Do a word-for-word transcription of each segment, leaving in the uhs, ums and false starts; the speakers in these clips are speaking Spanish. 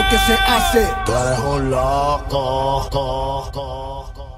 que se hace. Tú eres un loco, co, co, co.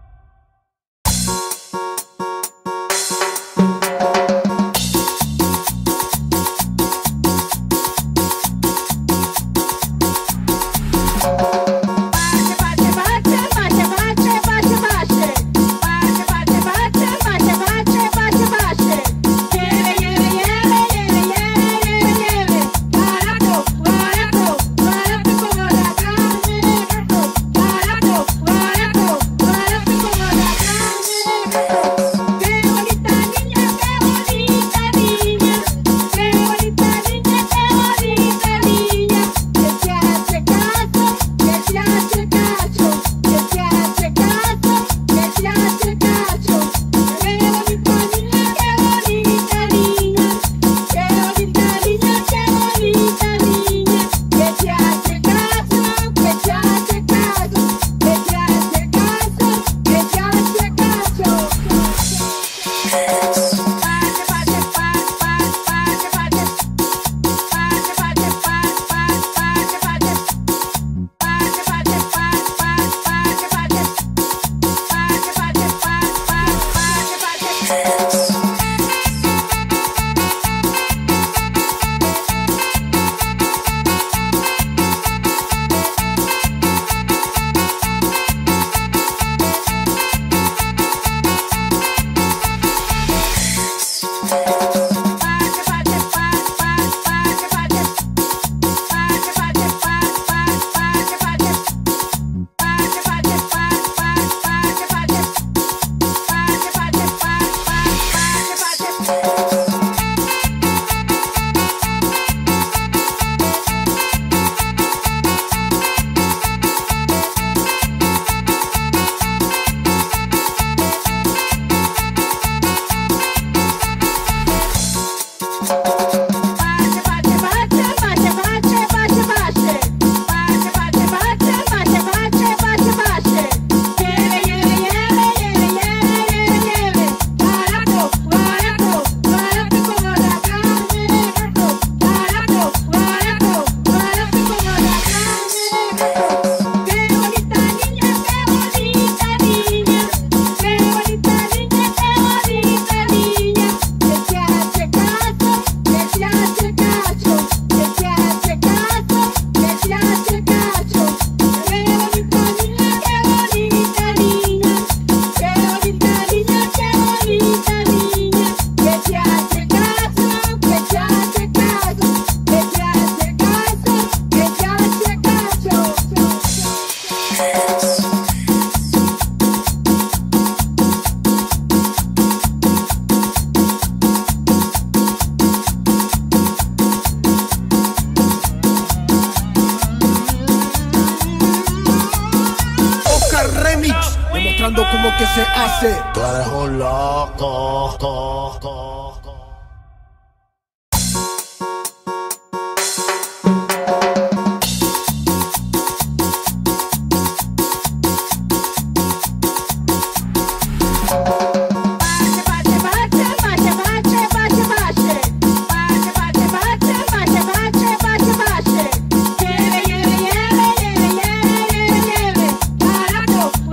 Demostrando cómo que se hace. Tú eres un loco, co, co, co.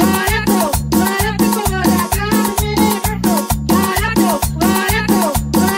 Barato,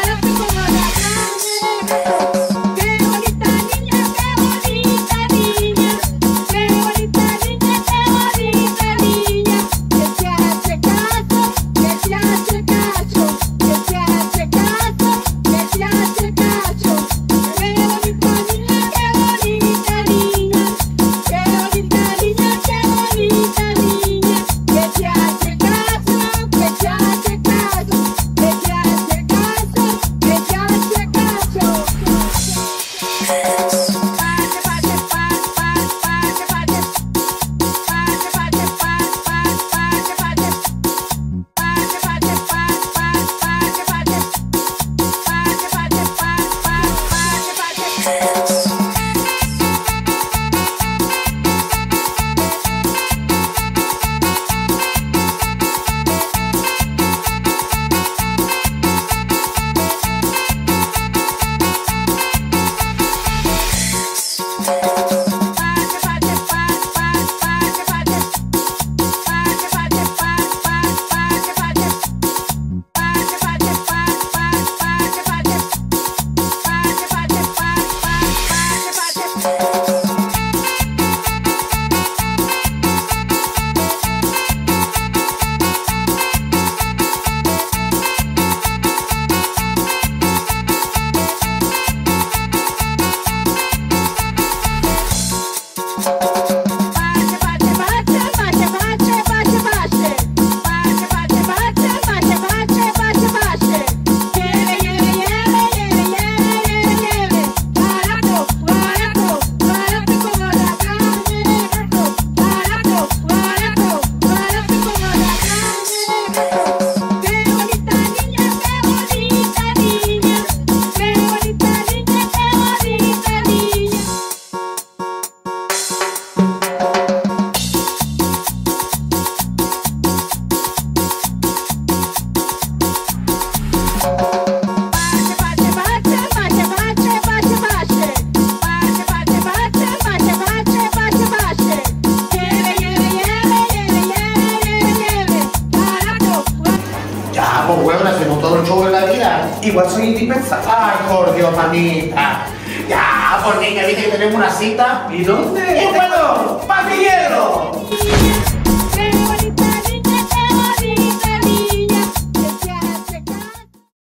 pues huevón, hacemos todo el show en la vida. Igual soy indispensable. Ay, por Dios, mamita. Ya, por niña, viste que tenemos una cita. ¿Y dónde? ¡Y bueno, parrillero! Qué bonita niña, qué bonita niña, que se hace caso.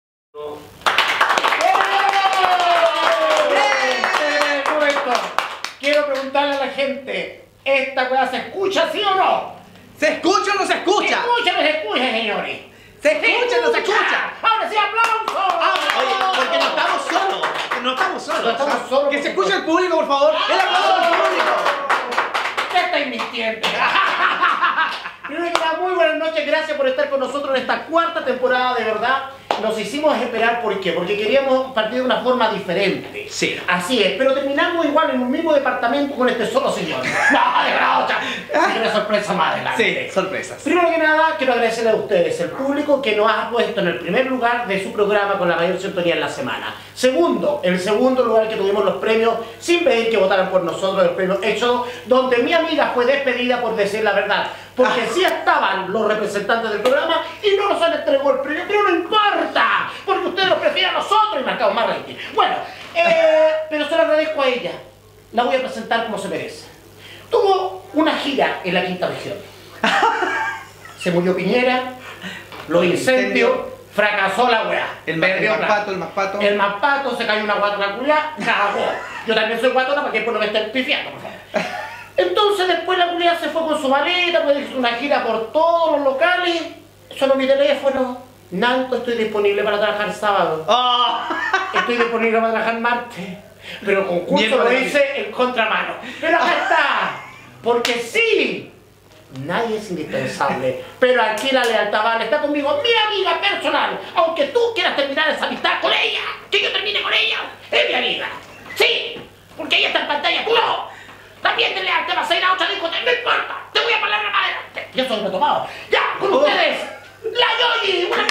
¡Eh! Un momento. Quiero preguntarle a la gente, ¿esta weá se escucha sí o no? ¿Se escucha o no se ¿Se escucha? escucha o no se escucha, señores? ¿Se escucha o no se escucha? ¡Ahora sí, aplausos! Ah, oye, porque no estamos solos. No estamos solos. No estamos ¿sabes? solos, Que por se escuche favor. el público, por favor. El aplauso al público. ¿Qué estáis mintiendo? Primero que nada, muy buenas noches, gracias por estar con nosotros en esta cuarta temporada, de verdad. Nos hicimos esperar, ¿por qué? Porque queríamos partir de una forma diferente. Sí. Así es, pero terminamos igual en un mismo departamento con este solo señor. No, de verdad, otra. Sí, una sorpresa más adelante. Sí, sorpresas. Primero que nada, quiero agradecerle a ustedes, el público que nos ha puesto en el primer lugar de su programa con la mayor sintonía en la semana. Segundo, el segundo lugar que tuvimos los premios, sin pedir que votaran por nosotros, el premio Éxodo, donde mi amiga fue despedida por decir la verdad. Porque sí estaban los representantes del programa y no nos han entregado el premio, pero no importa, porque ustedes los prefieren a nosotros y marcamos más rating. Bueno, eh, pero se lo agradezco a ella. La voy a presentar como se merece. Tuvo una gira en la quinta región. Se murió Piñera, los incendios, fracasó la weá. El, ma- el Perdió más plata. pato, el más pato. El más pato, se cayó una guatona culiá, cagó. Yo también soy guatona para que después no me estén pifiando, por favor. Entonces después la culiá se fue con su maleta, pues hizo una gira por todos los locales. Sonó mi teléfono. Nanto, estoy disponible para trabajar sábado. Oh. Estoy disponible para trabajar martes. Pero el concurso Miércoles. lo hice en contramano. Pero acá está. Porque sí. Nadie es indispensable, pero aquí la lealtad vale. Está conmigo mi amiga personal. Aunque tú quieras terminar esa amistad con ella, que yo termine con ella, es mi amiga. Sí, porque ella está en pantalla, tú no. También de lealtad vas a ir a otra discoteca, no importa. Te voy a palabra más adelante. Yo soy retomado. Ya, con Oh. ustedes, la Yoyi. Una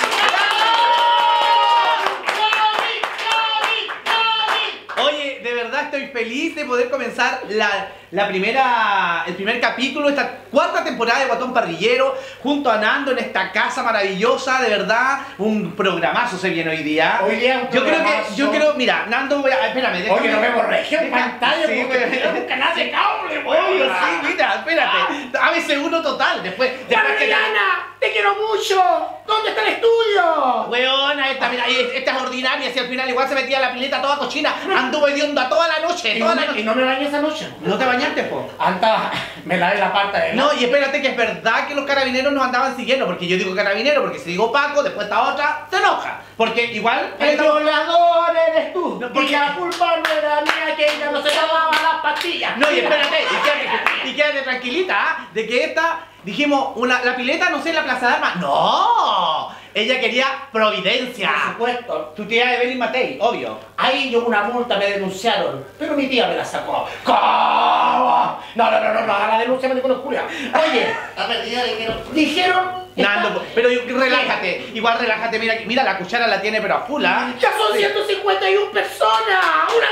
Oye, de verdad estoy feliz de poder comenzar la, la primera, el primer capítulo de esta cuarta temporada de Guatón Parrillero junto a Nando en esta casa maravillosa, de verdad, un programazo se viene hoy día. Hoy día un yo creo que, programazo. yo creo, mira, Nando, voy a, espérame, déjame. Oye, no vemos región en Deja- pantalla sí, porque güey. tenemos un canal de cable, Oye, weón. sí, mira, espérate, A B C uno total, después, después que te- ¡Mariana! ¡Te quiero mucho! ¿Dónde está el estudio? Weona, esta, mira, y esta es ordinaria, si al final igual se metía a la pileta toda cochina, anduvo hedionda toda la noche, Y toda no, la me, y noche. no me bañé esa noche. ¿No te bañaste, po? Anda, me lavé la parte de... No, y espérate que es verdad que los carabineros nos andaban siguiendo, porque yo digo carabinero, porque si digo Paco, después esta otra, se enoja. Porque igual... El violador eres tú. No, porque- Y la culpa no era mía, que ella no se tomaba las pastillas. No, y espérate, y quédate, y quédate tranquilita, ¿ah? De que esta, dijimos, una, la pileta, no sé, en la Plaza de Armas. ¡No! Ella quería Providencia. Por supuesto. Tu tía Evelyn Matei, obvio. Ahí yo una multa me denunciaron, pero mi tía me la sacó. ¿Cómo? No, no, no, no, no, haga la denuncia, me con Julia. Oye, a ver, dijeron, dijeron... Nando, pero relájate, igual relájate, mira, mira la cuchara la tiene pero a full, ¿ah? ¡Ya son ciento cincuenta y una personas! ¡Un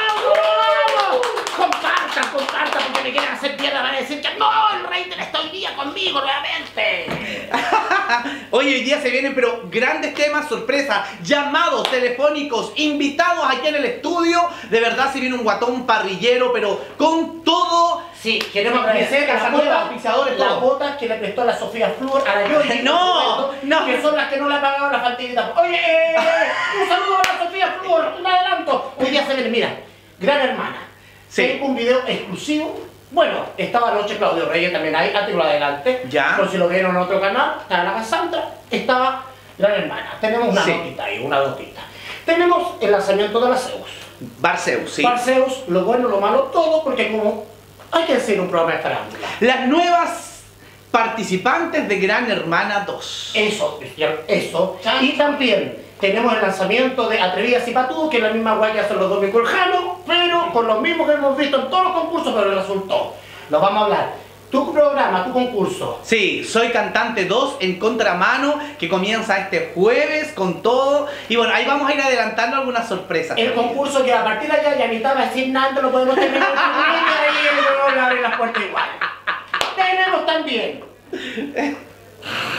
aplauso! Compartan, compartan, porque me quieren hacer tierra, van a decir que no, el rey está hoy día conmigo nuevamente. Oye, hoy día se vienen pero grandes temas, sorpresas, llamados telefónicos, invitados aquí en el estudio. De verdad se viene un guatón parrillero, pero con todo. Sí, queremos agradecer a las Casanueva, botas, pisadores, las todo. botas que le prestó la Sofía Flor a la Yoyi. No, no. Que son las que no le han pagado la facilidad. Oye, eh, un saludo a la Sofía Flor, un adelanto. Hoy día se viene, mira, Gran Hermana. Sí. Tengo un video exclusivo. Bueno, estaba anoche Claudio Reyes también ahí, antes lo adelante. Ya. Por si lo vieron en otro canal, estaba la Cassandra, estaba Gran Hermana. Tenemos una Sí. notita ahí, una notita. Tenemos el lanzamiento de la Zeus. Barceus, sí. Barceus, lo bueno, lo malo, todo, porque como hay que decir un programa de farándula. Las nuevas participantes de Gran Hermana dos. Eso, eso. Y también tenemos el lanzamiento de Atrevidas y Patudos, que es la misma guay que hacen los dos Micoljanos, pero con los mismos que hemos visto en todos los concursos, pero el resultado. Los vamos a hablar. Tu programa, tu concurso. Sí, Soy Cantante dos en Contramano, que comienza este jueves con todo. Y bueno, ahí vamos a ir adelantando algunas sorpresas. El concurso que a partir de allá ya ni estaba decir nada, lo podemos terminar con un niño y ahí le podemos abrir las puertas igual. Tenemos también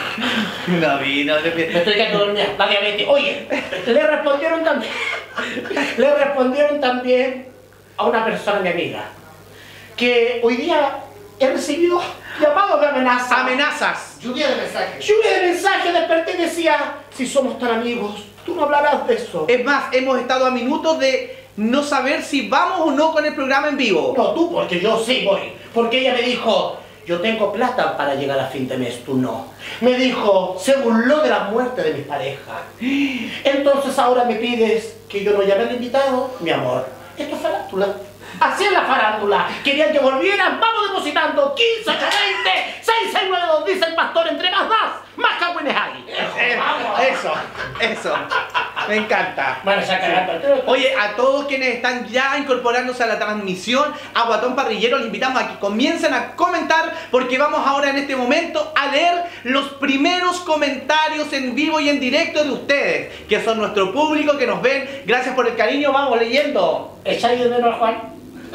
No vino, Me estoy quedando dormida, la diabetes. Oye, le respondieron también, le respondieron también a una persona, mi amiga, que hoy día he recibido llamados de amenaza. amenazas. Lluvia de mensajes. Lluvia de mensajes, desperté y decía, si somos tan amigos, tú no hablarás de eso. Es más, hemos estado a minutos de no saber si vamos o no con el programa en vivo. No, tú, porque yo sí voy. Porque ella me dijo, yo tengo plata para llegar a fin de mes, tú no. Me dijo, se burló de la muerte de mi pareja. Entonces ahora me pides que yo no llame al invitado. Mi amor, esto es farándula. Así es la farándula. Querían que volvieran. Vamos depositando quince, ocho, veinte, seis, seis, nueve, dos. Dice el pastor, entre más das, más cagüines hay. Eh, Vamos. Eso, eso. Me encanta. Bueno, ya cagaste. Oye, a todos quienes están ya incorporándose a la transmisión, a Guatón Parrillero, les invitamos a que comiencen a comentar, porque vamos ahora en este momento a leer los primeros comentarios en vivo y en directo de ustedes, que son nuestro público, que nos ven. Gracias por el cariño, vamos leyendo. ¿Echáis de menos a Juan?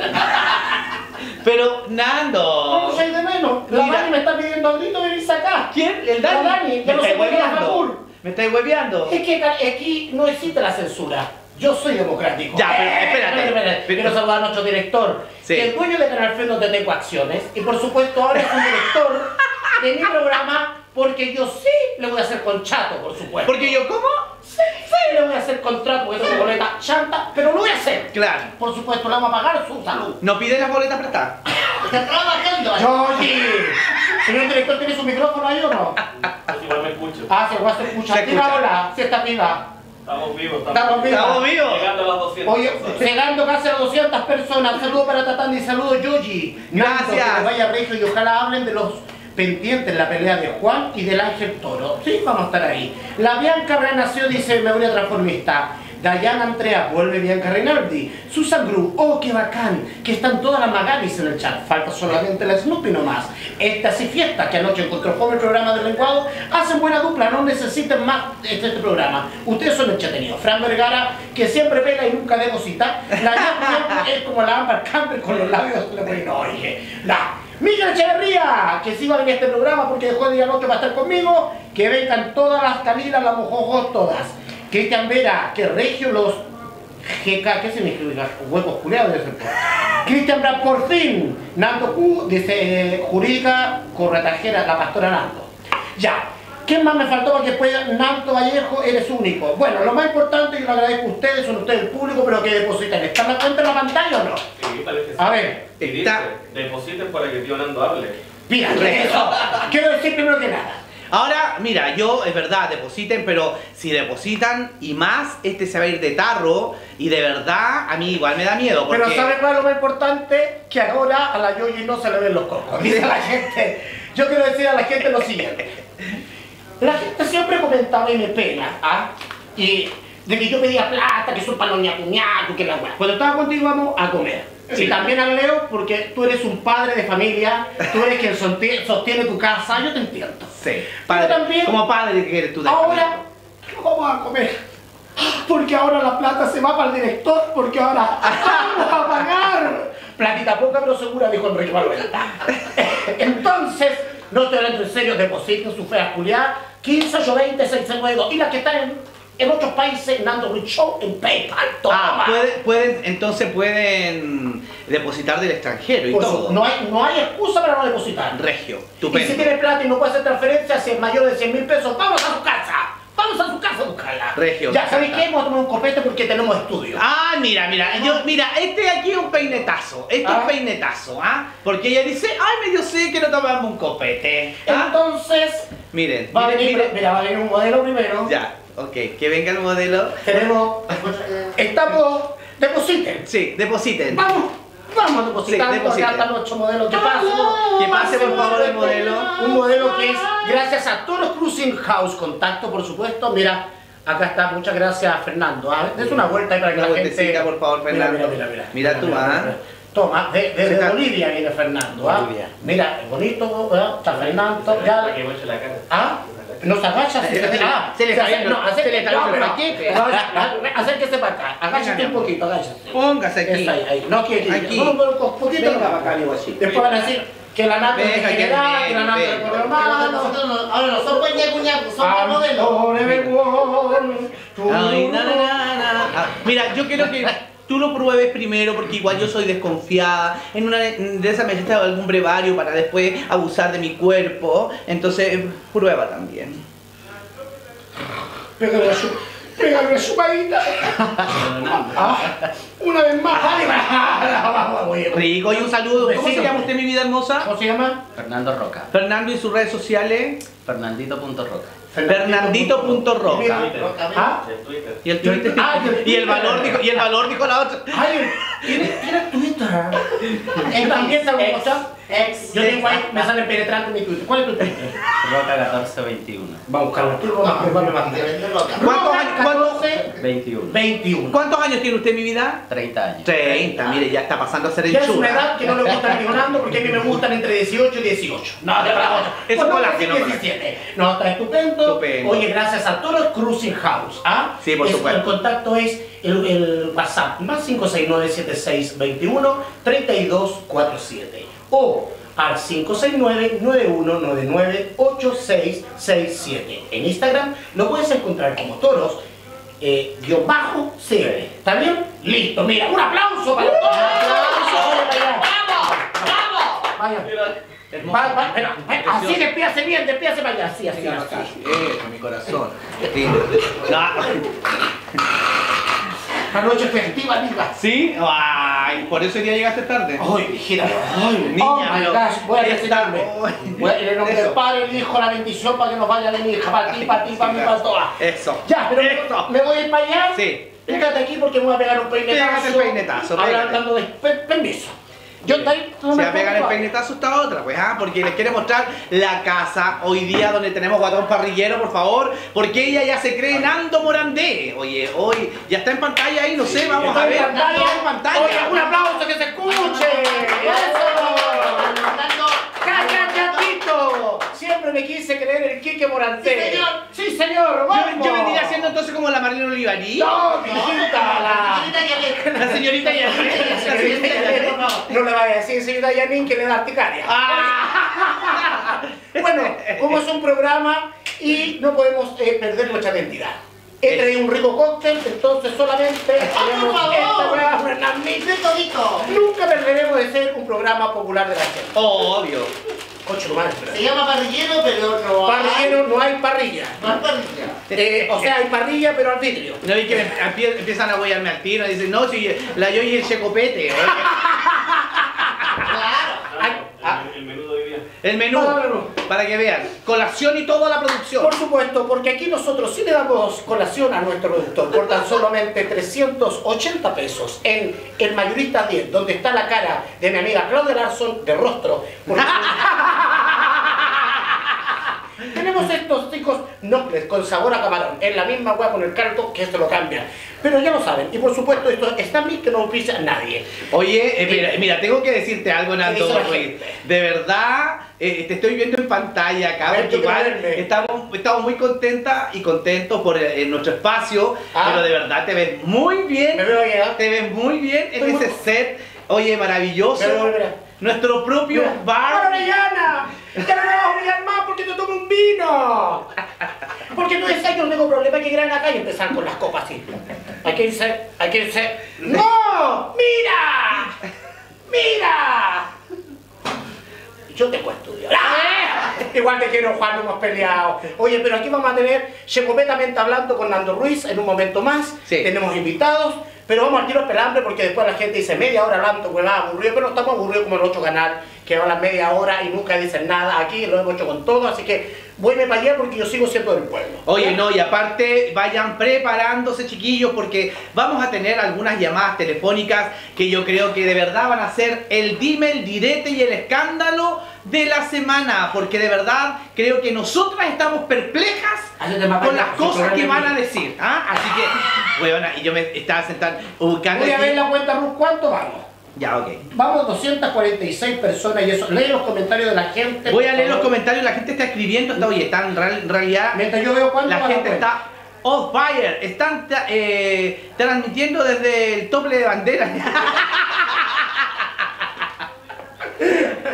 Pero, ¿Cómo Nando... echáis de menos? La Mira. Dani me está pidiendo a grito venirse acá. ¿Quién? ¿El Dani? La Dani, Me ya no se estáis puede ir a hueveando. Facul. Me estáis hueveando. Es que aquí no existe la censura. Yo soy democrático. Ya, pero espérate. Espérate, espérate. Pero- Quiero saludar a nuestro director, Sí. que el dueño de Canal Fe donde tengo acciones, y por supuesto ahora es un director de mi programa, porque yo sí le voy a hacer contrato, por supuesto. Porque yo, ¿cómo? Sí, sí le voy a hacer contrato, porque es una boleta chanta, pero lo voy a hacer. Claro. Por supuesto, le vamos a pagar su salud. ¿No pide las boletas prestadas? Está trabajando. Oye, señor director, ¿tiene su micrófono ahí o no? Pues igual me escucho. Ah, se va a escuchar. Se Diga escucha. hola, si está viva. Estamos vivos, Estamos vivos. ¿Estamos vivos? Llegando a las doscientas. Oye, personas. llegando casi a doscientas personas. Saludos para Tatán y saludos Yoji. Gracias. Nando, que le vaya regio y ojalá hablen de los pendientes en la pelea de Juan y del Ángel Toro. Sí, vamos a estar ahí. La Bianca renació, dice Memoria Transformista. Dayana Andrea, vuelve Bianca Reinaldi. Susan Gru, oh qué bacán, que están todas las Magalis en el chat. Falta solamente la Snoopy nomás. Estas y fiestas que anoche encontró fome el programa del lenguado hacen buena dupla, no necesiten más este, este programa. Ustedes son entretenidos. Fran Vergara, que siempre pela y nunca deposita. La Yap es como la Amber Campbell con los labios. No, oye, la. Miguel Echeverría, que sí va a venir a este programa porque dejó de día noche para estar conmigo. Que vengan todas las Camilas, las Mojojos, todas. Cristian Vera, que regio los G K, ¿qué significa? Huevos culeados de ese pueblo. Cristian Brad, por fin. Nando Q, dice eh, jurídica, corretajera, la pastora Nando. Ya. ¿Quién más me faltó para que pueda? Nando Vallejo, eres único. Bueno, lo más importante, y lo agradezco a ustedes, son ustedes el público, pero que depositan. ¿Están la cuenta en la pantalla o no? Sí, parece que sí. A ver, Y dice, Está- depositen para que tío Nando hable. mira, eso. Quiero decir primero que nada. Ahora, mira, yo, es verdad, depositen, pero si depositan y más, este se va a ir de tarro y de verdad, a mí igual me da miedo. Porque... Pero ¿sabe cuál es lo más importante? Que ahora a la Yoyi no se le ven los cocos. Dice la gente. Yo quiero decir a la gente lo siguiente. La gente siempre comentaba y me pena, ¿ah? Y de que yo pedía plata, que son para los ñacuñacos, que la weá. Cuando estaba contigo íbamos a comer. Y también al Leo, porque tú eres un padre de familia, tú eres quien sostiene, sostiene tu casa, yo te entiendo. Sí, padre, Yo también. como padre que eres tú de Ahora, no vamos a comer. Porque ahora la plata se va para el director, porque ahora vamos a pagar. Platita poca pero segura, dijo Enrique Manuel. Entonces, no estoy hablando en serio, depositen su fea culiada, quince, ocho, veinte, seis, seis, nueve, dos. Y las que están en, en otros países, Nando Rich Show, en PayPal, toma. Ah, pueden, pueden, entonces pueden depositar del extranjero y Por todo. su- no, hay, no hay excusa para no depositar. Regio, Y si estupendo. tiene plata y no puede hacer transferencia, si es mayor de cien mil pesos, vamos a su casa. Vamos a su casa a buscarla. Regio, Ya, me ¿sabéis encanta. qué? Vamos a tomar un copete porque tenemos estudio. Ah, mira, mira, yo, mira, este de aquí es un peinetazo, este es Ah. un peinetazo, ¿ah? Porque ella dice, ay, medio sé que no tomamos un copete. ¿Ah? Entonces, Miren, va a miren, venir, miren. mira, va a venir un modelo primero. Ya, ok, que venga el modelo. Tenemos, estamos, depositen. Sí, depositen. Vamos, vamos depositando, Sí, depositen. acá están nuestro modelo. Que pase, Que pase, por favor, el modelo. Un modelo que es gracias a todos los Cruising House Contacto, por supuesto. Mira, acá está, muchas gracias Fernando. ¿Ah? Es una vuelta ahí para que Una la gente... vueltecita, por favor, Mira, Fernando. mira, mira, mira. Mira tú, ¿ah? Toma, de, de, de Se ca- Bolivia viene Fernando. ¿Ah? Bolivia. Mira, es bonito, ¿ah? Está Fernando. Ya, Para que muestre la cara. ¿ah? No se agacha, se, Se le- ah, se le está viendo- no, se le está no, viendo el pero- paquete. no, no, acérquese para acá, agáchate Venga, un poquito, agáchate. Póngase aquí. Eso ahí, ahí. No, aquí, aquí. Aquí. No, no, un poquito. Venga no. para acá, digo así. Después van a decir, que la nata Venga, es que general, que la ven, nata ven. es por Nosotros hermano. no- ahora no somos ñacu ñacu, somos modelos. Antone Beguón, Ay, na, na, na, na. Ah, mira, yo quiero que tú lo pruebes primero porque igual yo soy desconfiada. En una de esas me he echado algún brevario para después abusar de mi cuerpo. Entonces, prueba también. Pégale a su, pégale una chupadita. Ah, una vez más. Ay, va. Rico, y un saludo. ¿Cómo se Besito. llama usted, mi vida hermosa? ¿Cómo se llama? Fernando Roca. Fernando y sus redes sociales. Fernandito.roca. Fernandito.roca. ¿Ah? En Twitter. Y el Twitter. Ah, y el Y el Twitter. valor dijo, y el valor dijo la otra. Ay, ¿tienes, tienes Twitter? ¿Y también está una cosa? Ex. Yo tengo ahí, me sale penetrante mi Twitter. ¿Cuál es tu Twitter? Roca catorce veintiuno. Va a buscarlo aquí, vamos a probarme más. ¿Cuántos años? ¿Cuántos? veintiuno. veintiuno. ¿Cuántos años tiene usted, mi vida? treinta años. treinta, mire, ya está pasando a ser Ya es una enchura. edad que no le gusta ni Orlando porque a mí me gustan entre dieciocho y dieciocho. No, de verdad. Eso Pues no, colágeno, diecisiete. No, está estupendo. Estupendo. Oye, gracias a Toro Cruising House. ¿Ah? Sí, por Es- supuesto. El contacto es el, el WhatsApp más cinco seis nueve siete seis dos uno tres dos cuatro siete o al cinco seis nueve nueve uno nueve nueve ocho seis seis siete. En Instagram lo puedes encontrar como Toros eh, guión bajo C R. ¿Está bien? Listo, mira, un aplauso para todos. ¡Vamos! ¡Vamos! Vaya. Va, va, pero, eh, así despíase bien, despíase para allá, así, así, así. Eso, mi corazón. Sí. Ah, La noche festiva, diga. ¿Sí? Ay, por eso hoy día llegaste tarde. Ay, mijita, ay, niña, oh my pero- gosh, voy a Esta- recitarme. Ay, Voy a, en el nombre eso. del Padre, el Hijo, la bendición para que nos vaya de mi hija, para ti, para ti, para mí, para todas. Eso. Ya, pero Eso. me voy a ir para allá. Sí. Quédate aquí porque me voy a pegar un peinetazo. Pégate el peinetazo, Hablando- pégate. dando de per- permiso. Yo está ahí, no Se me va a pegar el preocupa. peinetazo esta otra, pues, ah, porque les quiere mostrar la casa hoy día donde tenemos Guatón Parrillero, por favor, porque ella ya se cree Nando Morandé. Oye, hoy ya está en pantalla ahí, no sé, vamos a Está ver. en pantalla. Está en pantalla. Oye, un aplauso que se escuche. Eso. ¡Cacacatito! Siempre me quise creer el Quique Morandé. Sí, señor. Sí, señor, Yo, vamos. yo vendría haciendo entonces como la Marlene Olivarí. No, mijita, la... La señorita Yanin. La señorita Yanin. No le vaya a decir, señorita Yanin, que le da articaria. Ah. Bueno, como es un programa y no podemos eh, perder nuestra identidad. He traído un rico cóctel, entonces solamente tenemos por favor! esta weá, Fernan Mix. De todito. Nunca perderemos de ser un programa popular de la gente. Obvio. Coche, tu madre, espera. Se llama parrillero, pero no hay. Parrillero no hay parrilla. No hay parrilla. Eh, o sea, hay parrilla, pero al vidrio. No vi que me empie- empiezan a huellarme al tiro, dicen, no, si la yo y el checopete. Oye. Claro. Ay, ah. El, el menú de hoy día. El menú, Ah, menú. para que vean, colación y toda la producción. Por supuesto, porque aquí nosotros sí le damos colación a nuestro productor por tan solamente trescientos ochenta pesos en el Mayorista diez, donde está la cara de mi amiga Claudia Larson de rostro. Porque- Tenemos estos chicos nobles con sabor a camarón, en la misma hueá con el caldo que esto lo cambia. Pero ya lo saben, y por supuesto esto está bien que no lo pisa nadie. Oye, eh, mira, mira, tengo que decirte algo, Nando dice la Ruiz. gente? De verdad, eh, te estoy viendo en pantalla acá, A ver, porque yo quiero igual verme. estamos, estamos muy contentas y contentos por eh, eh, nuestro espacio, Ah. pero de verdad te ves muy bien, Me veo ahí, ¿eh? te ves muy bien en Estoy ese muy- set, oye, maravilloso. Mira, mira, mira. Nuestro propio Mira. bar. ¡Orellana! ¡Ya no me vas a humillar más porque te tomo un vino! Porque tú decías que no tengo problema que ir a la calle y empezar con las copas así. Hay que irse, hay que irse. ¡No! ¡Mira! ¡Mira! Yo tengo estudio. ¡Ah! Igual te quiero, Juan, no hemos peleado. Oye, pero aquí vamos a tener Checopetamente hablando con Nando Ruiz en un momento más. Sí. Tenemos invitados, pero vamos al tiro al pelambre porque después la gente dice media hora hablando, pues nada, aburrido, pero no estamos aburridos como el otro canal, que hablan media hora y nunca dicen nada. Aquí lo hemos hecho con todo, así que voyme para allá porque yo sigo siendo del pueblo. Oye, ¿Ya? no, y aparte vayan preparándose, chiquillos, porque vamos a tener algunas llamadas telefónicas que yo creo que de verdad van a ser el dime, el direte y el escándalo de la semana, porque de verdad creo que nosotras estamos perplejas Hácete más con para las allá, cosas sin que van problema. a decir, ¿ah? Así que, bueno, y yo me estaba sentando, ubicando Voy a aquí. ver la cuenta, Ruth, ¿cuánto vamos? Ya, ok. Vamos doscientas cuarenta y seis personas y eso. Lee los comentarios de la gente. Voy a por leer los favor. comentarios, la gente está escribiendo, está, oye, está en, real- en realidad... Mientras yo veo cuánto La va gente cuenta. está on fire, están ta- eh, transmitiendo desde el tople de bandera.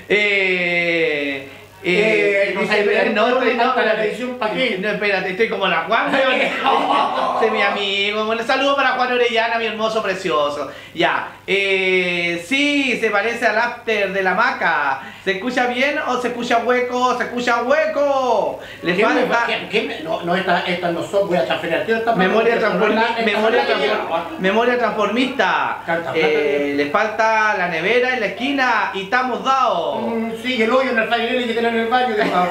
Eh, Eh, no dice, sé, no, estoy, no, no, la espérate. televisión, ¿pa' qué? No, espérate, estoy como la Juan. Ese es mi amigo. Bueno, saludo para Juan Orellana, mi hermoso precioso. Ya. Eh, sí, se parece al after de la maca. ¿Se escucha bien o se escucha hueco? ¿Se escucha hueco? Le ¿Quién me- falta quién- quién me- No, no, esta, esta no son, voy a transferir. Tío, esta memoria, esta- transformi- esta- memoria, esta- transfor- memoria transformista. Canta, Eh, le falta la nevera en la esquina y estamos dados. Mm, sí, el hoyo en el Fairelli que tiene en el baño. De favor.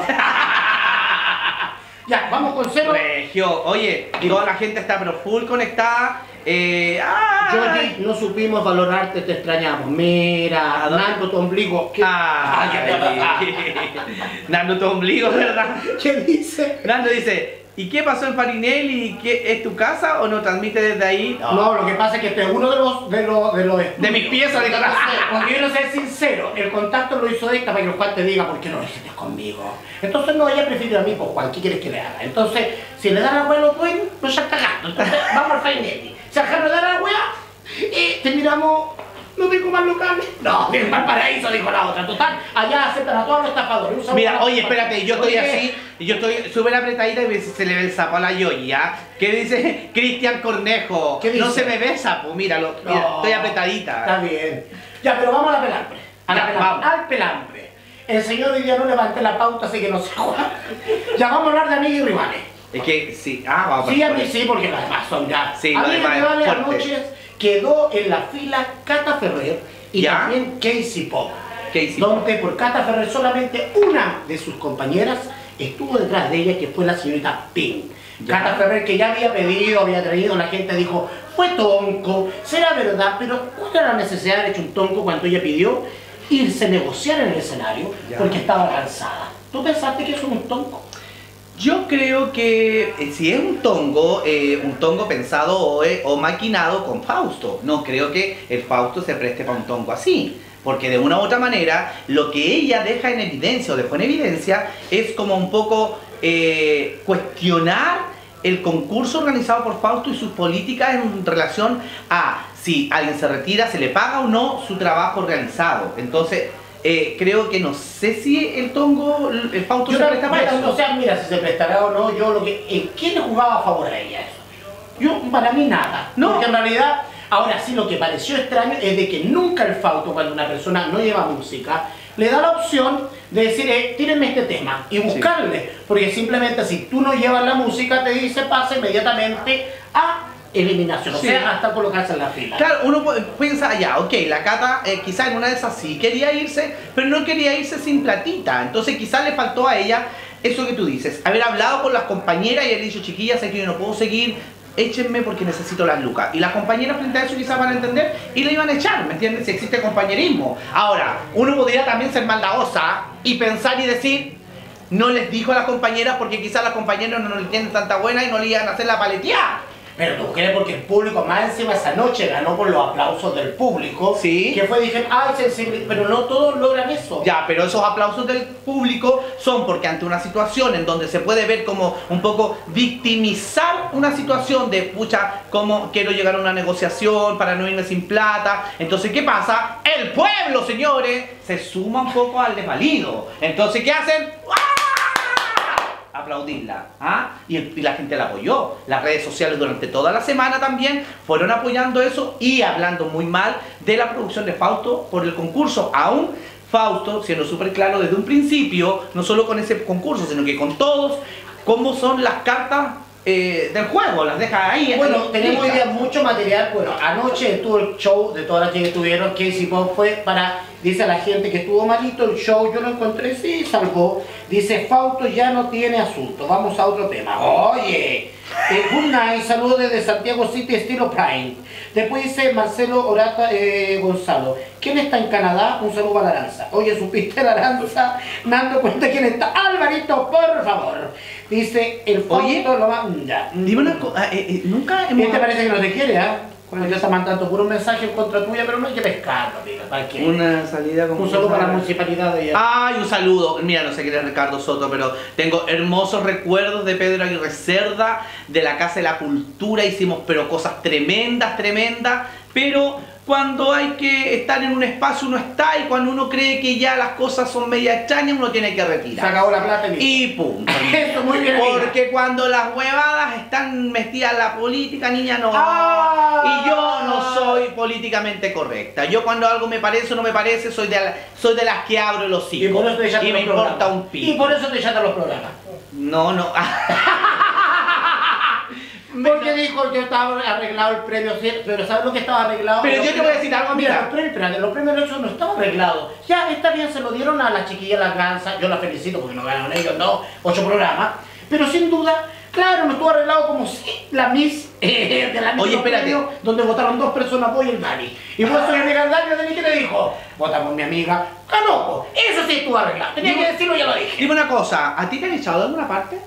Ya, vamos con cero. Regio, oye, toda la gente está pero full conectada. Eh, ¡ay! Georgie, no supimos valorarte, te extrañamos. Mira, Nando, tu ombligo. ¿Qué, Ay, Nando, tu ombligo, ¿verdad? ¿Qué dice? Nando dice, ¿y qué pasó en Farinelli? ¿Qué, ¿Es tu casa o no transmite desde ahí? No, lo que pasa es que este es uno de los de los de los De mis piezas de corazón. Porque yo no sé, sincero, el contacto lo hizo esta para que el Juan te diga por qué no lo hiciste conmigo. Entonces no, ella prefiere a mí, pues Juan, ¿qué quieres que le haga? Entonces, si le dan al vuelo dueño, no se está cagando. Entonces, vamos al Fainelli. Si al le dan a la weá, y terminamos. No tengo más locales. No, en Valparaíso dijo la otra. Total, allá aceptan a todos los estafadores. Un saludo Mira, a- oye, espérate, yo estoy Oye, así, yo estoy súper apretadita y se le ve el sapo a la Yoyi, ¿ah? ¿Qué dice Cristian Cornejo? ¿Qué dice? No se me ve sapo, míralo, mira, No, estoy apretadita. Está bien. Ya, pero vamos a la pelambre. A la Ya, pelambre. vamos. Al pelambre. El señor hoy día no levante la pauta, así que no se juega. Ya vamos a hablar de amigos y rivales. Es que sí, ah, vamos Sí, a por mí eso. sí, porque las demás son ya. Sí, a lo mí demás me es vale fuerte. anoche quedó en la fila Cata Ferrer y ¿Ya? también Casey Pop. Casey Pop. Donde por Cata Ferrer solamente una de sus compañeras estuvo detrás de ella, que fue la señorita Pink. ¿Ya? Cata Ferrer, que ya había pedido, había traído, la gente dijo, fue tonco, será verdad, pero ¿cuál era la necesidad de haber hecho un tonco cuando ella pidió irse a negociar en el escenario? ¿Ya? Porque estaba cansada. ¿Tú pensaste que eso es un tonco? Yo creo que eh, si es un tongo, eh, un tongo pensado o, eh, o maquinado con Fausto. No creo que el Fausto se preste para un tongo así. Porque de una u otra manera, lo que ella deja en evidencia o dejó en evidencia es como un poco eh, cuestionar el concurso organizado por Fausto y sus políticas en relación a si alguien se retira, se le paga o no su trabajo realizado. Entonces, Eh, creo que no sé si el tongo, el Fausto Yo se no- presta para yo- eso. O sea, mira, si se prestará o no, yo lo que... eh, ¿Quién le jugaba a favor a ella eso? Yo, para mí nada. No. Porque en realidad, ahora sí, lo que pareció extraño es de que nunca el Fausto, cuando una persona no lleva música, le da la opción de decir, eh, tírenme este tema y buscarle. Porque simplemente si tú no llevas la música, te dice, pasa inmediatamente a eliminación. O Sí. sea, hasta colocarse en la fila. Claro, uno pu- piensa, ya, ok, la Cata eh, quizá en una de esas sí quería irse, pero no quería irse sin platita. Entonces quizá le faltó a ella eso que tú dices, haber hablado con las compañeras y haber dicho, chiquillas, sé que yo no puedo seguir, échenme porque necesito las lucas. Y las compañeras frente a eso quizás van a entender y le iban a echar, ¿me entiendes? Si existe compañerismo. Ahora, uno podría también ser maldadosa y pensar y decir, no les dijo a las compañeras porque quizás las compañeras no le tienen tanta buena y no le iban a hacer la paleteada. Pero tú crees porque el público más encima esa noche ganó por los aplausos del público. Sí. Que fue, dije, ay, sensible, pero no todos logran eso. Ya, pero esos aplausos del público son porque ante una situación en donde se puede ver como un poco victimizar una situación de, pucha, como quiero llegar a una negociación para no irme sin plata. Entonces, ¿qué pasa? El pueblo, señores, se suma un poco al desvalido. Entonces, ¿qué hacen? ¡Ah! Aplaudirla. ¿Ah? Y, el- y la gente la apoyó. Las redes sociales durante toda la semana también fueron apoyando eso y hablando muy mal de la producción de Fausto por el concurso. Aún Fausto, siendo súper claro desde un principio, no solo con ese concurso, sino que con todos, cómo son las cartas eh, del juego, las deja ahí. Bueno, ahí tenemos hoy listas. día mucho material. Bueno, anoche estuvo el show de todas las que estuvieron. Casey Pop fue para, dice a la gente que estuvo malito el show. Yo lo encontré, sí, salvó. Dice, Fausto ya no tiene asunto. Vamos a otro tema. Oye, eh, good night, saludos desde Santiago City, estilo Prime. Después dice Marcelo Orata eh, Gonzalo. ¿Quién está en Canadá? Un saludo para la Aranza. Oye, ¿supiste la Aranza? Nando, cuenta quién está. Alvarito, por favor. Dice, el Fausto Oye, lo va... Ya. Dime una cosa, eh, eh, nunca hemos... Este parece que no te quiere, ¿ah? Cuando ya está mandando puro mensaje en contra tuya, pero no hay que pescarlo, amiga. ¿Para qué? Una salida con... Un saludo para la municipalidad de ella. Ay, un saludo. Mira, no sé quién es Ricardo Soto, pero tengo hermosos recuerdos de Pedro Aguirre Cerda, de la Casa de la Cultura. Hicimos pero cosas tremendas, tremendas. Pero Cuando hay que estar en un espacio uno está, y cuando uno cree que ya las cosas son media extrañas uno tiene que Se retirar. acabó la plata y Y pum. Eso, muy bien, amiga. Porque cuando las huevadas están metidas en la política, niña, no. Ah. Y yo no soy políticamente correcta. Yo cuando algo me parece o no me parece, soy de, la- soy de las que abro los Y por hijos. eso te echaste Y me los importa programas. un pico. Y por eso te echaste los programas. No, no. Porque dijo yo estaba arreglado el premio, ¿sí? Pero ¿sabes lo que estaba arreglado? Pero Los yo te voy a decir algo, Mira, amiga. los premios, espérate, los premios Nelson no estaban arreglados. Ya, está bien, se lo dieron a la chiquilla Las Gansas, yo la felicito porque no ganaron ellos, no, ocho programas. Pero sin duda, claro, no estuvo arreglado como si la Miss eh, de la Miss Oye, de los espérate. premios, donde votaron dos personas, vos y el Dani. Y vos soy amiga del Dani, el Dani, ¿qué le dijo? Vota por mi amiga. ¡Ganó! Po. Eso sí estuvo arreglado. Tenía Digo- que decirlo, ya lo dije. Dime una cosa, ¿a ti te han echado de alguna parte?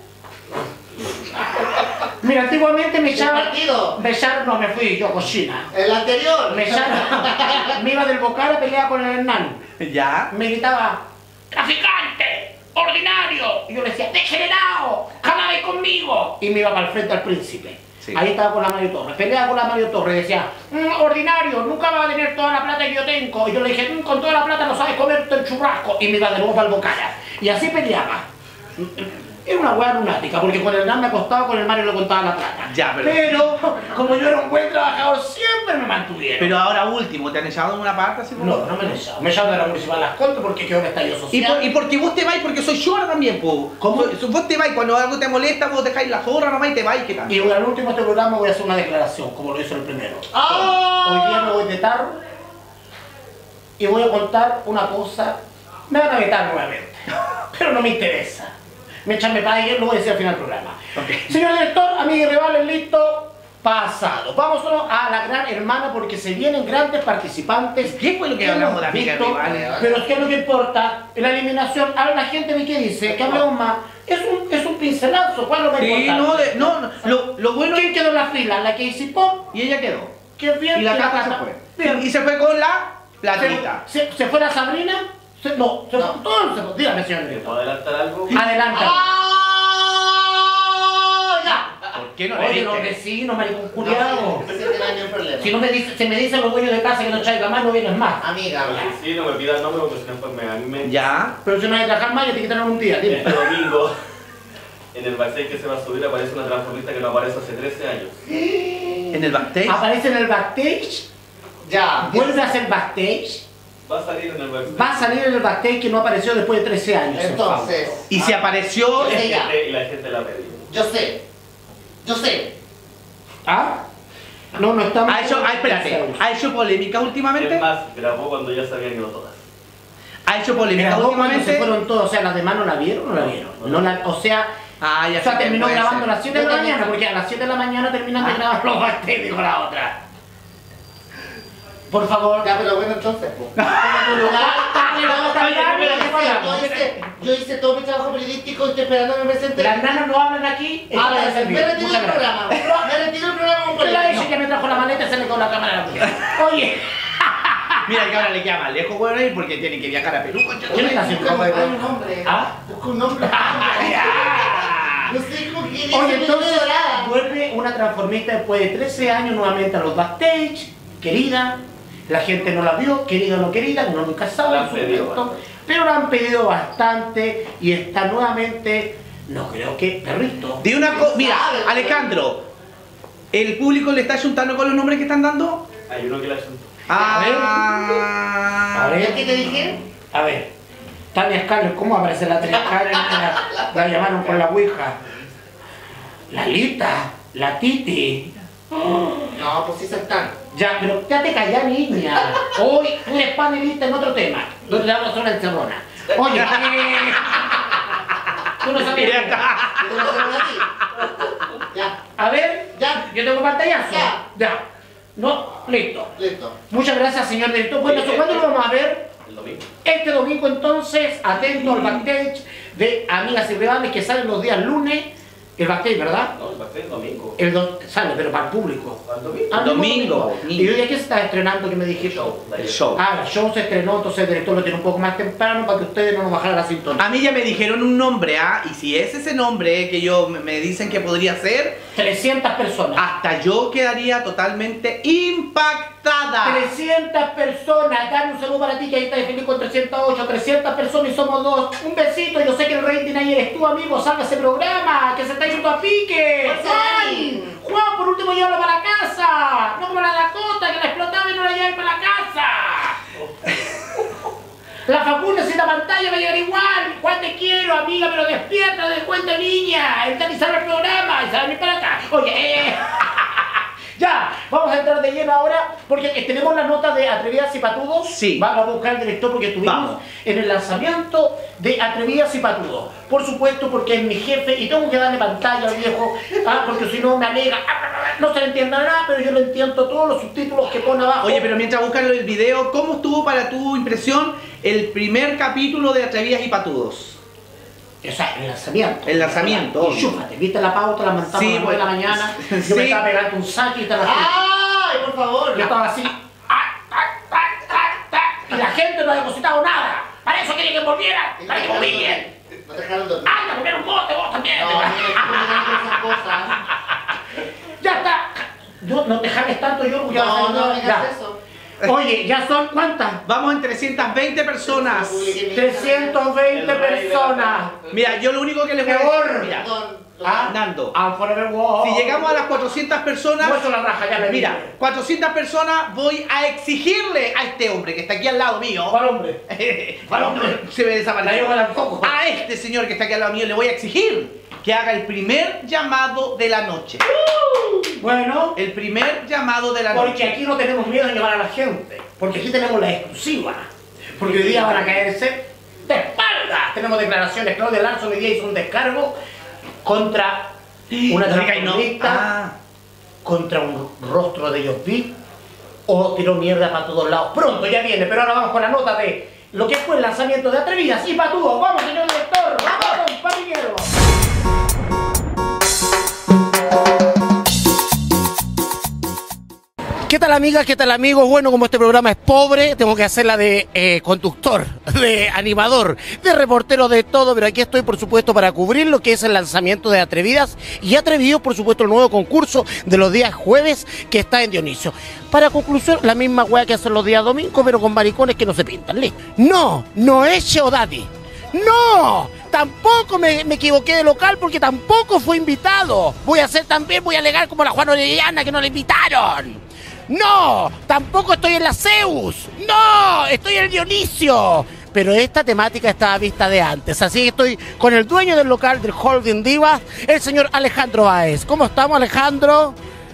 Mira, antiguamente me ¿El echaban... partido? Me echaron, no, me fui yo, cochina. El anterior. Me, echaron- me iba del Bocara a pelear con el Hernán. Ya. Me gritaba, ¡traficante! ¡Ordinario! Y yo le decía, ¡degenerado! ¡Jala conmigo! Y me iba para el frente al príncipe. Sí. Ahí estaba con la Mario Torres. Peleaba con la Mario Torres. Decía, "Mm, ordinario, nunca va a tener toda la plata que yo tengo. Y yo le dije, "Mm, con toda la plata no sabes comerte el churrasco". Y me iba de nuevo para el Bocara. Y así peleaba. Era una hueá lunática, porque con el Hernán me acostaba, con el Mario le contaba la plata. Ya, pero- Pero, como yo era un buen trabajador, siempre me mantuvieron. Pero ahora último, ¿te han echado de alguna parte? Así como- No, no me han echado. Me echaron de la municipal Las Condes porque quedó un estallido Y, social. por, y porque vos te vais, porque soy llora también, po. ¿Cómo? Soy- vos te vais, cuando algo te molesta, vos dejáis la zorra nomás y te vais, ¿qué tal? Y al último de este programa voy a hacer una declaración, como lo hizo el primero. ¡Ah! Hoy día me voy de tarro y voy a contar una cosa. Me van a vetar nuevamente, pero no me interesa. Me echan me paguen, lo voy a decir al final del programa. Ok. Señor director, amigos y rivales, listo, pasado. Vamos solo a la gran hermana porque se vienen grandes participantes. ¿Qué fue lo que Hemos hablamos de amigas y visto, rivales? Pero es que lo que importa, la eliminación, ahora la gente ve que dice, que hablemos más. Es un, es un pincelazo, ¿cuál es lo más Sí, importante? no, de- no, no, lo, lo bueno ¿Quién es quedó en la fila? ¿La que disipó? y ella quedó. Qué bien. Y la que Cata se Cata- fue. Bien. Y se fue con la platita. ¿Se, se, se fue la Sabrina? Se- no, se No. fue todo se fue. Dígame, señor ¿Me director. puedo adelantar algo? Adelante. ¡Ah! ¡Ya! ¿Por qué no le Oye, diste? los vecinos, maricón culiado. Ese no hay ningún problema. Si no me dice, se me dicen los dueños de casa que no traiga más, no vienes más. Amiga, Sí, no me pidas nombre porque si no pues me, a mí me... Ya. Pero si no hay que trabajar más, ya te quitaron un día, dime. Este domingo, en el backstage que se va a subir, aparece una transformista que no aparece hace trece años. En el backstage. Aparece en el backstage, ya. vuelve a hacer backstage, Va a salir en el backstage. va a salir en el backstage que no apareció después de trece años. en Fausto. Entonces. Y si apareció. Y la Ella. gente, y la gente la pedido. Yo sé. Yo sé. ¿Ah? No, no estamos. ¿Ha hecho, ah, espérate, ¿ha hecho polémica últimamente? Es más, grabó cuando ya se habían ido todas. ¿Ha hecho polémica Grabó cuando se últimamente? fueron todos, o sea, las demás no la vieron o no la vieron. No la, o sea, Ah, ya o sea, sé que terminó puede grabando a ser. las siete de la mañana, porque a las siete de la mañana terminan de Ah. grabar los backstage, dijo la otra. Por favor. Ya, pero bueno, entonces, pues. Yo hice, yo hice todo mi trabajo periodístico y estoy esperando que me presente. Las nanas no hablan aquí. A está ver, de servir. me retiro Muchas el gracias. programa. Me retiro el programa con Usted la polémica. dice que me trajo la maleta y se le con la cámara a la mujer. Oye, Mira que ahora le queda más lejos, bueno, ir porque tiene que viajar a Perú, concha. ¿quién está haciendo? Busca un nombre. ¿Ah? Busca un nombre. Ya. No sé cómo que dice Oye, mi entonces dorada. vuelve una transformista después de trece años nuevamente a los backstage, querida. La gente no la vio, querida o no querida, uno nunca sabe, La han por pedido supuesto, bastante. pero la han pedido bastante y está nuevamente, no creo que, perrito. De una cosa, mira, Alejandro, ¿el público le está juntando con los nombres que están dando? Hay uno que la chuntó. Ah, A ver. ¿Qué te dije? A ver, Tania Scarlett, ¿cómo aparece la Tania Scarlett? La, la llamaron por la ouija. La Lita, la Titi. No, pues sí se están. Ya, pero ya te callás, niña. Hoy eres panelista en otro tema. Donde le hablo sola encerrona. Oye, eh, tú no sabías. Ya está. Yo te lo hago a ti. Ya, A ver, ya, yo tengo pantallazo. Ya. Ya. No, listo. listo. Muchas gracias, señor director. Bueno, Sí, ¿cuándo sí. lo vamos a ver? El domingo. Este domingo, entonces, atento al backstage de Amigas y Rivales que salen los días lunes. El backstage, ¿verdad? No, el backstage el domingo. El do- sale, pero para el público. ¿Al domingo? Ah, Domingo. ¿Y hoy a qué se está estrenando que me dijiste? Show. El show. Ah, el show se estrenó, entonces el director lo tiene un poco más temprano para que ustedes no nos bajaran la sintonía. A mí ya me dijeron un nombre, ¿ah? Y si es ese nombre que yo me- me dicen que podría ser, trescientas personas. hasta yo quedaría totalmente impactado. impactada. trescientas personas, dame un saludo para ti que ahí estás feliz con trescientas ocho, trescientas personas y somos dos. Un besito, yo sé que el rating ahí eres tú, amigo, salga ese programa, que se está yendo a pique. Juan, Juan, por último llévalo para la casa, no como la Dakota que la explotaba y no la lleva para la casa. La Facu necesita pantalla, va a llegar igual. Juan, te quiero, amiga, pero despierta, de cuenta, niña. Está ni sabe el programa y se va a venir para acá. Oye, eh. Ya, vamos a entrar de lleno ahora porque tenemos la nota de Atrevidas y Patudos. Sí. Vamos a buscar el director porque estuvimos Vamos. en el lanzamiento de Atrevidas y Patudos. Por supuesto, porque es mi jefe y tengo que darle pantalla al viejo, ah, porque si no me alega. No se le entienda nada, pero yo lo entiendo todos los subtítulos que pone abajo. Oye, pero mientras buscan el video, ¿cómo estuvo para tu impresión el primer capítulo de Atrevidas y Patudos? O sea, el lanzamiento. El lanzamiento. Y chúpate, ¿viste la pauta? La mandamos Sí, a las nueve de la pues, mañana. Yo sí. me estaba pegando un saque y estaba así. ¡Ay, por favor! Yo estaba así. ah, ah, ah, ah, ah, Y la gente no ha depositado nada. Para eso quería que volviera. Para que me humillen. No te dejaron dormir. ¡Anda, comer un bote vos también! No, mira, tú me das esas cosas. ¡Ya está! Yo, no te james tanto yo porque vas a No, hacer no nada. digas Ya. eso. Oye, ¿ya son cuántas? Vamos en trescientas veinte personas. trescientas veinte personas. Mira, yo lo único que les voy a Peor. decir, mira, Perdón, ¿Ah? Nando, I'm forever walk. si llegamos a las cuatrocientas personas, Muestro la raja, ya le mira, dije. cuatrocientas personas, voy a exigirle a este hombre que está aquí al lado mío. ¿Cuál hombre? ¿Cuál hombre? Se me La desapareció. llevo al coco. A este señor que está aquí al lado mío le voy a exigir que haga el primer llamado de la noche. Bueno, El primer llamado de la porque noche. aquí no tenemos miedo de llevar a la gente. Porque aquí tenemos la exclusiva. Porque hoy día van a caerse de espaldas. Tenemos declaraciones. Claudia Larson hoy día hizo un descargo contra una Oiga, y no- transformista, Ah. contra un rostro de Josby, o tiró mierda para todos lados. Pronto ya viene, pero ahora vamos con la nota de lo que fue el lanzamiento de Atrevidas y Patudos. ¡Vamos, señor director! ¡Vamos, papillero! ¿Qué tal, amigas? ¿Qué tal, amigos? Bueno, como este programa es pobre, tengo que hacerla de eh, conductor, de animador, de reportero, de todo, pero aquí estoy, por supuesto, para cubrir lo que es el lanzamiento de Atrevidas y Atrevidos, por supuesto, el nuevo concurso de los días jueves que está en Dionisio. Para conclusión, la misma weá que hacen los días domingos, pero con maricones que no se pintan. ¿Listo? No, no es Cheo Daddy. ¡No! Tampoco me, me equivoqué de local porque tampoco fue invitado. Voy a hacer también, voy a alegar como la Juana Orellana que no le invitaron. ¡No! Tampoco estoy en la Zeus. ¡No! Estoy en el Dionisio. Pero esta temática estaba vista de antes. Así que estoy con el dueño del local del Holding Divas, el señor Alejandro Báez. ¿Cómo estamos, Alejandro?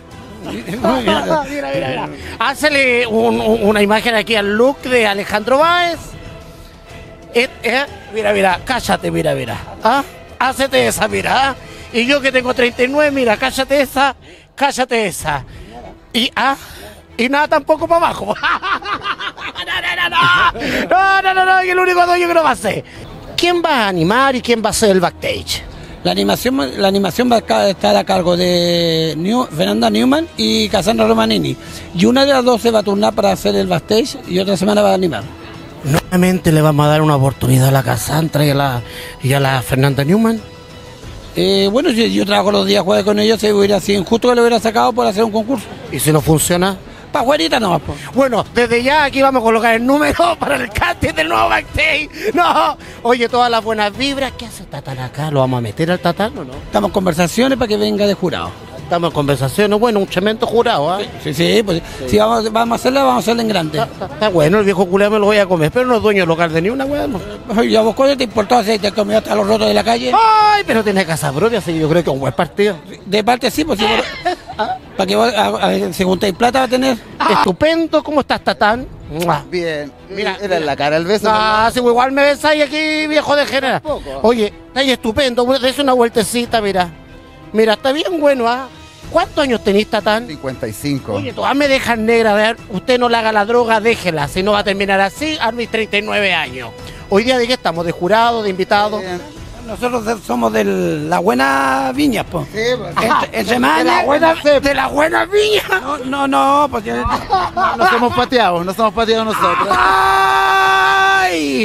Mira, mira, mira. Hácele un- un- una imagen aquí al look de Alejandro Báez. Eh, eh, Mira, mira, cállate, mira, mira. ¿Ah? Hácete esa, mira. ¿Ah? Y yo que tengo treinta y nueve, mira, cállate esa, cállate esa. Y, ah, y nada tampoco para abajo. No, no, no, no. No, no, no, no, y el único dueño que no va a ser. ¿Quién va a animar y quién va a hacer el backstage? La animación, la animación va a estar a cargo de New- Fernanda Newman y Cassandra Romanini. Y una de las dos se va a turnar para hacer el backstage y otra semana va a animar. Nuevamente le vamos a dar una oportunidad a la Cassandra y a la, y a la Fernanda Newman. Eh, bueno, yo, yo trabajo los días jueves con ellos, se hubiera sido injusto que lo hubiera sacado por hacer un concurso. ¿Y si no funciona? Pa' afuerita nomás, po. Bueno, desde ya aquí vamos a colocar el número para el casting del nuevo backstage. No, oye, todas las buenas vibras. ¿Qué hace Tatán acá? ¿Lo vamos a meter al Tatán o no? Estamos en conversaciones para que venga de jurado. Estamos en conversaciones, bueno, un cemento jurado, ¿ah? Sí, sí, pues si vamos, vamos a hacerla, vamos a hacerla en grande. Está, está- está bueno, el viejo culé me lo voy a comer, pero no es dueño del local de ni una weá. No. Oye, ¿a vos cuál te importó si te comió hasta los rotos de la calle? Ay, pero tiene casa propia, así que yo creo que es un buen partido. De parte sí, pues sí, para que vos, a, a, si juntáis plata va a tener. Estupendo, ¿cómo estás, Tatán? ¡Mua! Bien, Mira, mira, era en la cara el beso. Ah, si igual me ves ahí aquí, viejo de general. Tampoco. Oye, está ahí estupendo, des una vueltecita, mira. Mira, está bien bueno, ¿ah? ¿Cuántos años tenés, Tatán? cincuenta y cinco. Oye, todas me dejan negra, a ver, usted no le haga la droga, déjela, si no va a terminar así a mis treinta y nueve años. Hoy día, ¿de qué estamos? ¿De jurado, de invitado? Bien. Nosotros de- somos de la buena viña, pues. Sí, pues. Entre, entre más de la años- buena, de la buena viña. No, no, no, pues ya- No somos pateados, no somos pateados nosotros. ¡Ay!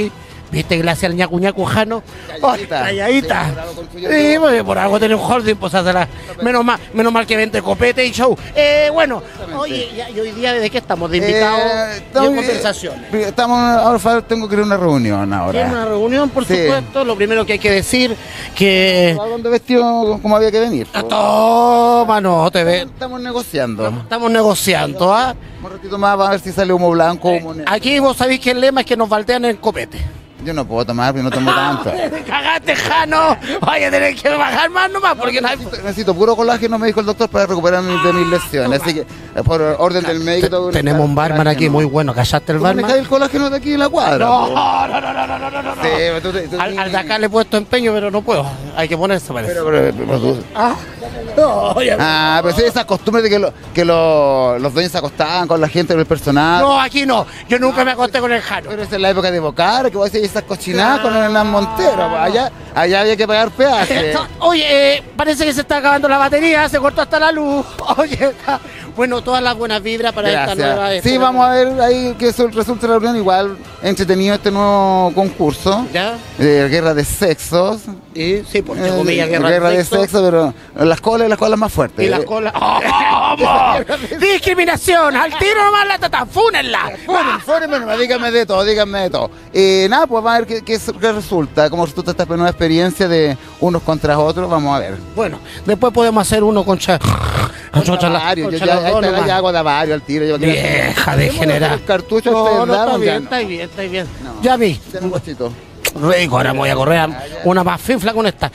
¿Viste que le hacía el ñacu ñacu Jano? Calladita. Oh, calladita. Sí, por algo construyó Sí, todo. pues, por algo tiene un holding, pues hacerla. Menos mal, menos mal que vende copete y show. Eh, bueno, oye, ya- y hoy día, ¿de qué estamos? ¿De invitados? Eh, y estamos- en conversaciones. eh, Estamos, ahora Fabio, tengo que ir a una reunión ahora. Tiene una reunión, por Sí. supuesto. Lo primero que hay que decir que... ¿A dónde vestido como había que venir? po? Toma, no, te ve. Estamos negociando. Estamos negociando, ¿ah? Un ratito más va a ver si sale humo blanco o humo negro. Aquí vos sabéis que el lema es que nos baldean en copete. Yo no puedo tomar, porque no tomo tanto. ¡Te cagaste, Jano! Oye, tenés que bajar más nomás porque no hay... Necesito, necesito puro colágeno, me dijo el doctor, para recuperarme de mis lesiones. Así que, eh, por orden del médico... Tenemos un barman aquí muy bueno. ¿Callaste el ¿Tú barman? manejas el colágeno de aquí en la cuadra? No, po? no, no, no, no, no, no, no. Sí, pero tú, tú- Al, al de acá le he puesto empeño, pero no puedo. Hay que ponerse, parece. Pero, pero, pero tú- Ah, no, oye. Ah, pero sí, esas costumbres de que, lo- que lo- los dueños se acostaban con la gente, con el personal. No, aquí no. Yo nunca me acosté con el Jano. Pero esa es la época de Bocar, que vos hacías esas cochinadas con Hernán Montero. pues, Allá, allá había que pagar peaje. Esto- Oye, eh, parece que se está acabando la batería, se cortó hasta la luz. Oye, ja, bueno, todas las buenas vibras para esta nueva... Gracias. Sí, vamos a ver ahí que eso resulta la reunión. Igual entretenido este nuevo concurso. ¿Ya? De guerra de sexos. Y, sí, por Eh, comillas, de- guerra, de sexo, pero las colas y las colas más fuertes. Y las colas... ¡Oh, discriminación! ¡Al tiro nomás la tata! ¡Fúnenla! Fueron, fueron, bueno, díganme de todo, díganme de todo. Y nada, pues vamos a ver qué, qué, qué resulta, cómo resulta esta nueva experiencia de unos contra otros, vamos a ver. Bueno, después podemos hacer uno contra... Contra la- varios, yo contra ya, los ahí dos está, nomás. ya hago de varios al tiro. yo quiero- Vieja degenerada. El cartucho No, ustedes no, está daban, ya bien, no. está bien, está bien. No. Ya vi. Dame un guachito. Rico, ahora me voy a correr a una más finfla con esta.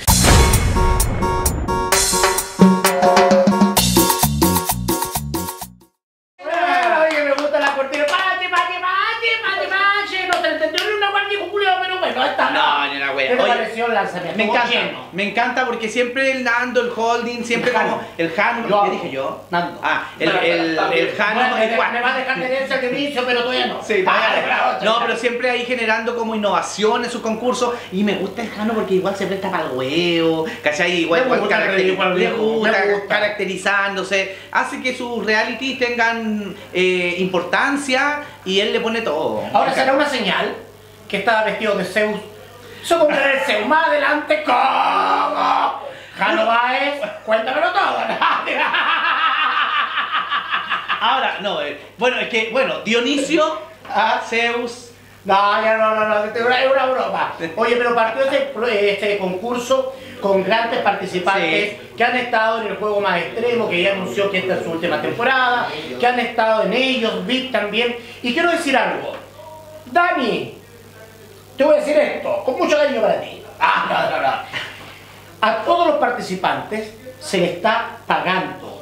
Oye, me gusta la cortina. Pache, pache, pache, pache, pache. No te entendió ni una cual dijo Julio, pero bueno, esta No, ni una wea. ¿Qué te Oye, pareció el lanzamiento? Me encanta, Lleno. me encanta porque siempre el Nando, el holding, siempre El Jano. como el Jano, Yo. ¿qué dije yo? Nando. Ah, el, el, el Jano, Bueno, el me, Juan. me va a dejar de herencia que inicio, pero todavía no. Sí, Ah, todavía bravo, no. No, pero siempre ahí generando como innovación en sus concursos. Y me gusta el Jano porque igual se presta para el huevo, ¿cachai? Igual, Me igual gusta caracteri- reír igual le viejo, gusta, me gusta. caracterizándose. Hace que sus realities tengan eh, importancia y él le pone todo. Ahora será una señal que estaba vestido de Zeus. Eso como era el Zeus. Más adelante, ¿cómo? Jano Baez, cuéntamelo todo. Ahora, no, eh, bueno, es que, bueno, Dionisio, Ah. Zeus. No, ya no, no, no, es una, es una broma. Oye, pero partió este, pro- este concurso con grandes participantes Sí. que han estado en el juego más extremo, que ya anunció que esta es su última temporada, que han estado en ellos, V I P también. Y quiero decir algo. Dani, te voy a decir esto, con mucho cariño para ti. Ah, no, no, no. A todos los participantes se les está pagando.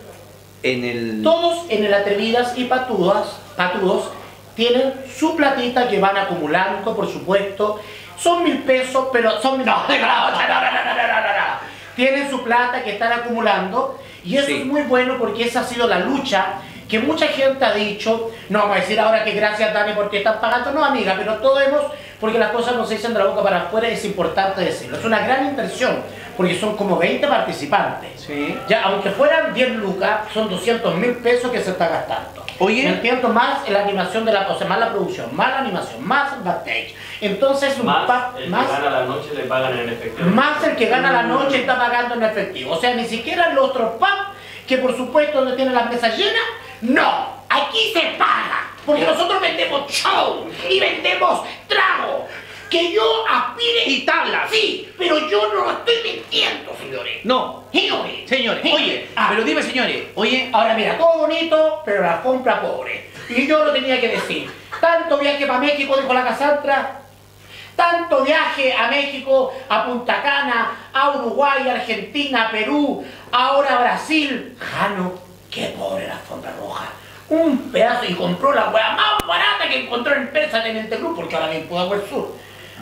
En el... Todos en el Atrevidas y Patudas, Patudos tienen su platita que van acumulando, por supuesto. Son mil pesos, pero son... No, no, no, no, no, no, no, no, no. Tienen su plata que están acumulando y eso Sí. es muy bueno porque esa ha sido la lucha que mucha gente ha dicho. No vamos a decir ahora que gracias Dani porque están pagando. No, amiga, pero todos hemos... Porque las cosas no se dicen de la boca para afuera, es importante decirlo. Es una gran inversión porque son como veinte participantes. Sí. Ya, aunque fueran diez lucas, son doscientos mil pesos que se está gastando. Oye. ¿Me entiendo? Más la animación de la cosa, más la producción, más la animación, más el backstage. Entonces, un Más pa- el más, que gana la noche le pagan en efectivo. más el que gana la noche está pagando en efectivo. O sea, ni siquiera los otros pubs, que por supuesto donde tienen las mesas llenas, no, aquí se paga. Porque nosotros vendemos show y vendemos trago. Que yo aspire Y tablas. Sí, pero yo no lo estoy mintiendo, señores. No, Señores, señores, oye, Ah. pero dime, señores, oye, Ahora mira, todo bonito, pero la compra pobre. Y yo lo tenía que decir. Tanto viaje para México, dijo la Cassandra. Tanto viaje a México, a Punta Cana, a Uruguay, a Argentina, a Perú, ahora a Brasil. Jano, qué pobre la alfombra roja. Un pedazo y compró la hueá más barata que encontró en Persa Teniente Cruz, porque ahora bien pudo Agua del Sur.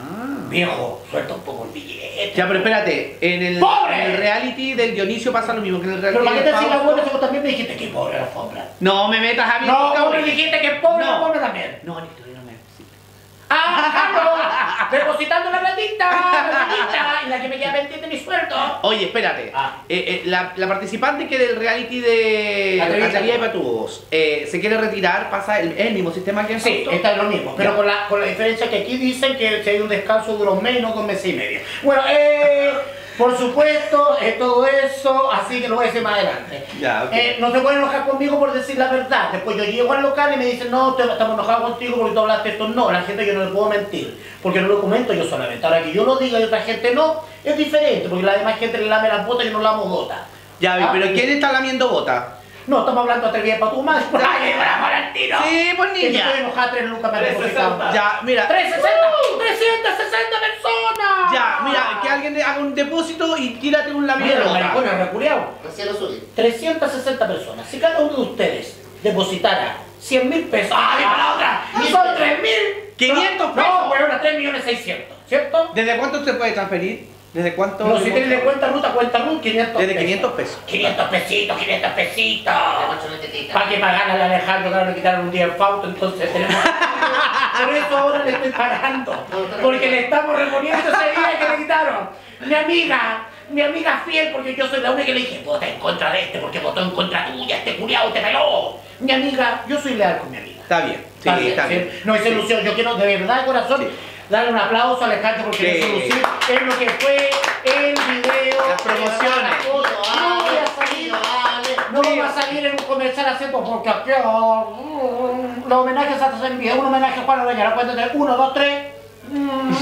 Viejo, suelta un poco el billete. ya, pero espérate, en el, ¡Pobre! en el reality del Dionisio pasa lo mismo que en el Pero reality para qué del te decís la Fausto. buena si vos también me dijiste que pobre la alfombra. No me metas a mí, No, cabrón. pobre dijiste que pobre la No. alfombra también. No, Nicolás, no me... ¡Ah, Jano! Depositando la platita, la platita, y la que me queda pendiente mi sueldo. Oye, espérate. Ah. Eh, eh, la, la participante que del reality de Atrevida Atrevida y y Patúos eh, se quiere retirar, pasa el, es el mismo sistema que en Sí, Fausto. está en lo mismo, pero Ya. con la, con la diferencia que aquí dicen que si hay un descanso de unos menos, dos meses y medio. Bueno, eh, por supuesto, es todo eso, así que lo voy a decir más adelante. Ya, ok. Eh, no se pueden enojar conmigo por decir la verdad. Después yo llego al local y me dicen, no, te- estamos enojados contigo porque tú hablaste esto. No, la gente yo no le puedo mentir, porque no lo comento yo solamente. Ahora que yo lo diga y otra gente no, es diferente, porque la demás gente le lame las botas y yo no lamo botas. Ya, ¿Ah? pero ¿quién está lamiendo bota? No, estamos hablando de Atrevida para tu madre. ¡Ay, bravo al tiro! Sí, pues Que yo niña. estoy enojada, tres lucas me han depositado. Ya, mira. ¡trescientos sesenta! ¡trescientas sesenta personas! Ya, mira, que alguien haga un depósito y tírate un Mira, lamido de los bota. maricones reculeados. Recién lo subí. trescientas sesenta personas. Si cada uno de ustedes depositara cien mil pesos. ¡Ay, para la otra! ¡Son tres mil! quinientos pesos. No, bueno, una tres millones seiscientos. ¿Cierto? ¿Desde cuánto se puede transferir? ¿Desde cuánto? No, si tienen de cuenta ruta, cuenta ruta, quinientos Desde pesos. quinientos pesos. quinientos pesitos, quinientos pesitos. Te muestro una tetita. Para que pagara al Alejandro, claro, le quitaron un día en Fausto, entonces tenemos... Por eso ahora le estoy pagando. Porque le estamos reponiendo ese día que le quitaron. Mi amiga, mi amiga fiel, porque yo soy la única que le dije, vota en contra de este, porque votó en contra tuya, este culiao, te peló. Mi amiga, yo soy leal con mi amiga. Está bien. Sí, Está bien, está ¿sí? bien. No es ilusión, yo quiero de verdad de corazón Sí. darle un aplauso a Alejandro porque Sí. es lucir en lo que fue el video. Las promociones. No voy a salir. No vamos a salir en un comercial haciendo porque aquí mm, los homenajes hasta se envían. Un homenaje a Juan Oreña, la cuenta de uno, dos, tres. Mm.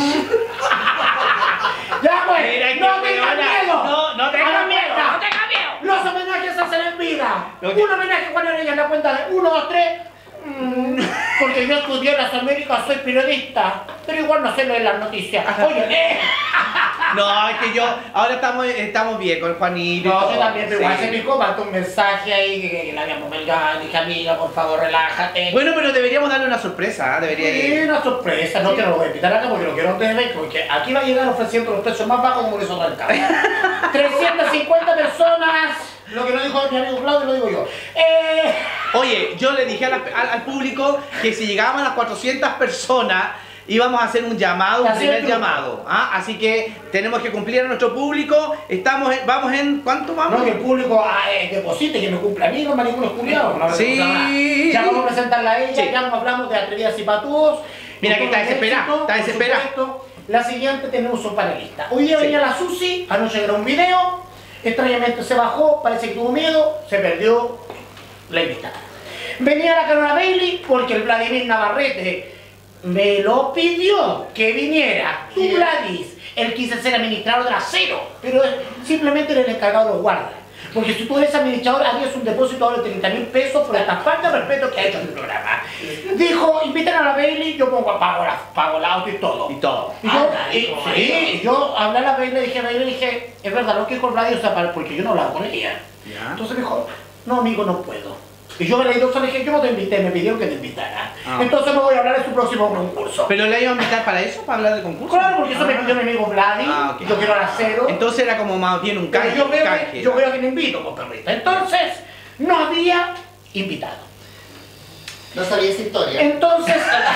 Ya pues, Mira que no tengan weona. miedo. No, no tengan A la miedo, cuenta. no tengan miedo. Los homenajes se hacen en vida. Lo que- Un homenaje a Juan Oreña en la cuenta de uno, dos, tres. Mm, Porque yo estudié en las Américas, soy periodista, pero igual no sé leer las noticias. Oye, eh. No, es que yo, ahora estamos, estamos bien con Juanito. y No, todo, yo también, pero igual sí. se picó, mandó un mensaje ahí que, que la habíamos melgado, dije amiga, por favor, relájate. Bueno, pero deberíamos darle una sorpresa, ¿eh? Debería Sí, ir. una sorpresa, no que no lo voy a invitar acá porque lo quiero antes de ver, porque aquí va a llegar ofreciendo los precios más bajos como por eso arrancaba. trescientas cincuenta personas, lo que no dijo mi amigo Claudio lo digo yo. Eh, Oye, yo le dije a la- al, al público que si llegábamos a las cuatrocientas personas íbamos a hacer un llamado, un Así primer es, tú. llamado. ¿Ah? Así que tenemos que cumplir a nuestro público. Estamos en, vamos en, ¿cuánto vamos? no, que el público ah, eh, deposite, que me cumpla a mí, no maricones culiados. No, Sí. no, no, no. Ya vamos a presentarla a ella, Sí. ya nos hablamos de Atrevidas y Patúos. Mira que Con está todo el desesperada, éxito, está por desesperada. supuesto. La siguiente tenemos un panelista. Hoy día Sí. venía la Susi, anoche grabó un video, extrañamente se bajó, parece que tuvo miedo, se perdió la invitada. Venía la Carola Bailey porque el Vladimir Navarrete me lo pidió que viniera. Tú, Sí. Vladis, él quise ser administrador de acero, pero él simplemente era el encargado de los guardas. Porque si tú eres administrador, harías un depósito ahora de treinta mil pesos por esta falta de respeto que ha hecho en el programa. Dijo, inviten a la Bailey, yo pongo pago, la, pago el auto y todo. Y todo. Y yo, Anda, y- hijo, sí, marido. y yo hablé a la Bailey, dije, Bailey, dije, es verdad, lo que dijo el radio, o sea, para- porque yo no hablaba con ella. Ya. Entonces me dijo, no amigo, no puedo. Y yo me leí dos horas y dije, yo no te invité, me pidieron que te invitara. Ah. Entonces no voy a hablar de su próximo concurso. ¿Pero le iba a invitar para eso? ¿Para hablar del concurso? Claro, porque eso me pidió mi amigo Vladi, Ah, ok. y yo quiero al acero. Entonces era como más bien un Pero canje. yo veo, canje, que, yo ¿no? veo que me invito, pues perrita. Entonces, no había invitado. No sabía esa historia. Entonces,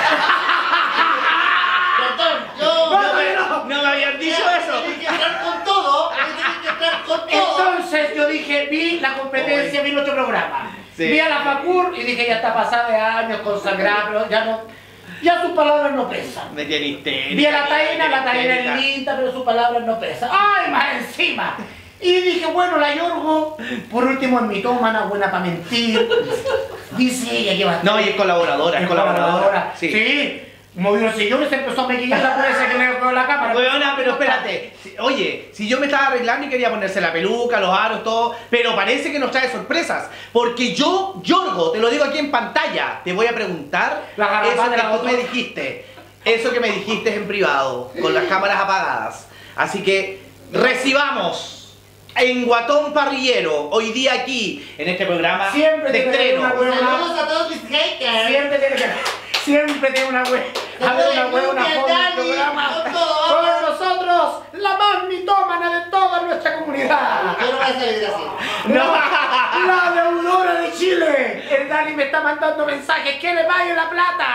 Perdón, yo... No, No, no, me- no. no me habían dicho eso. Tienes que entrar con todo. Tienes que entrar con todo. entonces yo dije, vi la competencia, vi nuestro programa. Sí. Vi a la Facur y dije, ya está pasada de años, consagrada, pero ya no, ya sus palabras no pesan. Me tiene histérica. Vi a la Taina, la Taina histérica. es linda, pero sus palabras no pesan. ¡Ay, más encima! Y dije, bueno, la Yorgo, por último es mitómana, buena para mentir. Dice ella que va a No, y es colaboradora, es es colaboradora. colaboradora. Sí. Sí. Movió el sillón y se empezó a maquillar la pureza que le dejó la cámara. Weona, pero espérate. Si- Oye, si yo me estaba arreglando y quería ponerse la peluca, los aros, todo, pero parece que nos trae sorpresas. Porque yo, Yorgo, te lo digo aquí en pantalla, te voy a preguntar La garrapata eso de que la tú otra. me dijiste. Eso que me dijiste en privado, con las cámaras apagadas. Así que recibamos en Guatón Parrillero, hoy día aquí, en este programa Siempre de tiene que haber estreno. una huevona. Saludos a todos mis haters. Siempre tiene que siempre tiene una hue a ver una huevona Lluvia, por el Dani, programa. con todo. Con nosotros, la más mitómana de toda nuestra comunidad. Yo no voy a salir así. No, la deudora de Chile. El Dani me está mandando mensajes que le pague la plata.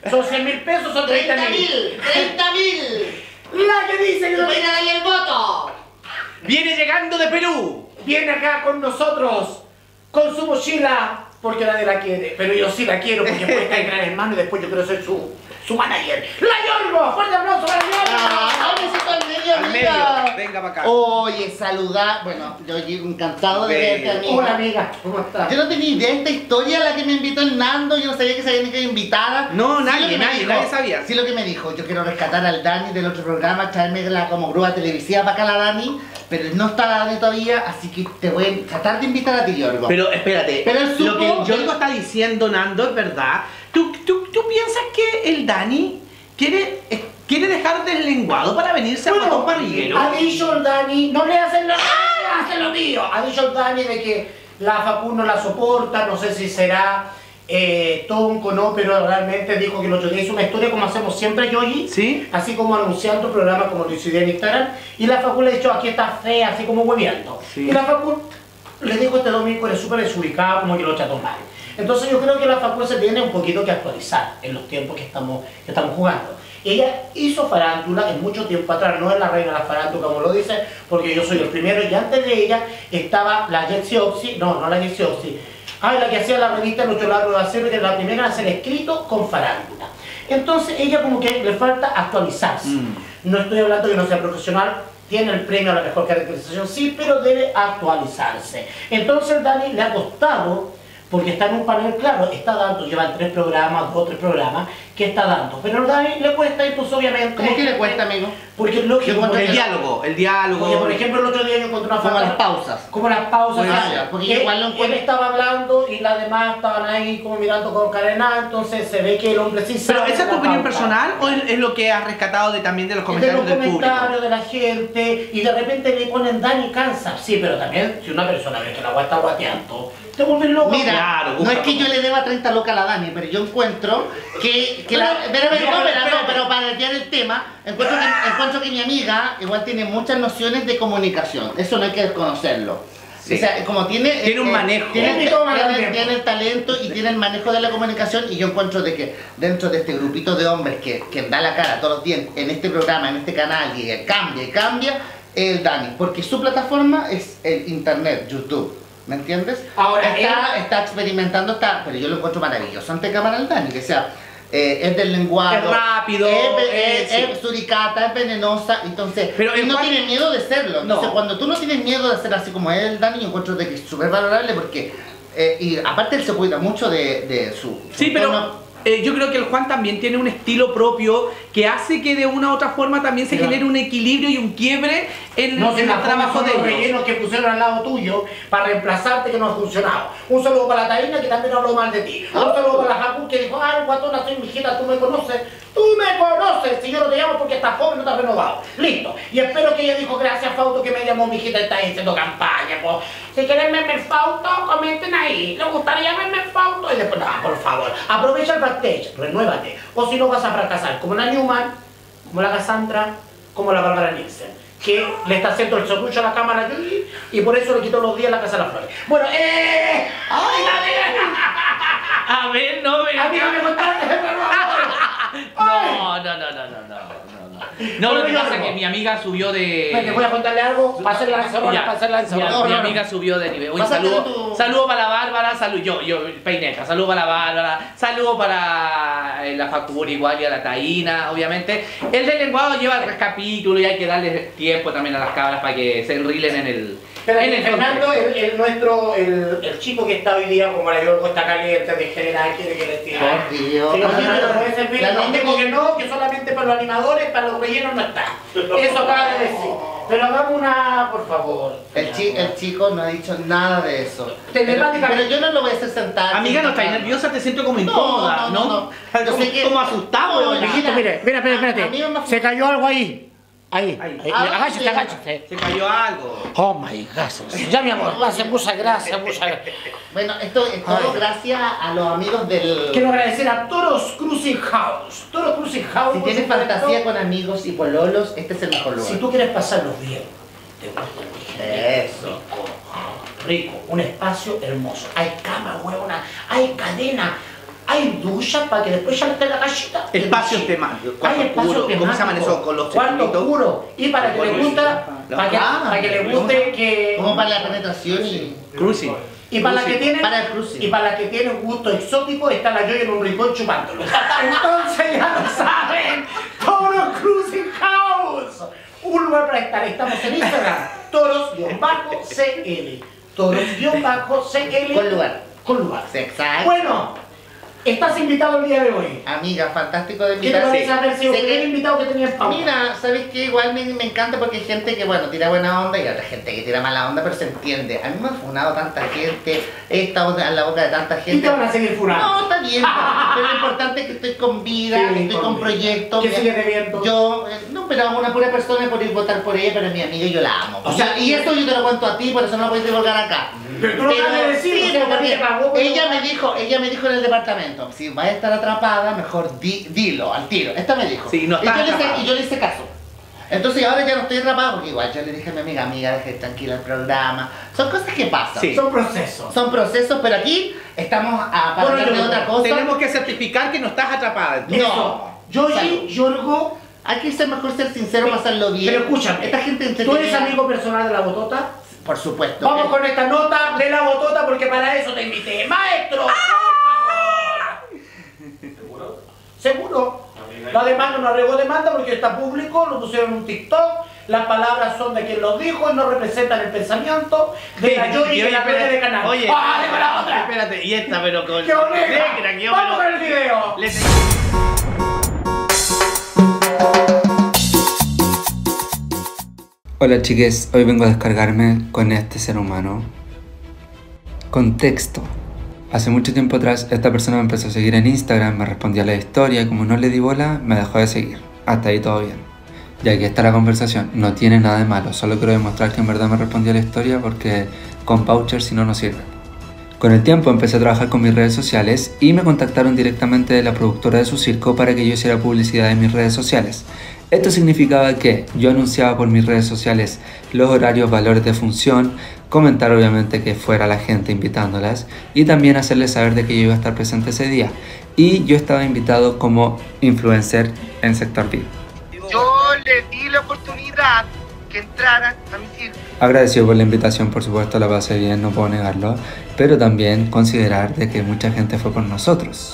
Son cien mil pesos, son treinta ¡treinta mil. mil! ¡treinta mil! La que dice que ¡Se no pueden darle el voto! Viene llegando de Perú. viene acá con nosotros con su mochila porque nadie la quiere, pero yo sí la quiero porque puede estar en Gran Hermano y después yo quiero ser su, su manager. ¡La Yorgo! ¡Fuerte aplauso para la ¡Ah, Yorgo! besito al medio, Al amiga! medio, venga para acá. Oye, saludar. Bueno, yo llego encantado de Ven. verte, amiga. Hola amiga, ¿cómo estás? Yo no tenía idea de esta historia a la que me invitó el Nando, yo no sabía que se había que invitada. No, Sí, nadie, lo que me nadie, dijo, nadie sabía. Sí, lo que me dijo, yo quiero rescatar al Dani del otro programa, traérmela como grúa televisiva para acá la Dani, pero no está la Dani todavía, así que te voy a tratar de invitar a ti, Yorgo. Pero espérate, Pero él lo que supo- Yorgo está diciendo, Nando, es verdad. ¿Tú, tú, tú piensas que el Dani quiere, eh, quiere dejar del lenguado para venirse a Guatón Parrillero? ha dicho el Dani, no le hacen lo, ¡ah! hacen lo mío. Ha dicho el Dani de que la Facu no la soporta, no sé si será eh, tonco o no, pero realmente dijo que el otro día hizo una historia como hacemos siempre, Yoyi. ¿Sí? Así como anunciando programas como lo hice en Instagram. Y la Facu le ha dicho, aquí está fea, así como hueveando. Sí. Y la Facu le dijo este domingo, eres súper desubicado, como que lo trató mal. Entonces yo creo que la Facu se tiene un poquito que actualizar en los tiempos que estamos, que estamos jugando. Ella hizo farándula en mucho tiempo atrás, no es la reina de la farándula como lo dice, porque yo soy el primero y antes de ella estaba la Jessie Oxy, no, no la Jessie Oxy, ah, la que hacía la revista Nuestro Lado de Acero, que era la primera en hacer escrito con farándula. Entonces ella como que le falta actualizarse. Mm. No estoy hablando que no sea profesional, tiene el premio a la mejor caracterización, sí, pero debe actualizarse. Entonces el Dani le ha costado, porque está en un panel, claro, está dando, llevan tres programas, dos o tres programas, que está dando. Pero al Dani le cuesta, y pues obviamente... ¿Cómo que le cuesta, amigo? Porque es lógico, Yo encuentro porque El diálogo, el diálogo. porque, por ejemplo, el otro día yo encontré una Como foto- las pausas. Como las pausas. Ah, ¿sabes? ya, porque Que igual lo encuentro- él estaba hablando y las demás estaban ahí como mirando con carenada, entonces se ve que el hombre sí ¿Pero sabe esa es tu la opinión pauta. personal o es es lo que has rescatado de, también de los De comentarios los del público? comentarios de la gente y de repente le ponen Dani cansa. Sí, pero también si una persona ve que la agua está guateando, te vuelves loco. Mira, Claro, no busca es que como- yo le deba treinta locas a la Dani, pero yo encuentro que, que la... Pero, pero, Pero, no, pero, espérate. no, pero para retirar el tema, encuentro que, encuentro que mi amiga igual tiene muchas nociones de comunicación. Eso no hay que desconocerlo. Sí. O sea, como tiene... Tiene un manejo. Tiene, Tiene todo manejo. tiene- tiene el talento y tiene el manejo de la comunicación y yo encuentro de que dentro de este grupito de hombres que, que da la cara todos los días en este programa, en este canal y que cambia y cambia, el Dani. Porque su plataforma es el internet, YouTube. ¿Me entiendes? Ahora, está, él- está experimentando, está, pero yo lo encuentro maravilloso ante cámara el Dani, que sea, eh, es del lenguaje, Es rápido, es, ve- eh, es- sí. es suricata, es venenosa, entonces, Pero él el no Juan- tiene miedo de serlo. Entonces, No. cuando tú no tienes miedo de ser así como es el Dani, yo encuentro de que es súper valorable porque, eh, y aparte él se cuida mucho de, de su, su Sí, pero tono. eh, yo creo que el Juan también tiene un estilo propio que hace que de una u otra forma también se Mira. genere un equilibrio y un quiebre en, No en se el trabajo de los ellos. rellenos que pusieron al lado tuyo para reemplazarte que no ha funcionado. Un saludo para la Taina que también habló mal de ti. Un saludo para la Jacu que dijo, ay, guatona, soy mi hijita, tú me conoces. Tú me conoces, si yo no te llamo porque estás joven, no te has renovado. Listo. Y espero que ella dijo, gracias Fausto que me llamó mi hijita, está haciendo campaña. Pues. Si quieren verme el Fausto, comenten ahí. ¿Les gustaría verme el Fausto? Y después, no, por favor, aprovecha el backstage, renuévate. O si no vas a fracasar, como la Newman, como la Cassandra, como la Bárbara Nielsen, que le está haciendo el serrucho a la cámara aquí y por eso le quitó los días la Casa de las Flores. Bueno, eh... ¡Ay, la A ver, no, nena! ¡Amiga, me contaste! No, no, no, no, no, no, no. No, lo que pasa es que mi amiga subió de... Te voy a contarle algo, para hacer la lanzadora, Ya, para hacer la mi, lanzadora. mi amiga subió de nivel. Un Pásate saludo, tu- saludo para la Bárbara, salud, yo, yo, peineja, saludo para la Bárbara, saludo para eh, la factura igual y a la Taína, obviamente. El del lenguado lleva tres capítulos y hay que darle tiempo también a las cabras para que se enrilen en el... Pero en el Fernando, el, contexto. el nuestro, el, el chico que está hoy día, como la Yorgo está caliente, de general, quiere que le tire. Por Dios. Si lo tiene, lo puede servir. La No niña digo que- que no, que solamente para los animadores, para los rellenos no está. Eso acaba de decir. Pero hagamos una, por favor. El, chi- el chico no ha dicho nada de eso. Pero, Telemáticamente. pero yo no lo voy a hacer sentar. Amiga, no estás sentar. nerviosa, te siento como No, incómoda, no, ¿no? no, no. Yo Como, sé que- como asustado, No, ¿verdad? mira. Mijito, mire, mira, espérate, A- a mí espérate. me- Se cayó algo ahí. Ahí. Ahí. ahí. Ah, Agáchate, sí. agáchate. Se cayó algo. Oh my God. Ya, mi amor, gracias, muchas gracias, muchas gracias. Bueno, esto es todo Ay. gracias a los amigos del... Quiero agradecer a Toros Cruising House. Toros Cruising House. Si por tienes supuesto. fantasía con amigos y pololos, este es el mejor lugar. Si tú quieres pasarlo bien, te gusta el viaje. Eso. Rico, rico, un espacio hermoso. Hay cama, huevona, hay cadena, hay duchas para que después ya esté la cachita. Espacios temáticos, cuarto Hay espacios oscuro, ¿cómo se llaman temáticos, esos con los cuarto circulitos? oscuro. Y para que le gusta, para que, Ah, para que le guste que... Como para la penetración y... Cruising. Y para la que tienen, Para el cruising. y para la que tienen gusto exótico está la Yoyo en un rincón chupándolo. Entonces ya lo saben, Toro Cruising House. Un lugar para estar. Estamos en Instagram, toros-C L. Toros-C L. Con lugar. Con lugar. Exacto. Bueno, estás invitado el día de hoy. Amiga, fantástico de ¿Qué te invitar. parece haber sido Sé el que- primer invitado que tenía en pauta? Mira, ¿sabes qué? Igual me, me encanta porque hay gente que, bueno, tira buena onda y otra gente que tira mala onda, pero se entiende. A mí me ha funado tanta gente, he estado en la boca de tanta gente. Y te van a seguir furando. No, está bien, pero lo importante es que estoy con vida, Sí, que estoy con con vida. proyectos. ¿Qué Mira, sigues debiendo? Yo, eh, no, pero a una pura persona por ir a votar por ella, pero es mi amiga y yo la amo. O sea, y esto yo te lo cuento a ti, por eso no lo puedes divulgar acá. Pero tú no acabas de decir, sí, o sea, porque que te pagó, pero- ella me dijo, ella me dijo en el departamento, si vas a estar atrapada, mejor di- dilo al tiro. Esta me dijo. Sí, no y, yo estás le hice, atrapada. y yo le hice caso. Entonces ahora ya no estoy atrapada porque igual yo le dije a mi amiga, amiga, deje tranquila el programa. Son cosas que pasan. Sí. Son procesos. Son procesos, pero aquí estamos a, para Bueno, hablar de yo- otra cosa. Tenemos que certificar que no estás atrapada. entonces. No. Yoyi, Salud. Yorgo, Hay que ser mejor ser sincero, Pero- pasarlo bien. pero escúchame, Esta gente ¿tú entretenida. eres amigo personal de la botota? Por supuesto. Vamos Eh, con esta nota de la botota porque para eso te invité. ¡Maestro! por favor. ¿Seguro? La demanda no arregó demanda porque está público, lo pusieron en un TikTok, las palabras son de quien los dijo y no representan el pensamiento de la Yoyi y de la P D de canal. Oye, ¡Ah, con la otra! espérate, y esta, pero con. ¡Qué oreja! negra, qué ¡Vamos bueno. con el video! Le- Hola chiques, hoy vengo a descargarme con este ser humano. Contexto. Hace mucho tiempo atrás esta persona me empezó a seguir en Instagram, me respondía a la historia y como no le di bola, me dejó de seguir. Hasta ahí todo bien. Y aquí está la conversación, no tiene nada de malo, solo quiero demostrar que en verdad me respondía a la historia porque con vouchers si no, no sirve. Con el tiempo empecé a trabajar con mis redes sociales y me contactaron directamente de la productora de su circo para que yo hiciera publicidad en mis redes sociales. Esto significaba que yo anunciaba por mis redes sociales los horarios, valores de función, comentar obviamente que fuera la gente invitándolas y también hacerles saber de que yo iba a estar presente ese día. Y yo estaba invitado como influencer en Sector V I P. Yo le di la oportunidad que entraran a mi circo. Agradecido por la invitación, por supuesto, la pasé bien, no puedo negarlo, pero también considerar de que mucha gente fue por nosotros.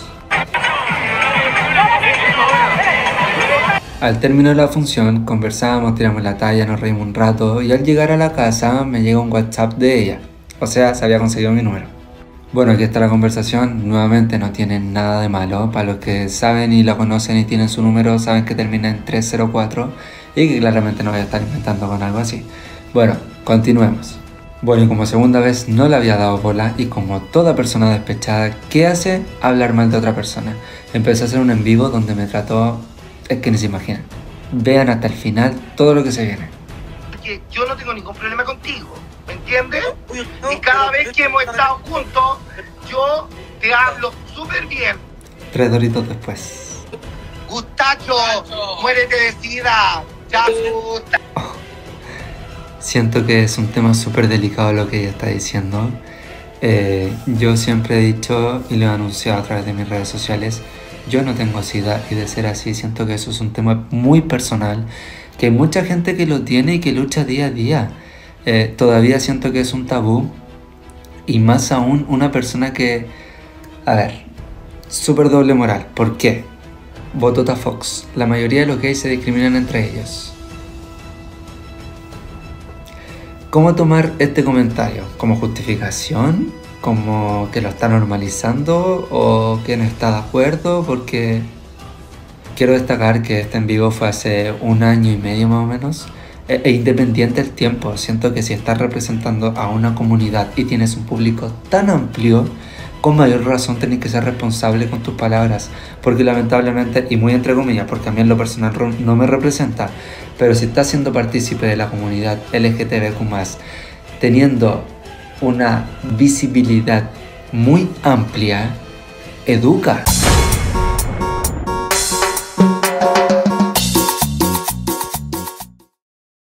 Al término de la función, conversábamos, tiramos la talla, nos reímos un rato y al llegar a la casa me llega un WhatsApp de ella, o sea, se había conseguido mi número. Bueno, aquí está la conversación, nuevamente no tiene nada de malo, para los que saben y la conocen y tienen su número saben que termina en tres cero cuatro y que claramente no voy a estar inventando con algo así. Bueno, continuemos. Bueno, y como segunda vez no le había dado bola y como toda persona despechada, ¿qué hace? Hablar mal de otra persona. Empecé a hacer un en vivo donde me trató, es que ni se imaginan. Vean hasta el final todo lo que se viene. Que yo no tengo ningún problema contigo, ¿me entiendes? Y cada vez que hemos estado juntos, yo te hablo súper bien. Tres doritos después. Gustacho, muérete de sida. Chao, Gusta. Siento que es un tema súper delicado lo que ella está diciendo. Eh, yo siempre he dicho y lo he anunciado a través de mis redes sociales, yo no tengo sida y de ser así siento que eso es un tema muy personal, que hay mucha gente que lo tiene y que lucha día a día. Eh, todavía siento que es un tabú y más aún una persona que, a ver, súper doble moral. ¿Por qué? Botota Fox, la mayoría de los gays se discriminan entre ellos. ¿Cómo tomar este comentario? ¿Como justificación? ¿Como que lo está normalizando? ¿O que no está de acuerdo? Porque quiero destacar que este en vivo fue hace un año y medio más o menos. E, e independiente del tiempo, siento que si estás representando a una comunidad y tienes un público tan amplio, con mayor razón tenés que ser responsable con tus palabras. Porque lamentablemente, y muy entre comillas, porque a mí en lo personal no me representa, pero si estás siendo partícipe de la comunidad L G T B Q más, teniendo una visibilidad muy amplia, educa. Vengo a hablar.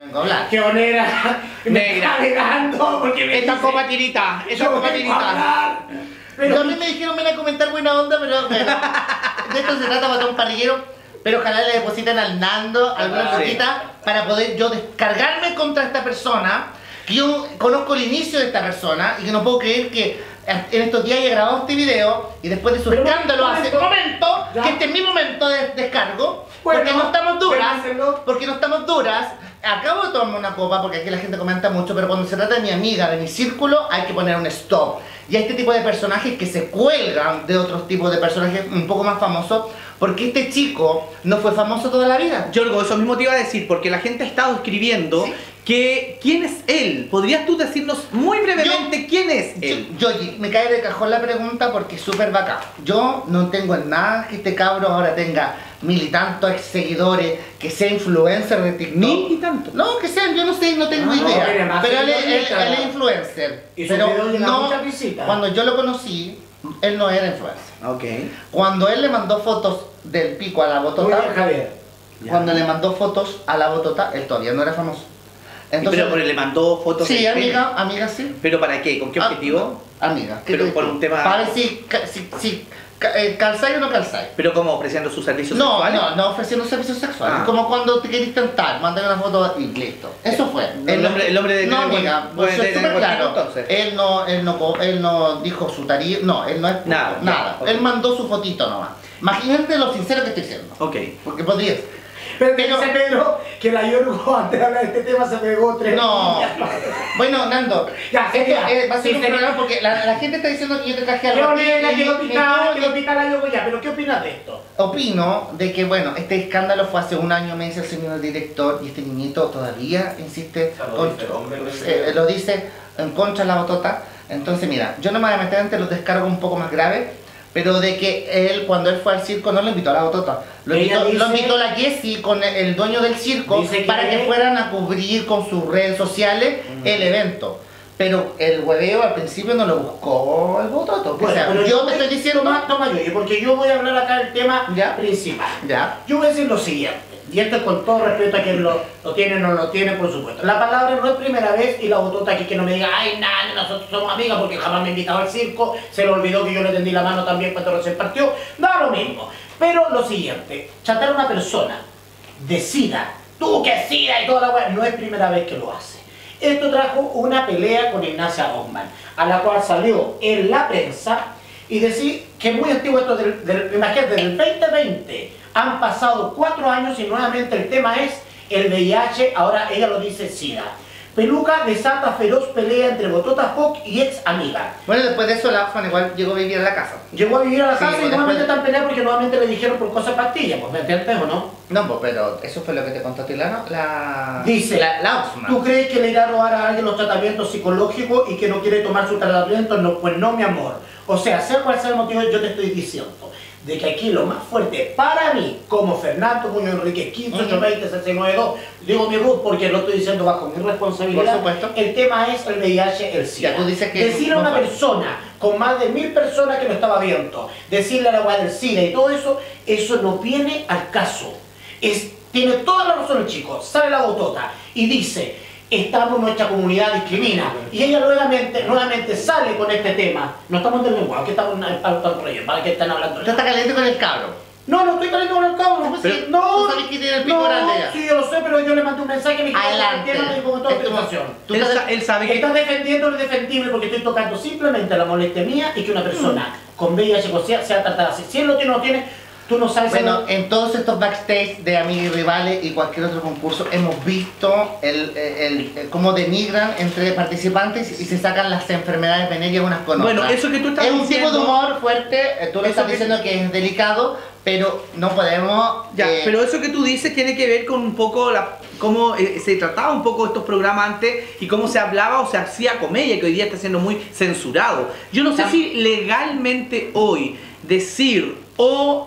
qué honera. Me Negra. está negando porque me Esta dice, copa tirita, esta yo copa vengo a tirita. hablar. Pero Pero a mí me dijeron, ven a comentar buena onda, pero bueno, de esto se trata, Guatón Parrillero. Pero ojalá le depositen al Nando alguna Sí. cosita para poder yo descargarme contra esta persona. Que yo conozco el inicio de esta persona y que no puedo creer que en estos días haya grabado este video y después de su Pero, escándalo momento, hace un momento, ya. que este es mi momento de descargo, Bueno, porque no estamos duras, déjenselo. porque no estamos duras. Acabo de tomarme una copa porque aquí la gente comenta mucho, pero cuando se trata de mi amiga, de mi círculo, hay que poner un stop. Y a este tipo de personajes que se cuelgan de otros tipos de personajes un poco más famosos, porque este chico no fue famoso toda la vida. Yorgo, eso mismo te iba a decir, porque la gente ha estado escribiendo Sí. que quién es él. ¿Podrías tú decirnos muy brevemente quién es él? Yo, yo- me cae de cajón la pregunta porque es súper bacán. Yo no tengo en nada que este cabro ahora tenga mil y tantos ex seguidores, que sea influencer de TikTok. Mil y tantos. No, que sea, yo no sé, no tengo Ah, no, idea. tiene más Pero él, es- él- seguidores, él es influencer. Y su pero video llega a no, muchas visitas. cuando yo lo conocí, él no era influencer. Ok. Cuando él le mandó fotos del pico a la Muy botota, bien, Javier. cuando le mandó fotos a la botota, él todavía no era famoso. Entonces, pero, pero le mandó fotos sí, del pene. amiga, amiga, sí. ¿Pero para qué? ¿Con qué Ah, objetivo? Amiga. ¿qué Pero te- por un tema- Para ver si, ca- si, si ca- eh, calzáis o no calzáis. ¿Pero como ofreciendo sus servicios No, sexuales? no, no ofreciendo servicios sexuales. Ah. Como cuando te querés tentar, mandar una foto y listo. Eso fue. El hombre- el hombre de No, tener buen- amiga, buen- pues, de es tener súper buen claro. tipo, entonces. Él no, él no, co- él no dijo su tarifa, no, él no es puto, Nada, nada. ya, ok. Él mandó su fotito nomás. Imagínate lo sincero que estoy siendo. Ok. Porque podrías. Pero, Pero- dice Pedro que la Yorgo antes de hablar de este tema se pegó tres. No. Bueno, Nando, Ya, esto ya. eh, va a ser Sí, un sí. programa porque la, la gente está diciendo que yo te traje Qué algo. honera, y- que y- lo y- pica, y- que lo pica la Yorgo ya. Pero ¿qué opinas de esto? Opino de que, bueno, este escándalo fue hace un año, me dice el señor director, y este niñito todavía insiste, O sea, lo con- dice el hombre, lo dice. eh, lo dice en contra de la botota. Entonces, mira, yo no me voy a meter entre los descargos un poco más graves, pero de que él, cuando él fue al circo, no lo invitó a la botota. Lo Ella invitó, dice- lo invitó la Jessie con el, el dueño del circo Dice que para que él- fueran a cubrir con sus redes sociales el evento. Pero el hueveo al principio no lo buscó el bototo. O sea, pero yo te estoy diciendo Toma, toma yo, porque yo voy a hablar acá del tema Ya. principal. Ya. Yo voy a decir lo siguiente, y esto es con todo respeto a quien lo, lo tiene o no lo tiene, por supuesto. La palabra no es primera vez y la botota aquí que no me diga, ay, nada, nosotros somos amigas porque jamás me ha invitado al circo, se le olvidó que yo le tendí la mano también cuando recién partió, da lo mismo. Pero lo siguiente, tratar a una persona de SIDA, tú que SIDA y toda la weá, no es primera vez que lo hace. Esto trajo una pelea con Ignacia Hoffman, a la cual salió en la prensa y decir que es muy antiguo esto del, del, imagínate, del veinte veinte. Han pasado cuatro años y nuevamente el tema es el V I H, ahora ella lo dice SIDA. Peluca desata feroz pelea entre Botota Foc y ex amiga. Bueno, después de eso la Hoffman igual llegó a vivir en la casa. Llegó a vivir a la Sí, casa y pues nuevamente después- están peleando porque nuevamente le dijeron por cosas pastillas, pues ¿me entiendes o no? No, pues, pero eso fue lo que te contó a ti la, la... Dice, la, la Hoffman. ¿tú crees que le irá a robar a alguien los tratamientos psicológicos y que no quiere tomar su tratamiento? No, pues no, mi amor. O sea, sea cual sea el motivo, yo te estoy diciendo de que aquí lo más fuerte para mí, como Fernando Muñoz Enrique, quince ocho veinte seis nueve dos, digo mi Ruth porque lo estoy diciendo bajo mi responsabilidad. Por supuesto. El tema es el V I H, el SIDA. Ya, tú dices que- Decirle a una persona con más de mil personas que lo estaba viendo, decirle a la weá del SIDA y todo eso, eso no viene al caso. Es, tiene toda la razón el chico, sale la botota y dice, estamos, nuestra comunidad discrimina. Y ella nuevamente, nuevamente sale con este tema. No estamos del lenguaje, que estamos en el por ellos, para que estén hablando. Tú estás caliente con el cabro. No, no estoy caliente con el cabro. Pues Pero- sí, no, tú sabes que tiene el pico no, grande ya. sí, yo lo sé, pero yo le mandé un mensaje y me dijo, Adelante. el tema me dijo con toda Es tu- autorización. tú Él, estás- sa- él sabe que... Estás defendiendo lo indefendible porque estoy tocando simplemente la molestia mía y que una persona con V I H con SIDA sea tratada así. Si él lo tiene o no tiene, tú no sabes. Bueno, si en todos estos backstage de Amigos y Rivales y cualquier otro concurso hemos visto el, el, el- cómo denigran entre participantes y se sacan las enfermedades venéreas unas con Bueno, otras. eso que tú estás Es un diciendo- tipo de humor fuerte, eh, tú lo Eso estás que- diciendo que es delicado, pero no podemos... Ya, eh, pero eso que tú dices tiene que ver con un poco la, cómo eh, se trataba un poco estos programas antes y cómo se hablaba o se hacía comedia, que hoy día está siendo muy censurado. Yo no sé Tam- si legalmente hoy decir o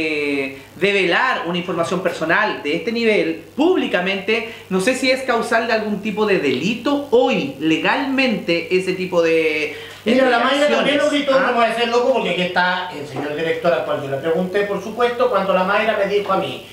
eh, develar una información personal de este nivel públicamente, no sé si es causal de algún tipo de delito hoy, legalmente, ese tipo de... Mira, la de Mayra también lo acciones. gritó, ¿Ah? no voy a ser loco porque aquí está el señor director al cual yo le pregunté, por supuesto, cuando la Mayra me dijo a mí,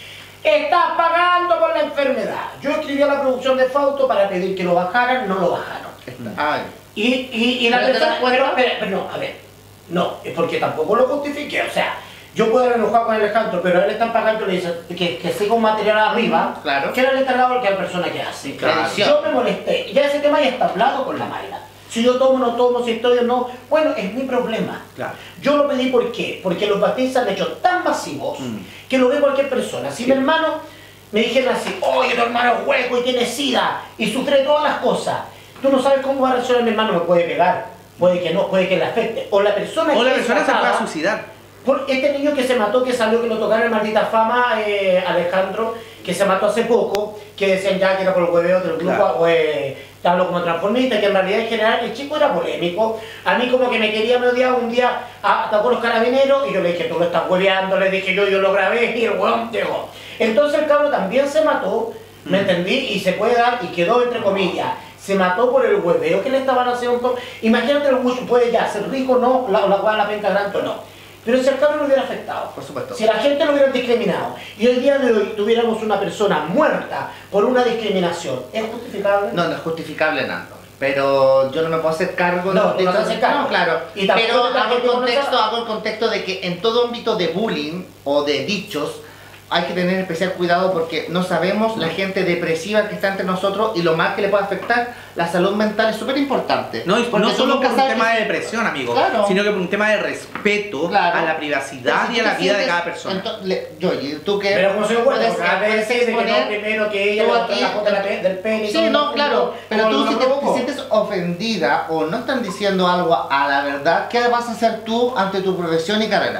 Estás pagando por la enfermedad. Yo escribí a la producción de Fausto para pedir que lo bajaran, no lo bajaron. Ay. Y, y, y la ¿Pero te persona... das cuenta? Pero, pero, pero no, a ver. No, es porque tampoco lo justifiqué. O sea, yo puedo haber enojado con Alejandro, pero a él le están pagando y le dicen que, que siga un material arriba, claro, que era el encargado que es la persona que hace. Claro. Yo me molesté. Ya ese tema ya está hablado con la Mayra. Si yo tomo o no tomo, si estoy o no, bueno, es mi problema. Claro. Yo lo pedí ¿por qué? Porque los batistas se han hecho tan masivos Mm. que lo ve cualquier persona. Si Sí. mi hermano me dijera así, oye, tu hermano es hueco y tiene sida y sufre todas las cosas, tú no sabes cómo va a reaccionar mi hermano, me puede pegar, puede que no, puede que le afecte. O la persona O que la es persona se matada, pueda suicidar. por este niño que se mató, que salió, que lo tocaron en Maldita Fama, eh, Alejandro, que se mató hace poco, que decían ya que era por el hueveo del grupo, Claro. o eh, te hablo como transformista, que en realidad en general el chico era polémico. A mí como que me quería, me odiaba, un día ah, atacó a los carabineros y yo le dije, tú lo estás hueveando, le dije yo, yo lo grabé y el hueón llegó. Entonces el cabro también se mató, ¿me entendí? Y se puede dar, y quedó entre comillas. Se mató por el hueveo que le estaban haciendo. Imagínate, el mucho puede ya ser rico, no, la, la, la, la penca granto, no. Pero si el cabro lo hubiera afectado, por supuesto, si la gente lo hubiera discriminado y hoy día de hoy tuviéramos una persona muerta por una discriminación, ¿es justificable? No, no es justificable, Nando. Pero yo no me puedo hacer cargo No, de tú no te haces cargo. No, claro. Y tampoco Pero te hago el haces contexto, cargo. hago el contexto de que en todo ámbito de bullying o de dichos hay que tener especial cuidado porque no sabemos la gente depresiva que está entre nosotros y lo más que le puede afectar. La salud mental es súper importante. No, y Porque no tú solo nunca por un sabes tema que- de depresión, amigo, Claro. sino que por un tema de respeto Claro. a la privacidad Pero si y a tú la te vida de sientes- cada persona. ento- le- yo, ¿y tú qué? Pero como soy bueno, puedes, porque a puedes veces dice que no, exponer primero que ella tú le aquí- mostró la foto de la pe- del pene y Sí, todo, no, claro, pero como tú lo si te, te provocó. sientes ofendida o no están diciendo algo a la verdad, ¿qué vas a hacer tú ante tu profesión y carrera?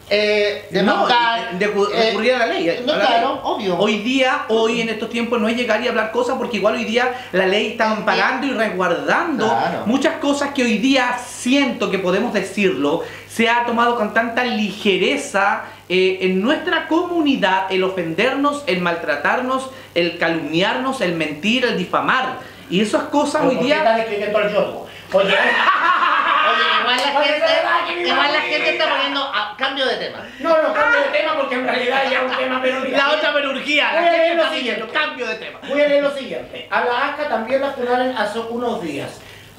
Eh, demandar, No, de, de- de eh, recurrir a la ley. no, a la claro, ley. obvio. Hoy día, hoy en estos tiempos no es llegar y hablar cosas porque igual hoy día la ley está amparando y resguardando Claro. muchas cosas que hoy día siento que podemos decirlo, se ha tomado con tanta ligereza eh, en nuestra comunidad el ofendernos, el maltratarnos, el calumniarnos, el mentir, el difamar. Y esas cosas Pero hoy ¿por qué día... estás escribiendo al yodo? Oye, Oye, igual la Oye, gente, de verdad que mi igual la madre- gente está poniendo a cambio de tema. no, no cambio de tema porque en realidad ya es un tema, pero mira, La otra menurgía, la Voy a leer gente lo está diciendo, siguiente. cambio de tema. Voy a leer lo siguiente. A la A C A también la funaron hace unos días.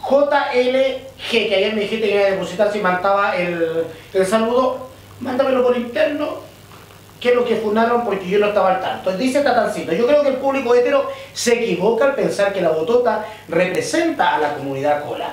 J L G, que ayer me dijiste que iba a depositar si mandaba el, el saludo, mándamelo por interno, que es lo que funaron porque yo no estaba al tanto. Dice Tatancito, yo creo que el público hetero se equivoca al pensar que la botota representa a la comunidad cola.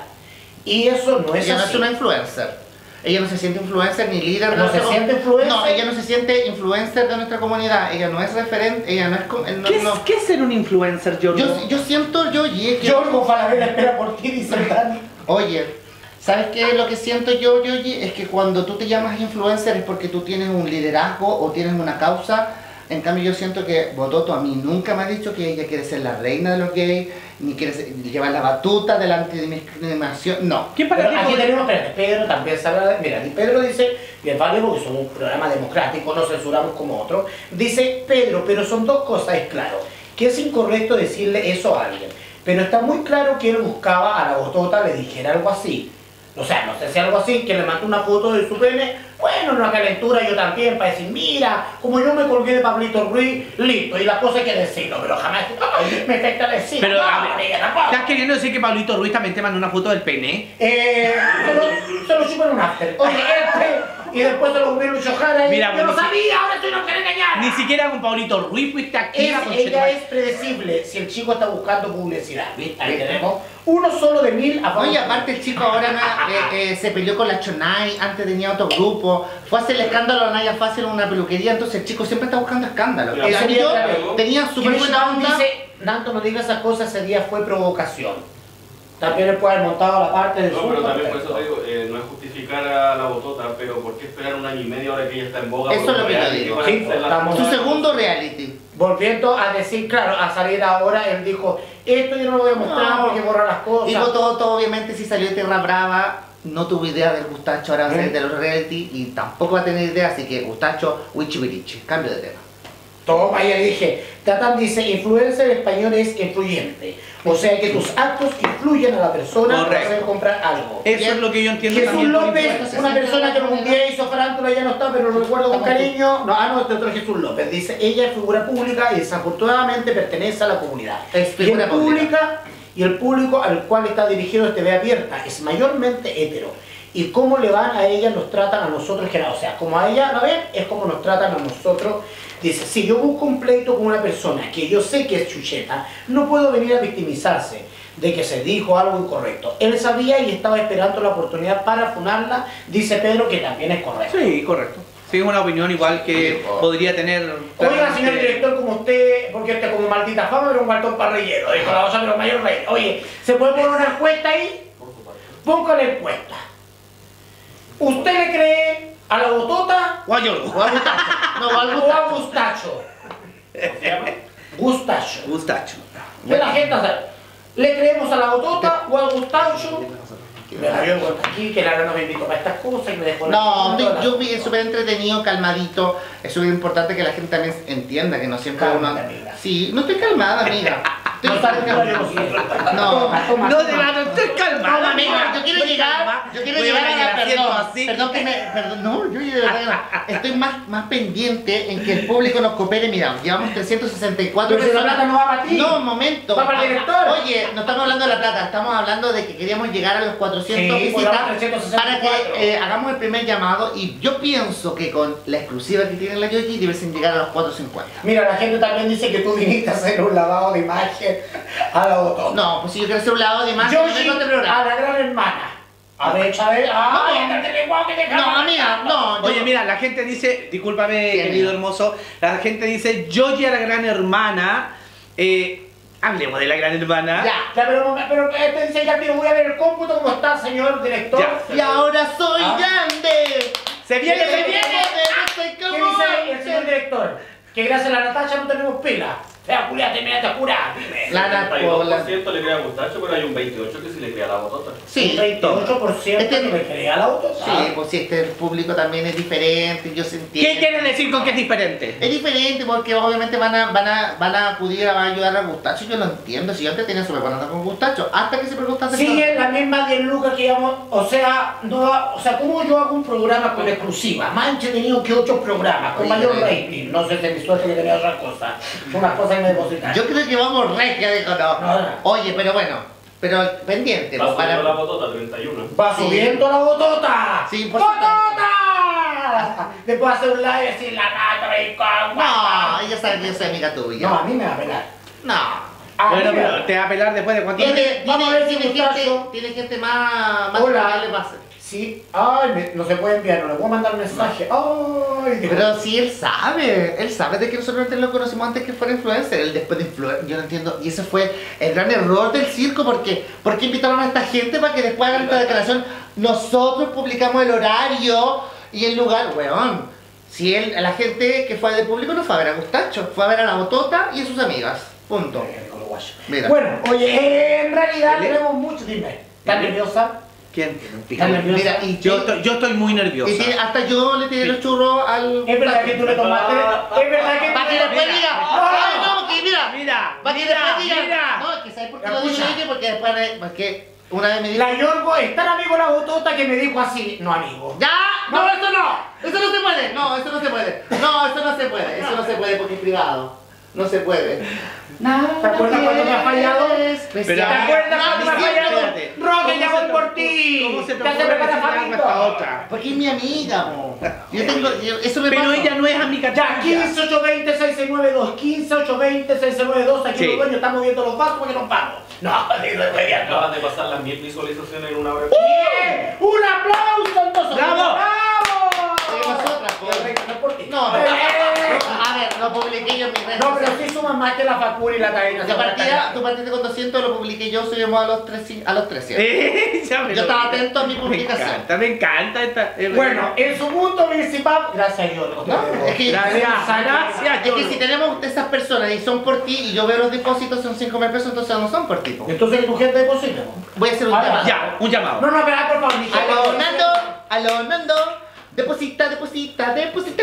Y eso no es Ella no así. es una influencer. Ella no se siente influencer ni líder. ¿No de se nuestra- siente influencer? No, ella no se siente influencer de nuestra comunidad. Ella no es referente, ella no es... com- no- ¿Qué es, no. ¿qué es ser un influencer, Giorgio? Yo, yo siento, yo, y es que... Yorgo Falabella espera por ti, dice el Dani. Oye, ¿sabes qué es lo que siento yo, Yoyi? Es que cuando tú te llamas influencer es porque tú tienes un liderazgo o tienes una causa. En cambio yo siento que Bototo a mí nunca me ha dicho que ella quiere ser la reina de los gays, ni quiere ser- llevar la batuta de la antidiscriminación. No. ¿Quién para Pero ti aquí podría- tenemos, espérate, Pedro también sabe, mira, y Pedro dice, y es válido porque somos un programa democrático, no censuramos como otro, dice Pedro, pero son dos cosas, es claro, que es incorrecto decirle eso a alguien, pero está muy claro que él buscaba a la botota, le dijera algo así, o sea, no sé si algo así, que le mandó una foto de su pene, bueno, en una calentura yo también, para decir, mira, como yo me colgué de Pablito Ruiz, listo, y la cosa hay que decirlo, pero jamás ay, me afecta decirlo. Pero, a ver, amiga, tampoco. ¿estás queriendo decir que Pablito Ruiz también te mandó una foto del pene? Eh, solo, solo supo en un after. Oye, este, y después se lo comió Lucho Jara y Mira, yo no bueno, sabía, ahora estoy no quiero engañar. Ni siquiera con Pablito Ruiz fuiste aquí. Es- ella es predecible si el chico está buscando publicidad, ¿viste? Ahí tenemos uno solo de mil a favor. Oye, aparte el chico ahora no- eh, eh, se peleó con la Chonai, antes tenía otro grupo, fue a hacer el escándalo a Naya Fácil en una peluquería, entonces el chico siempre está buscando escándalo. Claro. El Ese amigo día, tenía súper Chris buena Brown onda. dice, Nanto, no digas esas cosas, ese día fue provocación. También él puede haber montado la parte del No, sur. pero también por perfecto. eso te digo, eh, no es justificar a la botota, pero ¿por qué esperar un año y medio ahora que ella está en boga? Eso por es lo que yo reality digo. para Sí, hacer la- estamos- Su segundo reality. Volviendo a decir, claro, a salir ahora, él dijo, esto yo no lo voy a mostrar No. porque borra las cosas. Y Bototo, obviamente, si salió de Tierra Brava, no tuvo idea del Gustacho ahora va a salir ¿Eh? de los reality y tampoco va a tener idea, así que Gustacho, Wichi Wirichi, cambio de tema. Toma, ya dije. Tatan dice, influencer español es influyente. O sea que tus actos influyen a la persona para hacer comprar algo. Eso es lo que yo entiendo Jesús también. por López, influencer. una persona que algún día hizo farándula, ya no está, pero lo recuerdo con cariño. No, ah, no, este otro es Jesús López. Dice, ella es figura pública y desafortunadamente pertenece a la comunidad. Es y figura el pública. pública y el público al cual está dirigido este T V abierta es mayormente hetero. Y cómo le van a ella, nos tratan a nosotros en general. O sea, como a ella, ¿no ven? Es como nos tratan a nosotros. Dice, si yo busco un pleito con una persona que yo sé que es chucheta, no puedo venir a victimizarse de que se dijo algo incorrecto. Él sabía y estaba esperando la oportunidad para funarla, dice Pedro, que también es correcto. Sí, correcto. Sí, es una opinión igual que podría tener... Oiga, señor director, como usted, porque usted como maldita fama, pero un Guatón Parrillero, dijo la cosa, pero mayor rey. Oye, ¿se puede poner una encuesta ahí? Ponga la encuesta. ¿Usted le cree a la botota o a Yorgo? O a Gustacho. No, o al o a Gustacho. ¿Cómo se llama? Gustacho. Gustacho. Que la gente sabe. ¿Le creemos a la botota o al Gustacho? Me la vio aquí, que la no me invitó para estas cosas y me dejó... No, la- me- yo vi es súper entretenido, calmadito. Es súper importante que la gente también entienda que no siempre Calma, uno... amiga. Sí, no estoy calmada, amiga. Estoy No sabe que yo no siento. No, Toma, toma, No, toma. de la no estoy calmada. No, amiga, yo quiero llegar, yo quiero Voy a llegar a venir la haciendo perdón, así. perdón que me, perdón, no, yo de verdad no. Estoy más, más pendiente en que el público nos coopere, mira, llevamos trescientos sesenta y cuatro Pero si la plata no va para ti. No, un momento. Va para el director. Oye, no estamos hablando de la plata, estamos hablando de que queríamos llegar a los cuatrocientos Sí, pues, visitas vamos trescientos sesenta y para cuatro. que eh, hagamos el primer llamado y yo pienso que con la exclusiva que tiene la Yoyi deben llegar a los cuatrocientos cincuenta. Mira, la gente también dice que tú viniste a hacer un lavado de imagen a la botota. No, pues si yo quiero hacer un lado de más, Yo no tengo este a programa. la gran hermana. A ver, Chávez. ¡Ay, No. este lenguaje que te No, caga! amiga, no. yo- Oye, mira, la gente dice, discúlpame, Sí, querido amiga. hermoso, la gente dice, Yoyi a la gran hermana, eh, hablemos de la gran hermana. Ya, ya, pero, pero este dice ya, tío, voy a ver el cómputo, ¿cómo está, señor director? Ya. Y ahora soy Ah. grande. Se viene, se Soy viene. grande, soy ¿Qué como dice el antes. señor director? Que gracias a la Natacha no tenemos pila. Fea, Julia, te me cura, dime. La El treinta y dos por Napola. ciento le crea a Gustacho, pero hay un veintiocho por ciento que sí le crea a la botota. Sí, Un veintiocho por ciento Este- que me crea la botota. Sí, pues si este público también es diferente, yo se entiende. ¿Qué quieres decir con que es diferente? Es diferente porque obviamente van a, van a, van a acudir a ayudar a Gustacho, yo lo entiendo, si yo antes tenía súper buena con Gustacho, hasta que se preguntaste Sigue la misma diez lucas que íbamos, o sea, no, o sea, ¿cómo yo hago un programa con exclusiva? Más entretenido que ocho programas, con Oye, mayor eh. rating. No sé si mi suerte que tenía otras cosas. Unas cosas que me depositaron. Yo creo que vamos regia, dijo no. No, no. Oye, pero bueno, pero pendiente, Va pues, subiendo la para... botota, treinta y uno. ¡Va Sí. subiendo la botota! Sí, por ¡Botota! Después hacer un live y decir la nata y con No, ella sabe que yo soy amiga tuya. No, a mí me va a pelar. No. A Bueno, mí me va a pero te va a pelar después de cuánto Tiene, tiempo. Vamos a tiene, ver si tiene, Gustacho- gente, tiene gente más... más Hola. que le pase. Sí, ay, me- no se puede enviar, no le puedo mandar mensaje. Ay, Dios. Pero sí, él sabe, él sabe de que nosotros antes lo conocimos antes que fuera influencer, él después de influencer, yo no entiendo, y ese fue el gran error del circo, porque ¿por qué invitaron a esta gente para que después hagan esta declaración? Nosotros publicamos el horario y el lugar, weón. Si él, la gente que fue de público no fue a ver a Gustacho, fue a ver a la Botota y a sus amigas, punto. Mira. Bueno, oye, eh, en realidad tenemos mucho. Dime, ¿estás nerviosa? ¿Quién? ¿Estás nerviosa? Mira, y Yo estoy, yo estoy muy nerviosa. y tiene- hasta yo le tiré los churros al... Es verdad que tú le tomaste. Es verdad que Para que tú después Mira. diga, No. ay no, que mira, Mira, para que mira, después diga, mira. no, es que ¿sabes por qué lo digo Escucha. yo? Porque después, porque una vez me dijo, La Yorgo es tan amigo la botota que me dijo así, no amigo. ¡ya! ¡No, eso no! ¡Eso no se puede! No, eso no se puede. No, eso no se puede. Eso no se puede porque es privado. No se puede. ¿Te acuerdas cuando me has fallado? Pero- ¿Te acuerdas cuando me has fallado? Espérate. Roque, ¿Cómo ya se voy te- por ti. ¿Cómo se te Ya se ocurre prepara decirle algo a esta Fabito. otra? Porque es mi amiga, mo. Yo tengo, yo- eso me Pero pasa. ella no es amiga Ya, tuya. quince ocho veinte seis seis nueve dos, quince ocho veinte seis seis nueve dos, aquí Sí. los dueños estamos viendo los vasos porque nos vamos. No, digo, estoy viendo. Acaban de pasar las mil visualizaciones en una hora. ¡Bien! ¡Un aplauso entonces! ¡Bravo! ¡Bravo! Porque nosotras, pues. Ya, venga, no es por ti. No, pero, Eh. a ver, lo publiqué yo en mis redes No, pero sociales. sí suman más que la Facura y la cadena. De partida, tú partiste con doscientos, lo publiqué yo, subimos a los tres, a los trescientos. Eh, ya me Yo lo- estaba atento a mi Me publicación. encanta, me encanta esta. eh, Bueno, en su punto principal, gracias Yorgo. No, es que, Gracias, gracias, es que Yorgo. si tenemos esas personas y son por ti y yo veo los depósitos son cinco mil pesos, entonces no son por ti. po. Entonces que tu gente deposite. Voy a hacer un Ah, llamado. Ya, un llamado. No, no, espera, por favor, ni Aló, Nando, aló, Nando, deposita, deposita, deposita, deposita.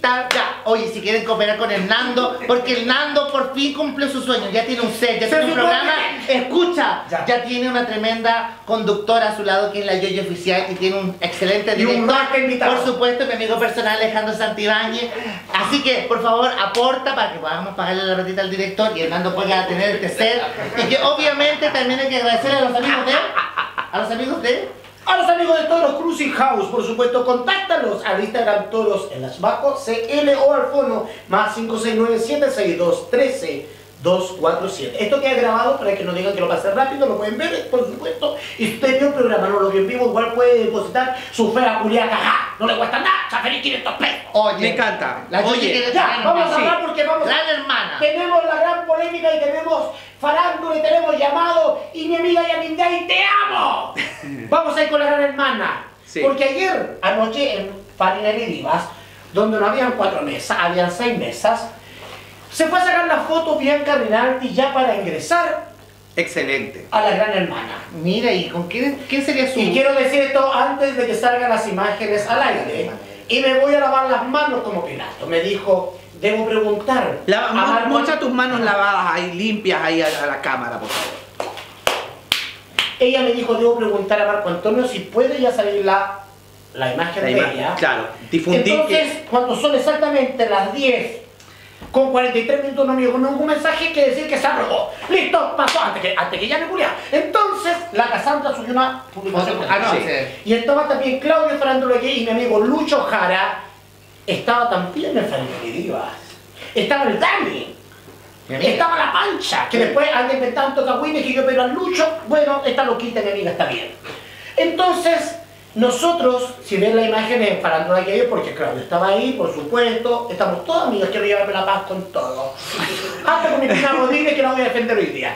insistan. Ya, oye, si quieren cooperar con el Nando, porque el Nando por fin cumplió su sueño. Ya tiene un set, ya tiene un programa. Escucha, ya. ya tiene una tremenda conductora a su lado que es la Yoyo Oficial y tiene un excelente Y un director. más que invitado. Por supuesto, mi amigo personal Alejandro Santibáñez. Así que, por favor, aporta para que podamos pagarle la ratita al director y el Nando pueda tener este set. Y que obviamente también hay que agradecer a los amigos de... A los amigos de... A los amigos de Toros Cruising House, por supuesto, contáctalos al Instagram Toros en las Bajo C L o al fono más cinco seis nueve siete seis dos uno tres dos cuatro siete. Esto queda grabado para que no digan que lo pase rápido, lo pueden ver, por supuesto. Y si usted vio el programa, no lo vio en vivo, igual puede depositar su fea culiaca. ¡Ja! No le cuesta nada, chaferí quinientos pesos. Oye, Me encanta. La Yoyo Oye, quiere Ya, tener vamos a una- hablar sí. porque vamos Gran hermana. Tenemos la gran polémica y tenemos farándula y tenemos llamado y mi amiga Yaminday, te amo. Vamos a ir con la gran hermana. Sí. Porque ayer, anoche en Farinelli Divas, donde no habían cuatro mesas, habían seis mesas, se fue a sacar la foto Bianca Rinaldi ya para ingresar Excelente. a la gran hermana. Mira, ¿y con quién, quién sería su...? Y quiero decir esto antes de que salgan las imágenes al aire. Y me voy a lavar las manos como Pilato. Me dijo, debo preguntar. Lava- a mu- Marco- muestra tus manos lavadas ahí, limpias ahí a, a la cámara, por favor. Ella me dijo, debo preguntar a Marco Antonio si puede ya salir la, la imagen La de imagen, ella. claro, difundir Entonces, que- cuando son exactamente las diez con cuarenta y tres minutos, no me llegó ningún mensaje que decir que se aprobó. Listo, pasó antes que, antes que ya me culiara. Entonces, la Casandra subió una publicación Ah, no, anoche. sí. Y estaba también Claudio Farándula Gay y mi amigo Lucho Jara. Estaba también en Farándula Divas. Estaba el Dani. Estaba la Pancha, que después anda inventando cagüines que yo pero al Lucho, bueno, está loquita mi amiga, está bien. Entonces, nosotros, si ven la imagen en Farándula Gay, porque Claudio estaba ahí, por supuesto, estamos todas amigas, quiero llevarme la paz con todo. Hasta con mi prima Rodríguez, que la voy a defender hoy día.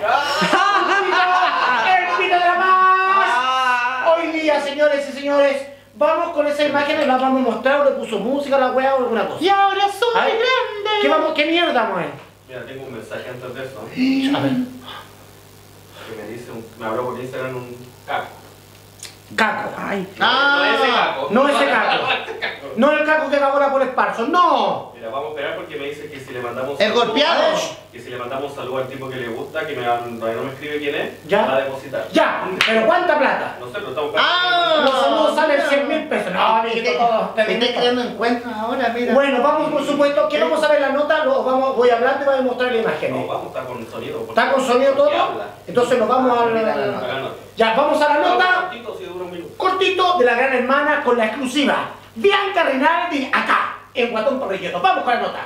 ¡El pito de la paz! Hoy día, señores y señores, vamos con esa imagen y la vamos a mostrar, o le puso música a la wea o alguna cosa. Y ahora soy Ay, grande. ¿Qué, vamos, ¿Qué mierda vamos a ver? Mira, tengo un mensaje antes de eso. A ver. Que me dice, un, me habló por Instagram un caco. Caco. Ay. No es ese caco. No ese caco. No el caco que cagó la por esparzo, no. Mira, vamos a esperar porque me dice que si le mandamos ¿El saludo- golpeado? Que si le mandamos saludo al tipo que le gusta, que me, todavía no me escribe quién es, Ya. va a depositar. Ya, pero ¿cuánta plata? No sé, pero estamos Ah, Los saludos salen cien mil pesos. No, amiguito, todo. Me estoy creando encuentros ahora, mira. Bueno, vamos por supuesto, que vamos a ver la nota, lo vamos, voy a hablar, te voy a mostrar la imagen. No, vamos a estar con sonido. porque- ¿Está con sonido porque todo? habla. Entonces nos vamos Ah, mira la al... nota. A la nota. Ya, vamos a la nota. Cortito, si dura un minuto. Cortito de la gran hermana con la exclusiva. Bianca Rinaldi acá, en Guatón Parrillero. Vamos con la nota.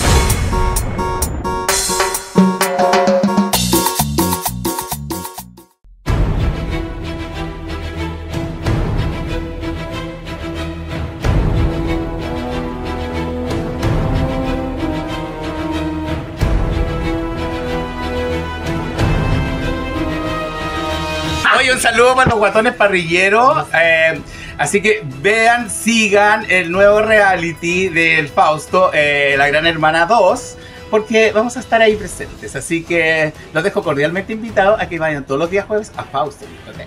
Oye, un saludo para los guatones parrilleros. eh, así que vean, sigan el nuevo reality del Fausto, eh, La Gran Hermana dos, porque vamos a estar ahí presentes. Así que los dejo cordialmente invitados a que vayan todos los días jueves a Fausto. ¿Ok?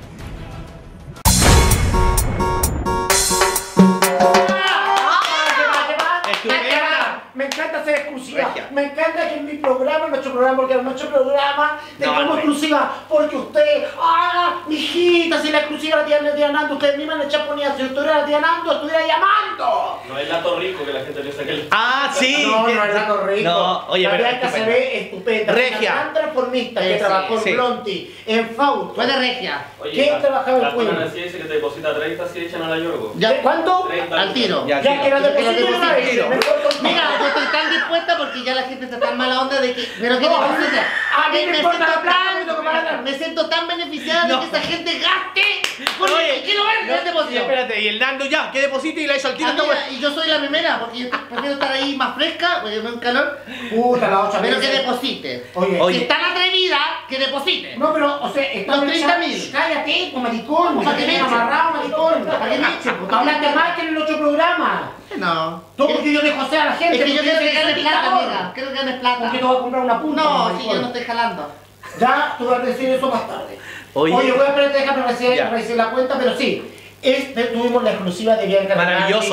Estupenda. Me encanta ser exclusiva. Regia. Me encanta que en mi programa, en nuestro programa, porque en nuestro programa tengamos no. exclusiva. Porque usted, ah, mijita, si la exclusiva la tiene la tía Nando, ustedes mismas le chaponían. Si estuviera la tía Nando, estuviera llamando. No es Lato Rico que la gente piensa que él. Ah, sí. No, que- no es Lato Rico. No, oye, la pero Bianca se estupenda. ve estupenda. Regia. Una gran transformista que Sí, trabajó sí. en Blonti, en Fausto. Fue de regia. ¿Quién trabajaba en La Queen? Ana dice que te deposita treinta si echan a la Yorgo. Ya, ¿Cuánto? treinta al tiro. Ya, Ya que la Yo te lo deposité de una deposito. vez. Me corto el Mira, pelo. yo estoy tan dispuesta porque ya la gente está tan mala onda de que... Pero que No, deposite. a mí me me importa siento la plata, tan- lo que me hagan. me siento tan beneficiada No. de que esa gente gaste. Porque Oye, quiero ver no, el depósito. y espérate, y el Nando ya, ¿qué deposito? Y la hizo al tiro. esta Amiga, wea. y yo soy la primera, porque yo prefiero estar ahí más fresca, porque me da un calor. Puta, la otra Pero vez. que deposite. Oye, Oye. Si es tan atrevida, que deposite. no, pero, o sea, está Los treinta mil. Cállate, pues maricón. Para que me echen. amarrado, maricón. Para que me echen, pues. Hablaste más que en el otro programa. No. Todo porque yo dejo hacer a la gente. Es que yo porque quiero que soy ganes plata, dictador. amiga. Quiero que ganes plata. Porque te voy a comprar una punta. No, maricón. si yo no estoy jalando. Ya, tú vas a decir eso más tarde. Oye. Oye, voy a esperar, déjame recibir, Ya. recibir la cuenta, pero sí. Este, tuvimos la exclusiva de Bianca Maravilloso. Rinaldi,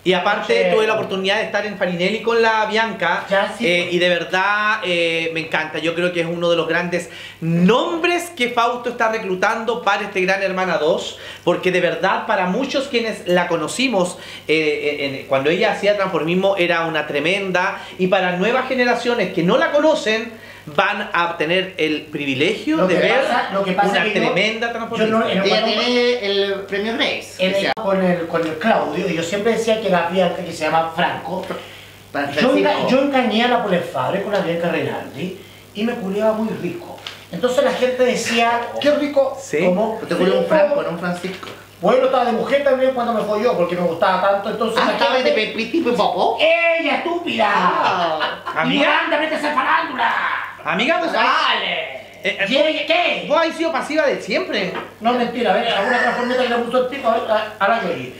Y aparte Che. tuve la oportunidad de estar en Farinelli con la Bianca. Ya, sí, eh, pues. y de verdad eh, me encanta. Yo creo que es uno de los grandes nombres que Fausto está reclutando para este Gran Hermana dos. Porque de verdad para muchos quienes la conocimos eh, en- en- cuando ella hacía transformismo era una tremenda. Y para nuevas generaciones que no la conocen van a tener el privilegio Lo de que ver pasa- lo que pasa una que yo- tremenda yo transformista. no- en- Ella tiene el premio Grace. En o sea, el- con, el, con el Claudio, y yo siempre decía que la Bianca, que se llama Franco, para yo, enga- Francisco. yo engañé a la Polefabre con la Bianca Reinaldi y me culeaba muy rico. Entonces la gente decía, qué rico, Sí. como Te ocurrió un Franco, no un Francisco. Bueno, estaba de mujer también cuando me fue yo, porque me gustaba tanto, entonces Ah, la estaba gente- de Pepiti Popó. ¡Ella, estúpida! Ah. Amiga. ¡Anda, vete a hacer farándula! Amiga, pues ¡Dale! Eh, eh, ¿Y ella qué? vos has sido pasiva de siempre. No, mentira, a ver, alguna transformita que le puso el pico a, a, a la Yoyi.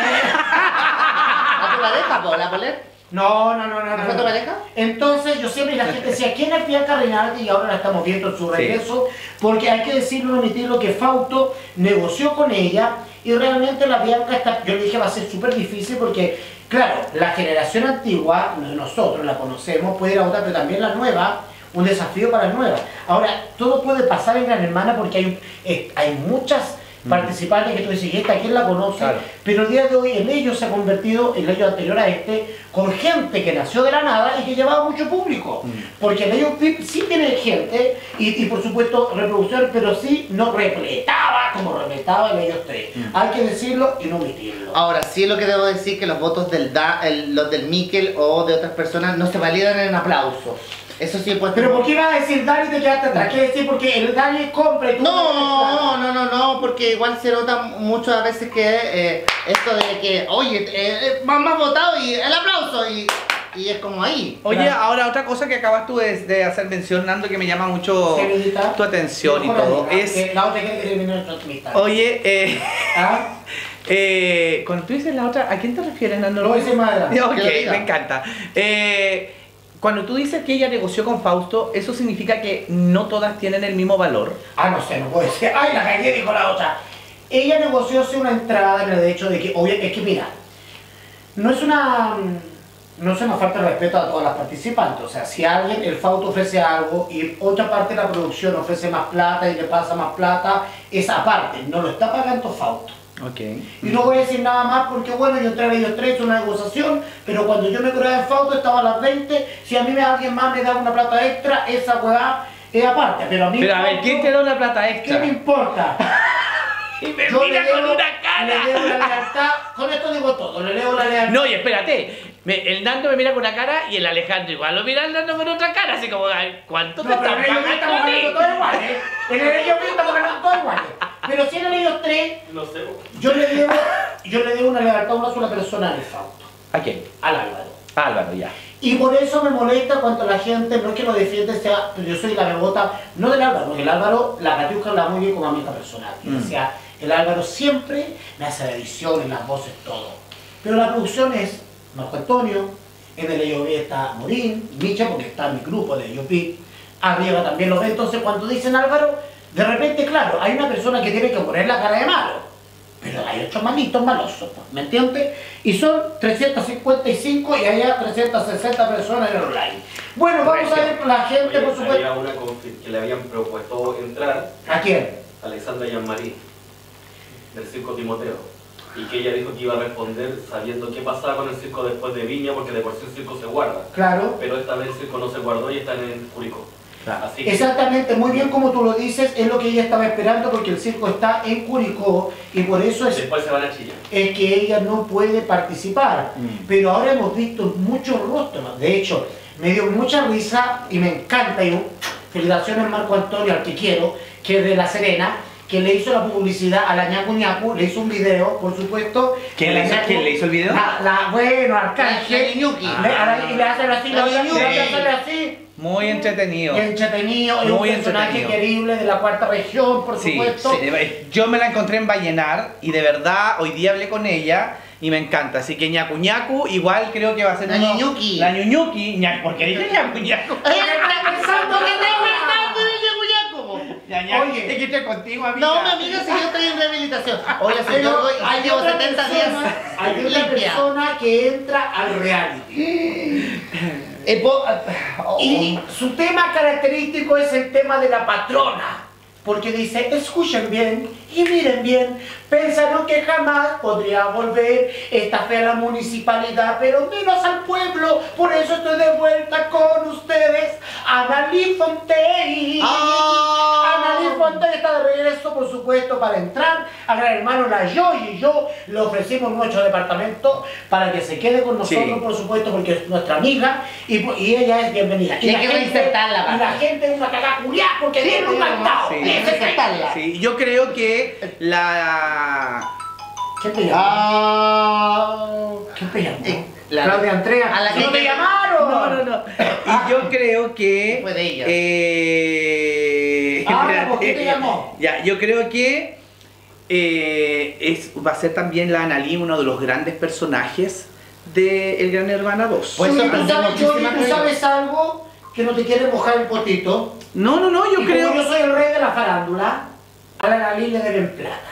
¿A tu pareja, po? ¿La Polet? No, no, no, no. ¿No no, fue tu no. pareja? Entonces yo siempre, y la gente decía, ¿quién es Bianca Reinaldi? Y ahora la estamos viendo en su Sí. regreso, porque hay que decirlo, omitirlo, que Fausto negoció con ella y realmente la Bianca está, yo le dije, va a ser súper difícil porque, claro, la generación antigua, nosotros la conocemos, puede ir a votar, pero también la nueva, un desafío para las nuevas. Ahora, todo puede pasar en Gran Hermana porque hay, eh, hay muchas participantes que tú dices, ¿y esta quién la conoce? Claro. Pero el día de hoy el ello se ha convertido, el ello anterior a este, con gente que nació de la nada y que llevaba mucho público. Porque el ello P I P sí tiene gente y, y por supuesto reproducción, pero sí no repletaba como repletaba el ello tres. Hay que decirlo y no omitirlo. Ahora, sí es lo que debo decir que los votos del da, el- los del Miquel o de otras personas no se validan en aplausos. Eso sí, pues. Pero ¿por qué ibas a decir Dani y te quedaste atrás? ¿Qué decir? Porque el Dani compra y tú No, no, no, no, porque igual se nota muchas veces que eh, esto de que, oye, eh, eh, más, más votado y el aplauso y, y es como ahí. Oye, Claro. ahora otra cosa que acabas tú de, de hacer mención, Nando, que me llama mucho Semillita. tu atención y Mejor todo, amiga, es, que la otra quiere que termine nuestra amistad. oye, eh, ¿Ah? eh, cuando tú dices la otra, ¿a quién te refieres, Nando? Lo voy a decir más adelante. Ok, Que lo diga. me encanta. Eh, cuando tú dices que ella negoció con Fausto, ¿eso significa que no todas tienen el mismo valor? Ah, no sé, no puede ser. Ay, la cagué, dijo la otra. Ella negoció hace una entrada en el hecho de que, obvio, es que mira, no es una, no es una falta de respeto a todas las participantes. O sea, si alguien, el Fausto ofrece algo y otra parte de la producción ofrece más plata y le pasa más plata, esa parte no lo está pagando Fausto. Ok. Y no voy a decir nada más porque, bueno, yo entré a ellos tres, una negociación, pero cuando yo me curaba en Fausto estaba a las veinte, si a mí me alguien más me da una plata extra, esa weá es aparte, pero a mí... Pero a ver, ¿quién te da una plata ¿Qué extra? me importa? Y me Yo mira le debo- con una cara. Le debo la lealtad, con esto digo todo, le debo la lealtad. No, y espérate, me- el Nando me mira con una cara y el Alejandro igual lo mira al Nando con otra cara, así como, ay, ¿cuánto te No, pero están en ellos estamos pagando a ganando ti? todo igual, ¿eh? En ellos estamos ganando todo igual. Pero si en ellos tres, No sé. yo le debo, yo le debo una lealtad a una sola persona en el Fausto, ¿A quién? al Álvaro. Álvaro, ya. Y por eso me molesta cuando la gente, no es que lo defiende, sea, pero yo soy la bebota, no del Álvaro, porque el Álvaro, la Catiusca la muy bien como amiga personal. Y Mm. decía, el Álvaro siempre me hace la edición, en las voces, todo. Pero la producción es Marco Antonio, en el E O B está Morín, Micha, porque está en mi grupo de E O P, Arriba también lo ve. Entonces cuando dicen Álvaro, de repente, claro, hay una persona que tiene que poner la cara de malo. Pero hay otros malitos malosos, ¿me entiendes? Y son trescientos cincuenta y cinco y hay trescientas sesenta personas en el online. Bueno, vamos a ver la gente, Oye, por supuesto. había una confi- que le habían propuesto entrar, ¿A quién? Alexandra Jean-Marie, del Circo Timoteo, y que ella dijo que iba a responder sabiendo qué pasaba con el circo después de Viña, porque de por sí el circo se guarda. Claro. Pero esta vez el circo no se guardó y está en el Curicó. Así que Exactamente, muy bien como tú lo dices, es lo que ella estaba esperando porque el circo está en Curicó y por eso es, después se van a Chile. es que ella no puede participar. Pero ahora hemos visto muchos rostros, de hecho, me dio mucha risa y me encanta, y felicitaciones Marco Antonio, al que quiero, que es de La Serena, que le hizo la publicidad a la Ñacu Ñacu, le hizo un video, por supuesto. ¿Quién de le la hizo- Ñacu- quién le hizo el video? La, la- bueno, Arcángel. La Ñuñuki. Le- a la- y le hace así, La le hace Ñuñuki. le hace así. Muy entretenido. Y entretenido, es un Muy personaje entretenido. querible de la cuarta región, por Sí, supuesto. sí, eh, yo me la encontré en Vallenar y de verdad hoy día hablé con ella y me encanta. Así que ñacu ñacu igual creo que va a ser La uno- Ñuñuki. La ñuñuki, ña- ¿por qué dice ñacu ñacu? Ella está pensando que tengo Ñacu Ñacu, po. cumpleaños. Oye. es que estoy contigo, amiga. No, mi amiga, si yo estoy en rehabilitación. Oye, Pero señor, hay llevo otra setenta días persona, hay otra limpia. persona que entra al reality. Eh, po- oh. Y su tema característico es el tema de la patrona. Porque dice, escuchen bien y miren bien, pensaron que jamás podría volver esta fe a la municipalidad, pero menos al pueblo, por eso estoy de vuelta con ustedes, Analí Fontaine. Ah. Analí Fontaine está de regreso, por supuesto, para entrar a Gran Hermano. La Yoyi y yo le ofrecimos nuestro departamento para que se quede con nosotros, Sí. por supuesto, porque es nuestra amiga y, y ella es bienvenida. Y hay que reinsertarla, y la gente es una cagada culiá porque Sí, tiene un sí, cantado. sí. Ese es el tal. Sí, yo creo que la... ¿Quién te llamó? Ah. ¿Quién te llamó? Eh, la- Claudia Andrea. a la ¡No que- me llamaron! No, no, no. Y yo creo que... Fue de ella. Eh, Ah, espérate. ¿por qué te llamó? Ya, yo creo que eh, es, va a ser también la Analí uno de los grandes personajes de El Gran Hermana dos. Pues Oye, ¿tú sorprendió sabes, muchísima Yoyi, ¿tú gente. sabes algo? Que no te quiere mojar el potito. No, no, no, yo Y creo... como yo soy el rey de la farándula, a la Analí le deben plata.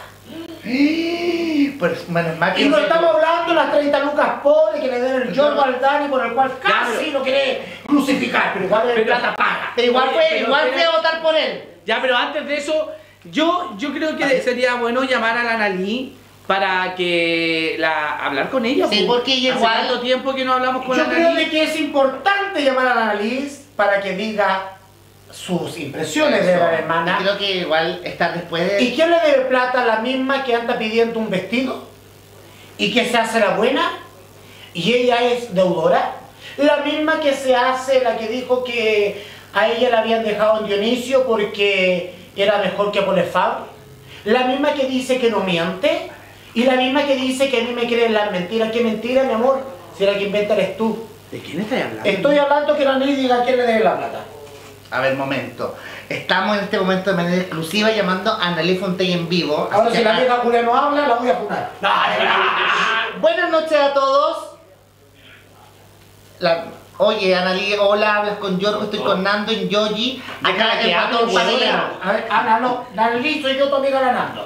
Pues menos mal que Y no sé- estamos hablando de las treinta lucas pobres que le debe el Giorgio al Dani, por el cual casi lo quiere crucificar, pero igual es Pero- plata paga. Pero igual Oye, fue, pero igual espera- fue a votar por él. Ya, pero antes de eso, yo, yo creo que sería bueno llamar a la Analí para que la Sí, hablar con ella. pues. porque ella Hace igual- tanto tiempo que no hablamos con Yo la creo Analí. de que es importante llamar a la Annalise para que diga sus impresiones de la hermana. Y creo que igual estar después de... ¿Y quién le debe plata? La misma que anda pidiendo un vestido y que se hace la buena y ella es deudora. La misma que se hace, la que dijo que a ella la habían dejado en Dionisio porque era mejor que Polefab. La misma que dice que no miente y la misma que dice que a mí me creen las mentiras. ¿Qué mentira, mi amor? Si la que inventa eres tú. ¿De quién estás hablando? Estoy hablando que la Annalise diga a quién le debe la plata. A ver, momento. Estamos en este momento de manera exclusiva llamando a Analí Fontaine en vivo. Ahora Así si que- la vieja Julia no habla, la voy a funar. No, no, no. Buenas noches a todos. La- Oye, Analí, hola, hablas con Yorgo, estoy con Nando en Yoyi. Acá que el hable, Guatón huevona. Parrillero. A ver, Ana, no. Dalí, soy yo tu amiga la Nando.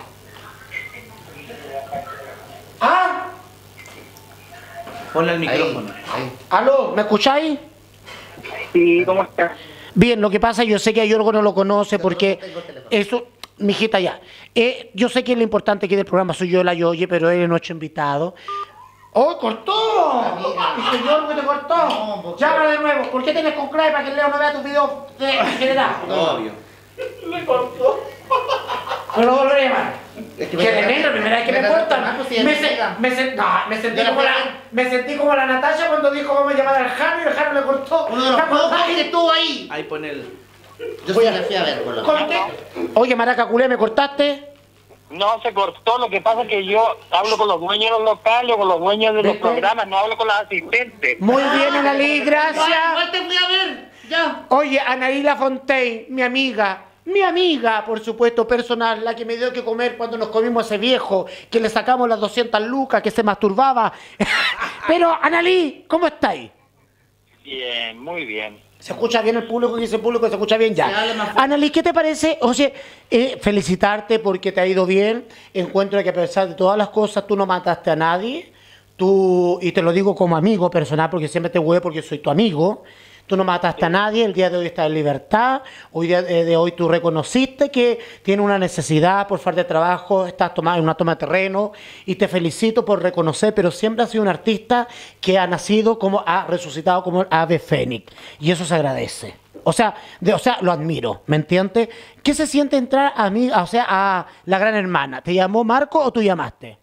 ¿Ah? Ponle el Ahí, micrófono. ahí. ¿Aló? ¿Me escucháis? Sí, ¿cómo estás? Bien, lo que pasa, yo sé que a Yorgo no lo conoce porque no tengo teléfono. eso, mijita ya. Eh, yo sé que lo importante aquí del programa soy yo la Yoye, pero él es nuestro invitado. ¡Oh, cortó! Amiga. Dice Yorgo te cortó. No, porque- Llámala de nuevo. ¿Por qué tienes con Cry para que Leo no vea tus videos de en general? Obvio. Me cortó. No lo volveré a llamar. Es Que me- de negro, la primera vez que me me- cortan. pues, sí, Me, es se- amiga. me, se- no, me sentí Yo la como la, fui a ver. me sentí como la Natasha cuando dijo vamos a llamar al Jano y el Jano le cortó. Uno de los la pocos cortaje. que estuvo ahí. Ahí pone el... Yo sí la fui a ver, por lo menos. Corte. Oye, Maraca Culé, ¿me cortaste? No, se cortó. Lo que pasa es que yo hablo con los dueños de los locales o con los dueños de los ¿Viste? programas, no hablo con los asistentes. Muy bien, Analí, No, gracias. igual te fui a ver. Ya. Oye, Anaíla Fontaine, mi amiga, mi amiga, por supuesto, personal, la que me dio que comer cuando nos comimos ese viejo, que le sacamos las doscientas lucas, que se masturbaba. Pero, Analí, ¿cómo estáis? Bien, muy bien. ¿Se escucha bien el público? ¿Que dice el público? ¿Se escucha bien? Sí, habla Ya. más fuerte. Annalise, ¿qué te parece? Oye, eh, felicitarte porque te ha ido bien. Encuentro que a pesar de todas las cosas, tú no mataste a nadie. Tú, y te lo digo como amigo personal, porque siempre te huevo porque soy tu amigo. Tú no mataste a nadie, el día de hoy estás en libertad. Hoy día eh, de hoy tú reconociste que tiene una necesidad por falta de trabajo, estás tomando en una toma de terreno y te felicito por reconocer, pero siempre has sido un artista que ha nacido como, ha resucitado como el ave fénix y eso se agradece. O sea, de, o sea, lo admiro, ¿me entiendes? ¿Qué se siente entrar a mí, o sea, a la Gran Hermana? ¿Te llamó Marco o tú llamaste?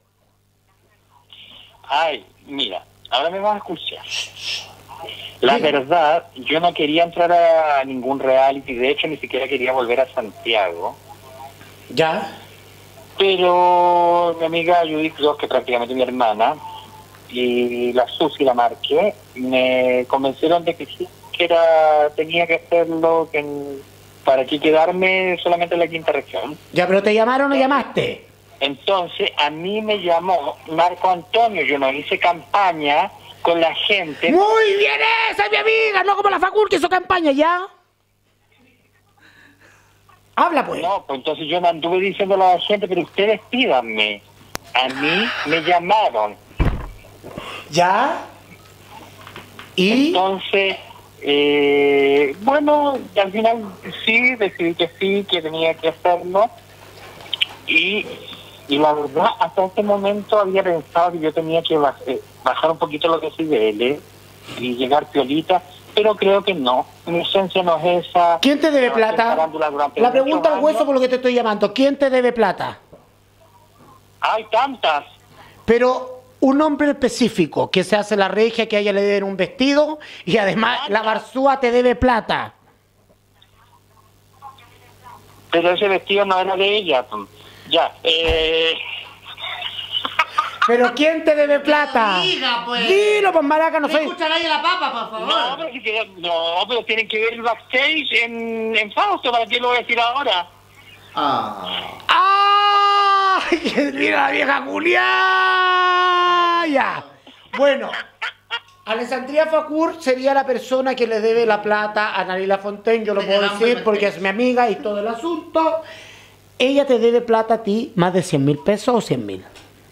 Ay, mira, ahora me vas a escuchar. La verdad, yo no quería entrar a ningún reality, de hecho ni siquiera quería volver a Santiago. ¿Ya? Pero mi amiga Judith Cruz, que prácticamente mi hermana, y la Susi, la Marque, me convencieron de que sí, que era, tenía que hacerlo, que para que quedarme solamente en la quinta región. ¿Ya, pero te llamaron o llamaste? Entonces, a mí me llamó Marco Antonio, yo no hice campaña con la gente. Muy bien, esa es mi amiga, no como la Facul que hizo campaña, ¿ya? Habla pues. No, pues entonces yo no anduve diciéndolo a la gente, pero ustedes pídanme. A mí me llamaron. ¿Ya? ¿Y? Entonces, eh, bueno, al final sí, decidí que sí, que tenía que hacerlo. Y, y la verdad, hasta este momento había pensado que yo tenía que baj- eh, bajar un poquito los decibeles y llegar piolita, pero creo que no. Mi esencia no es esa. ¿Quién te debe plata? La pregunta al hueso por lo que te estoy llamando. ¿Quién te debe plata? Hay tantas. Pero un hombre específico que se hace la regia, que a ella le deben un vestido y además la barzúa te debe plata. Pero ese vestido no era de ella. Ya. Eh... ¿Pero quién te debe plata? Diga, pues. Dilo, pues maraca, no soy... Escuchan ahí a la papa, por favor. No, pero, si quieren- no, pero tienen que ver el backstage en, en Fausto, ¿para qué lo voy a decir ahora? Ah. ¡Ah! ¡Mira la vieja Julia! Ya. Bueno, Alessandria Facur sería la persona que le debe la plata a Narila Fontaine, yo lo puedo decir porque es mi amiga y todo el asunto. Ella te debe plata a ti más de cien mil pesos o cien mil.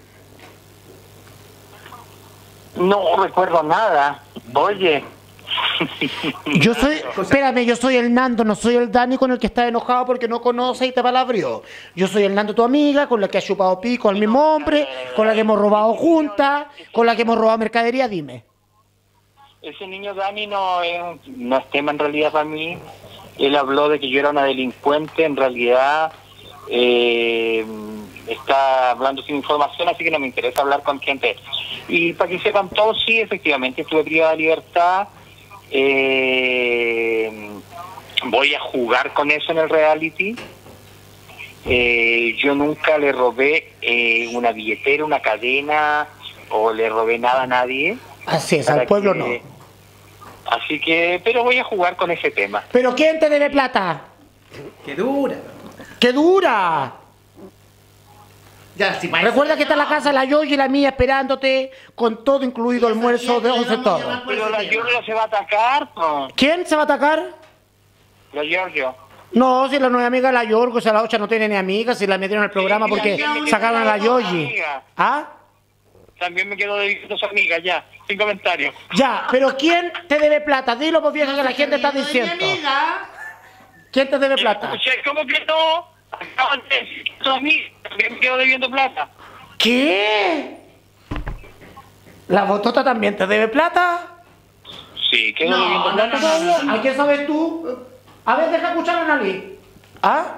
No recuerdo nada. Oye. Yo soy, espérame, yo soy el Nando, no soy el Dani con el que está enojado porque no conoce y te palabrió. Yo soy el Nando, tu amiga, con la que ha chupado pico al mismo hombre, con la que hemos robado juntas, con la que hemos robado mercadería, dime. Ese niño Dani no es, un- no es tema en realidad para mí. Él habló de que yo era una delincuente, en realidad eh, está hablando sin información, así que no me interesa hablar con gente. Y para que sepan todos, sí, efectivamente, estuve privada de libertad. Eh, voy a jugar con eso en el reality. Eh, yo nunca le robé eh, una billetera, una cadena, o le robé nada a nadie. Así es, Para al pueblo que- no. Así que, pero voy a jugar con ese tema. ¿Pero quién te debe plata? ¡Qué dura! ¡Qué dura! Ya, si para Recuerda eso- que está la casa la Yoyi y la mía esperándote con todo incluido, almuerzo de once todo. Pero la Giorgio se va a atacar, po. ¿Quién se va a atacar? La Giorgio. No, si la nueva amiga de la Yorgo, si la ocha no tiene ni amigas, si la metieron al programa porque sacaron a la Yoyi. ¿Ah? También me quedo debiendo su amiga, ya, sin comentarios. Ya, pero ¿quién te debe plata? Dilo, pues vieja, que la gente está diciendo. ¿Quién te debe plata? Escuché, ¿cómo que no? Acaban de decir que su amiga, también me quedo debiendo plata. ¿Qué? ¿La botota también te debe plata? Sí, quedo No, debiendo no, plata. no, no, no. ¿A qué sabes tú? A ver, deja escuchar a Nali. ¿Ah?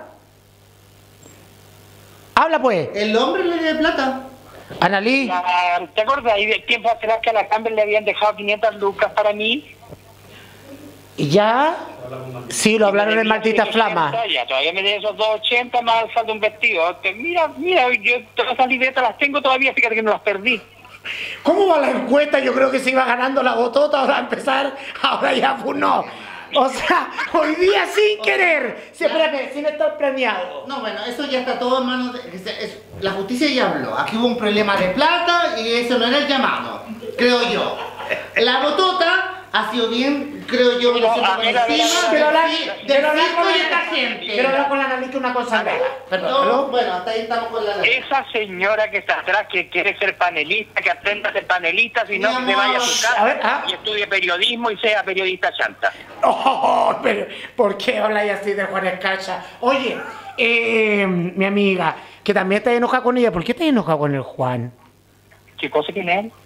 Habla pues. El hombre le debe plata. Analí. Ah, ¿te acuerdas ahí del tiempo atrás que a la Campbell le habían dejado quinientas lucas para mí? ¿Y ya? Sí, lo hablaron en Maldita Flama. Ya, todavía me deben esos doscientos ochenta más al saldo un vestido. Te- Mira, mira, yo todas esas libretas las tengo todavía, fíjate que no las perdí. ¿Cómo va la encuesta? Yo creo que se iba ganando la botota, ahora a empezar, ahora ya pues no. O sea, hoy día sin querer. Sí, espérate, sin estar planeado. No, bueno, eso ya está todo en manos de... es- es- la justicia ya habló. Aquí hubo un problema de plata y eso no era el llamado, creo yo. La botota ha sido bien, creo yo, Pero, lo siento a por ver, a ver, encima a ver, Pero habla, del ci- pero del habla circo con y esta la gente. Pero habla con la Analí que una cosa rara. Perdón, No, ¿aló? bueno, hasta ahí estamos con la... Esa señora que está atrás, que quiere ser panelista, que aprenda a ser panelista, si no, Mi que se vaya a amor. su A casa ver, ah. y estudie periodismo y sea periodista chanta. Oh, pero ¿por qué habláis así de Juan Escacha? Oye, eh, mi amiga, que también te enoja con ella, ¿por qué te enoja con el Juan? ¿Qué cosa tiene él?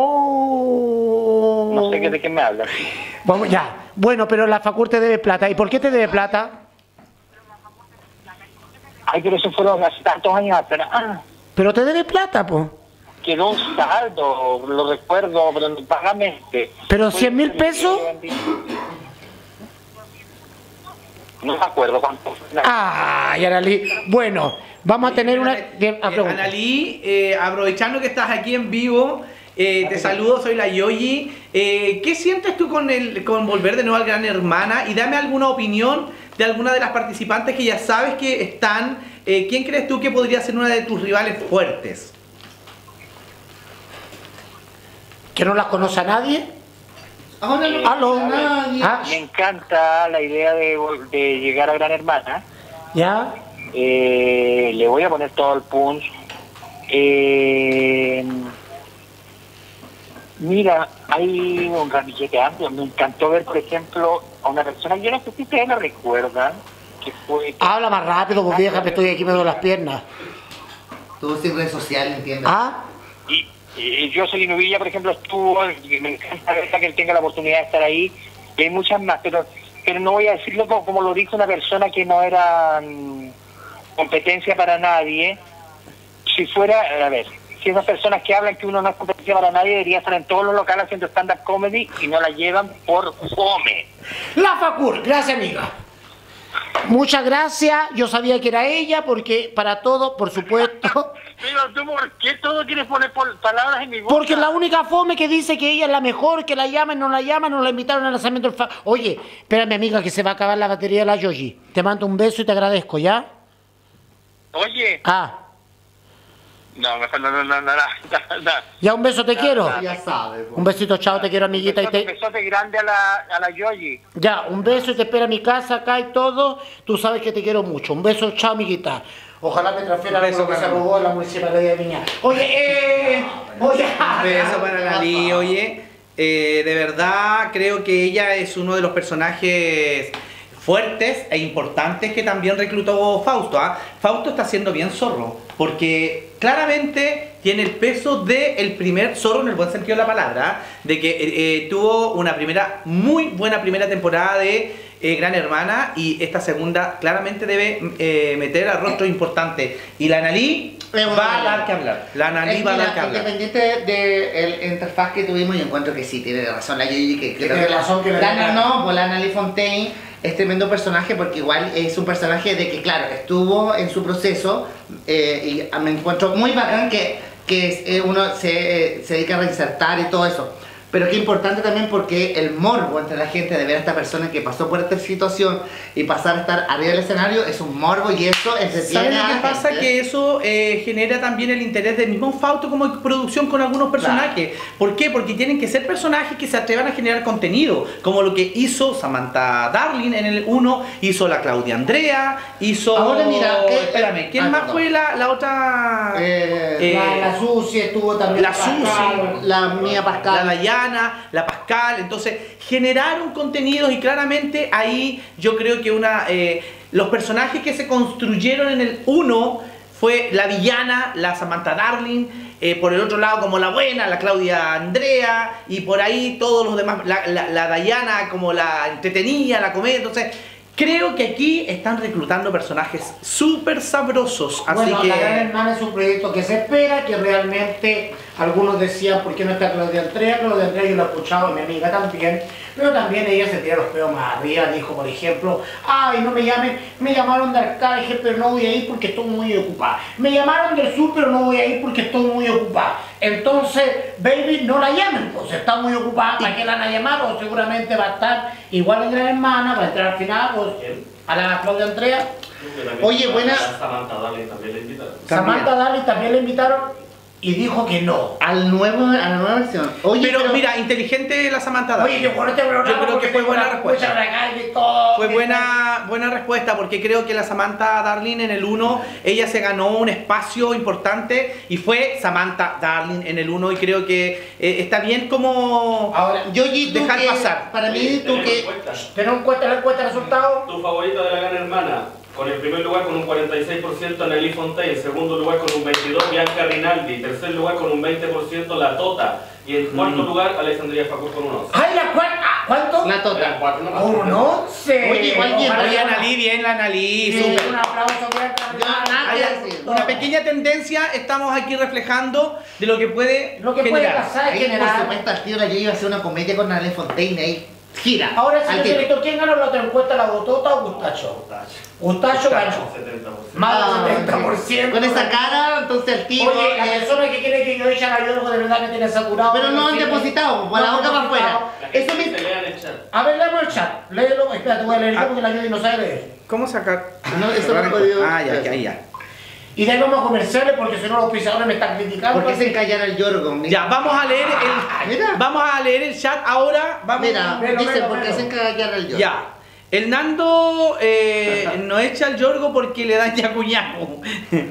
Oh. No sé qué- de qué me habla. Vamos ya. Bueno, pero la Facur te debe plata. ¿Y por qué te debe plata? Ay, pero eso fueron hace tantos años atrás. Ah, Pero te debe plata, po. quedó un saldo, lo recuerdo, pero vagamente. ¿Pero cien mil pesos? No me acuerdo cuánto. Ay, Aralí. Bueno, vamos a tener una... Eh, a pregunta. Analí, eh, aprovechando que estás aquí en vivo, eh, te saludo, soy la Yoyi. Eh, ¿Qué sientes tú con el con volver de nuevo al Gran Hermana? Y dame alguna opinión de alguna de las participantes que ya sabes que están. Eh, ¿Quién crees tú que podría ser una de tus rivales fuertes? ¿Que no las conoce a nadie? Ahora no Aló. pasa nadie. Ah, Me encanta la idea de, vol- de llegar a Gran Hermana. ¿Ya? Eh, le voy a poner todo el punch. Eh, mira, hay un ramillete amplio. Me encantó ver, por ejemplo, a una persona, yo no sé si ustedes la recuerdan, que fue... Habla más rápido, pues vieja, que estoy aquí, me doy las piernas. Tú sin redes sociales, ¿entiendes? ¿Ah? Y, y Jocelyn Villa, por ejemplo, estuvo, y me encanta ver que él tenga la oportunidad de estar ahí, y hay muchas más, pero pero no voy a decirlo como, como lo dijo una persona que no era mm, competencia para nadie. Si fuera, a ver, si esas personas que hablan que uno no es competencia para nadie, debería estar en todos los locales haciendo stand-up comedy y no la llevan por fome. La Facur, gracias amiga. Muchas gracias, yo sabía que era ella porque para todo, por supuesto. Pero tú, ¿por qué todo quieres poner por palabras en mi boca? Porque es la única fome que dice que ella es la mejor, que la llaman, no la llaman, no la invitaron al lanzamiento del fa... Oye, espérame amiga que se va a acabar la batería de la Yoshi. Te mando un beso y te agradezco, ¿ya? Oye. Ah. No, mejor no, no, no, no, no, no. Ya un beso te quiero. Ya sabes. Un besito, chao, te quiero amiguita. Un Y besote, te... besote grande a la, a la Yoyi. Ya, un beso y te espera a mi casa acá y todo. Tú sabes que te quiero mucho. Un beso, chao amiguita. Ojalá me transfieran beso lo que se para mí. robó en la municipalidad de Viña. Oye, eh... Oye, Un beso para Lali, oye, eh, de verdad creo que ella es uno de los personajes fuertes e importantes que también reclutó Fausto. ¿ah? Fausto está siendo bien zorro, porque claramente tiene el peso del primer zorro en el buen sentido de la palabra, de que eh, eh, tuvo una primera, muy buena primera temporada de eh, Gran Hermana, y esta segunda claramente debe eh, meter a rostros importantes. Y la Analí va a dar que hablar. La Analí va a dar que hablar. Independiente del de interfaz que tuvimos, yo encuentro que sí, tiene razón la Yoyi, que, que Tiene razón que la, la- no, pues la Analí Fontaine es tremendo personaje, porque igual es un personaje de que, claro, estuvo en su proceso, eh, y me encuentro muy bacán que, que eh, uno se, eh, se dedica a reinsertar y todo eso. Pero qué importante también, porque el morbo entre la gente de ver a esta persona que pasó por esta situación y pasar a estar arriba del escenario es un morbo, y eso entretiene ¿Sabes a lo que la pasa? gente. Que eso eh, genera también el interés del mismo Fausto como producción con algunos personajes. ¿Por qué? Porque tienen que ser personajes que se atrevan a generar contenido, como lo que hizo Samantha Darling en el uno, hizo la Claudia Andrea, hizo... Ahora mira, ¿qué- Espérame, ¿quién ah, más perdón. fue la, la otra...? Eh, Eh, la, la Susi estuvo también. la Pascal, Susi, la mía Pascal. la Dayana, la Pascal. Entonces generaron contenidos, y claramente ahí yo creo que una eh, los personajes que se construyeron en el uno fue la villana, la Samantha Darling, eh, por el otro lado como la buena, la Claudia Andrea, y por ahí todos los demás, la, la, la Dayana como la entretenida, la comedia. Entonces creo que aquí están reclutando personajes súper sabrosos, así Bueno, que... La Gran Hermana es un proyecto que se espera, que realmente algunos decían, ¿por qué no está Claudia Andrea? Claudia Andrea yo la he escuchado, mi amiga también, pero también ella se tira los peos más arriba, dijo por ejemplo, ay, no me llamen, me llamaron de Arcángel, pero no voy a ir porque estoy muy ocupada. Me llamaron del sur, pero no voy a ir porque estoy muy ocupada. Entonces, baby, no la llamen, pues está muy ocupada, ¿para qué la van a llamar? O seguramente va a estar igual en Gran Hermana, va a entrar al final, pues, a la Claudia Andrea. Oye, buena... A Samantha Darling también le invitaron. Samantha Darling también le invitaron y dijo que no. Al nuevo, a la nueva versión. Oye, pero, pero- mira, inteligente la Samantha Darling. Oye, yo por este programa Yo creo que porque fue tengo buena la respuesta. escucha en la calle y todo. Fue buena, buena respuesta, porque creo que la Samantha Darling en el uno, ella se ganó un espacio importante y fue Samantha Darling en el uno, y creo que eh, está bien como Ahora, Yoyi, tú dejar que- pasar. para mí, tú Tenemos que... encuestas. ¿Tenemos encuesta la encuesta de resultados? Tu favorita de la Gran Hermana, con el primer lugar con un cuarenta y seis por ciento Nelly Fontaine, segundo lugar con un veintidós por ciento Bianca Rinaldi, tercer lugar con un veinte por ciento La Tota, y en cuarto lugar Alexandria Facur con un once. ¡Ay, la cuarta! ¿Cuánto? La tota. Eran cuatro nomás. Un once. Oye, igual bien, Ojalá Oye, yo- Analí, bien la Analí, Sí, súper. un aplauso Bianca Yo, Rinaldi. nada Hay que decir. una pequeña tendencia estamos aquí reflejando de lo que puede Lo que puede generar. pasar es Ahí, por generar... supuesto, al tío la Yoyi iba a hacer una comedia con Nale Fontaine ahí. Gira. Ahora, al señor tiro. director, ¿quién ganó la otra encuesta, la Botota o Gustacho? Gustacho ganó. setenta por ciento. Más Ah, del setenta por ciento. Con esa cara, entonces el tío... Oye, la eh, persona que quiere que yo eche a la Yorgo de verdad me tiene saturado. pero no han Sí, depositado, por la no boca han para afuera. depositado. La gente Eso me... dice, lean el chat. A ver, léeme el chat. Léelo. Espérate, voy a leer yo Ah. porque la Yorgo no sabe leer. ¿Cómo sacar? No, eso no he podido- Ah, ya, ya, ya. Y de ahí vamos a comerciales porque si no los pisadores me están criticando. ¿Por qué se encallara el Yorgo? Mira. Ya, vamos a leer Ah, el mira. vamos a leer el chat ahora. Vamos. Mira, Velo, dice, velo, ¿por qué velo. se encallara el Yorgo? Ya. El Nando eh, no echa al Yorgo porque le dan ya cuñado.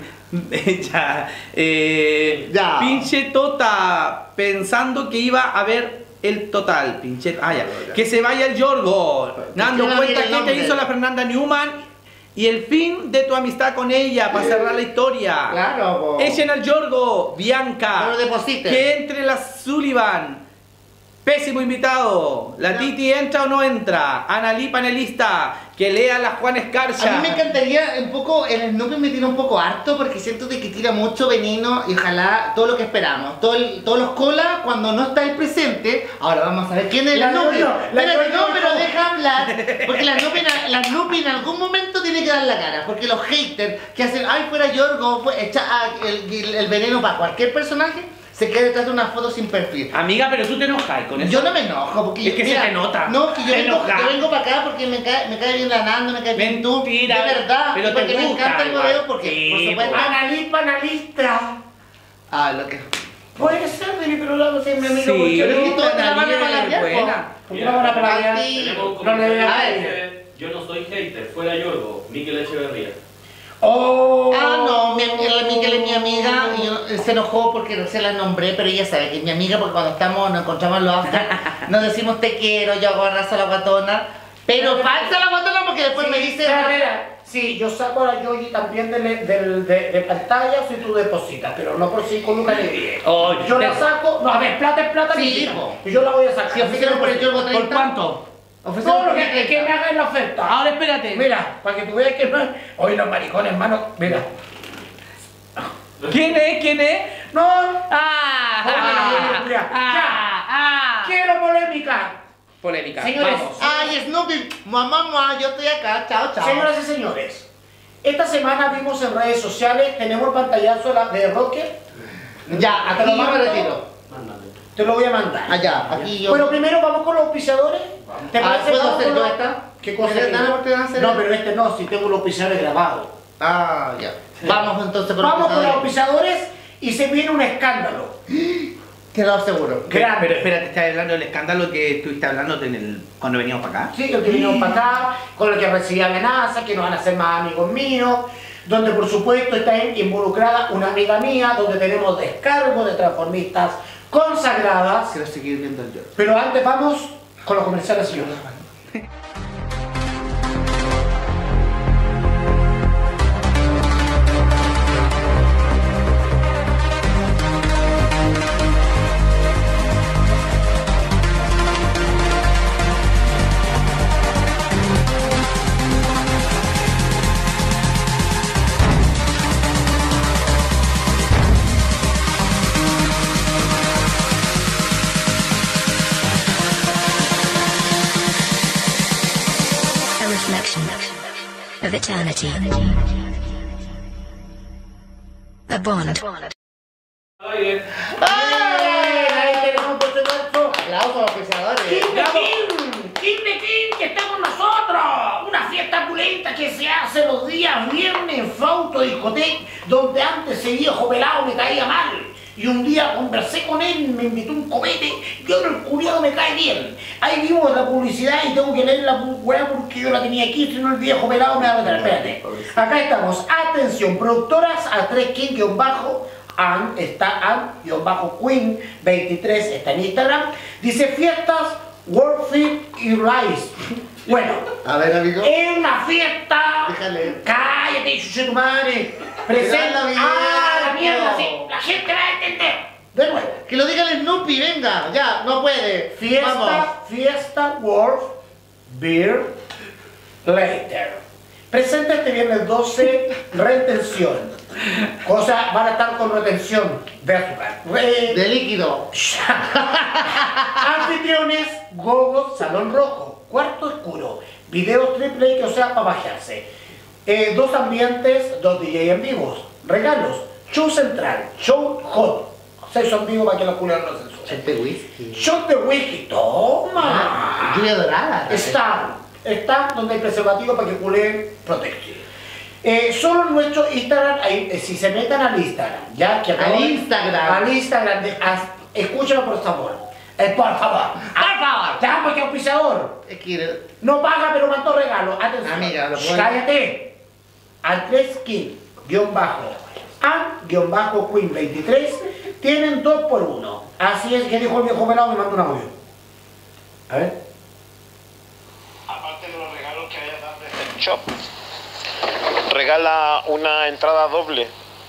ya, eh, Ya. Pinche Tota, pensando que iba a ver el total. Pinche, ah, ya. Que se vaya el Yorgo. Nando, no cuenta viene el qué te nombre? hizo la Fernanda Newman y el fin de tu amistad con ella para cerrar la historia. Claro, po. Echen al Yorgo, Bianca. No lo depositen. Que entre la Sullivan. Pésimo invitado. La Titi entra o no entra. Analí panelista. Que lea la Juan Escarcha. A mí me encantaría un poco, el Snoopy me tira un poco harto porque siento de que tira mucho veneno y ojalá todo lo que esperamos. Todo el- todos los colas cuando no está el presente. Ahora vamos a ver quién es el La Snoopy. yo-yo, la Espérate, yo-yo. no, pero deja hablar. Porque la Snoopy, la Snoopy en algún momento tiene que dar la cara. Porque los haters que hacen, ay, fuera Yorgo, fue, echa ah, el, el- el veneno para cualquier personaje, se queda detrás de una foto sin perfil. Amiga, pero tú te enojas con eso. Yo no me enojo porque Es que se te nota. No, que yo Te vengo, enoja. yo vengo para acá porque me cae, me cae bien la Nando, me cae bien tú. Mentira, De verdad, pero y porque te me gusta encanta el igual. hueveo porque, Sí, por supuesto. po. Analista, analista. Ah, lo que. Puede ser de mi programa, si es mi amigo. Sí, porque pero es que no, todos te la van a Analí es paladear, buena. ¿Por qué la van a paladear? Ay, Tenemos un No le comentario veas a que ella. dice, yo no soy hater, fuera Yorgo, Miquel Echeverría. Oh. Ah, no, mi, la Miquel es mi amiga y yo- él se enojó porque no se la nombré, pero ella sabe que es mi amiga porque cuando estamos, nos encontramos en los after, nos decimos te quiero, yo hago abrazo a la guatona, pero falsa la guatona porque después Sí, me dice... mira, mira, sí, yo saco a la Yoyi también de, del- de, de pantalla si tú depositas, pero no por cinco lucas ni diez. Oh, Yo la pero- saco, no, a ver, plata es plata, Sí, mi vida. po. Y yo la voy a sacar. Si ofrecieron por el Yorgo ¿Por treinta, cuánto? ofrecieron Todo lo por el que, que me treinta. hagan la oferta. Ahora espérate. Mira, para que tú veas que no es. Oye, los maricones, hermano, mira. ¿Quién es? ¿Quién es? No, Ah, ah, ya. ah. Quiero polémica. Polémica. Señores, Vamos. Ay, Snoopy, mamá, mamá, yo estoy acá, chao, chao. Señoras y señores, esta semana vimos en redes sociales, tenemos el pantallazo de la- de Rocker. Ya, Te lo aquí yo me mando. retiro. Te lo voy a mandar. Allá, aquí yo... Bueno, primero vamos con los auspiciadores. ¿Te Ah, parece? ¿puedo Vamos hacer con yo los- esta? ¿Qué cosa? ¿Me que- dan la oportunidad de hacer No, esta? pero este no, si tengo los auspiciadores grabados. Ah, ya. Vamos entonces por Vamos con los los auspiciadores y se viene un escándalo. Te lo aseguro. Grande. Pero espérate, estás hablando del escándalo que estuviste hablando en el, cuando veníamos para acá. Sí, el que vinimos para acá, con el que recibí amenazas, que no van a ser más amigos míos, donde por supuesto está involucrada una amiga mía, donde tenemos descargo de transformistas consagradas. Quiero seguir viendo el yo. Pero antes vamos con los comerciales, señores. A reflection of eternity. A bond. Oye, ¡Ay! Ahí tenemos por supuesto. Aplausos a los auspiciadores. ¡King de King! ¡King de King que está con nosotros! Una fiesta pulenta que se hace los días viernes en Fausto Discotec, donde antes ese viejo pelado me caía mal. Y un día conversé con él, me invitó un copete, y ahora el culiado me cae bien. Ahí vimos la publicidad y tengo que leer la weá porque yo la tenía aquí, si no el viejo pelado me va a meter. Espérate. Acá estamos. Atención, productoras a tres King bajo. An, está An-Queen veintitrés, está en Instagram. Dice fiestas, World Fit y Rice. Bueno, A ver, amigo. es una fiesta. Déjale. Cállate, chuche tu madre. Presenta. Vean la video. Ah, la mierda, sí. La gente va a entender. De nuevo. Que lo diga el Snoopy, venga. Ya, no puede. Fiesta, Vamos. fiesta, World Beer Later. Presenta este viernes doce, retención. O sea, van a estar con retención de azúcar. Re- De líquido. Anfitriones, Gogo, Salón Rojo, Cuarto Oscuro, videos triple X, o sea, para bajarse. Eh, dos ambientes, dos D J en vivos, regalos, show central, show hot, sexo en vivo para que los culeros no censuren. Shot de whisky. Shot de whisky, toma. Lluvia dorada. Está, está donde hay preservativo para que culen protección. Eh, solo en nuestro Instagram, ahí, eh, si se metan al Instagram, ya que acabo Al de- Instagram. Al Instagram, de- as- escúchalo por favor. Eh, por favor, por favor, ya porque auspiciador. Es que... No paga, pero mandó regalo. Atención. Amiga, lo puedo- Cállate. Andrés King, guión bajo, An, guión bajo, Queen veintitrés, tienen dos por uno. Así es que dijo el viejo pelado, me mandó un audio. A ver. Aparte de los regalos que hay dado desde el shop, regala una entrada doble.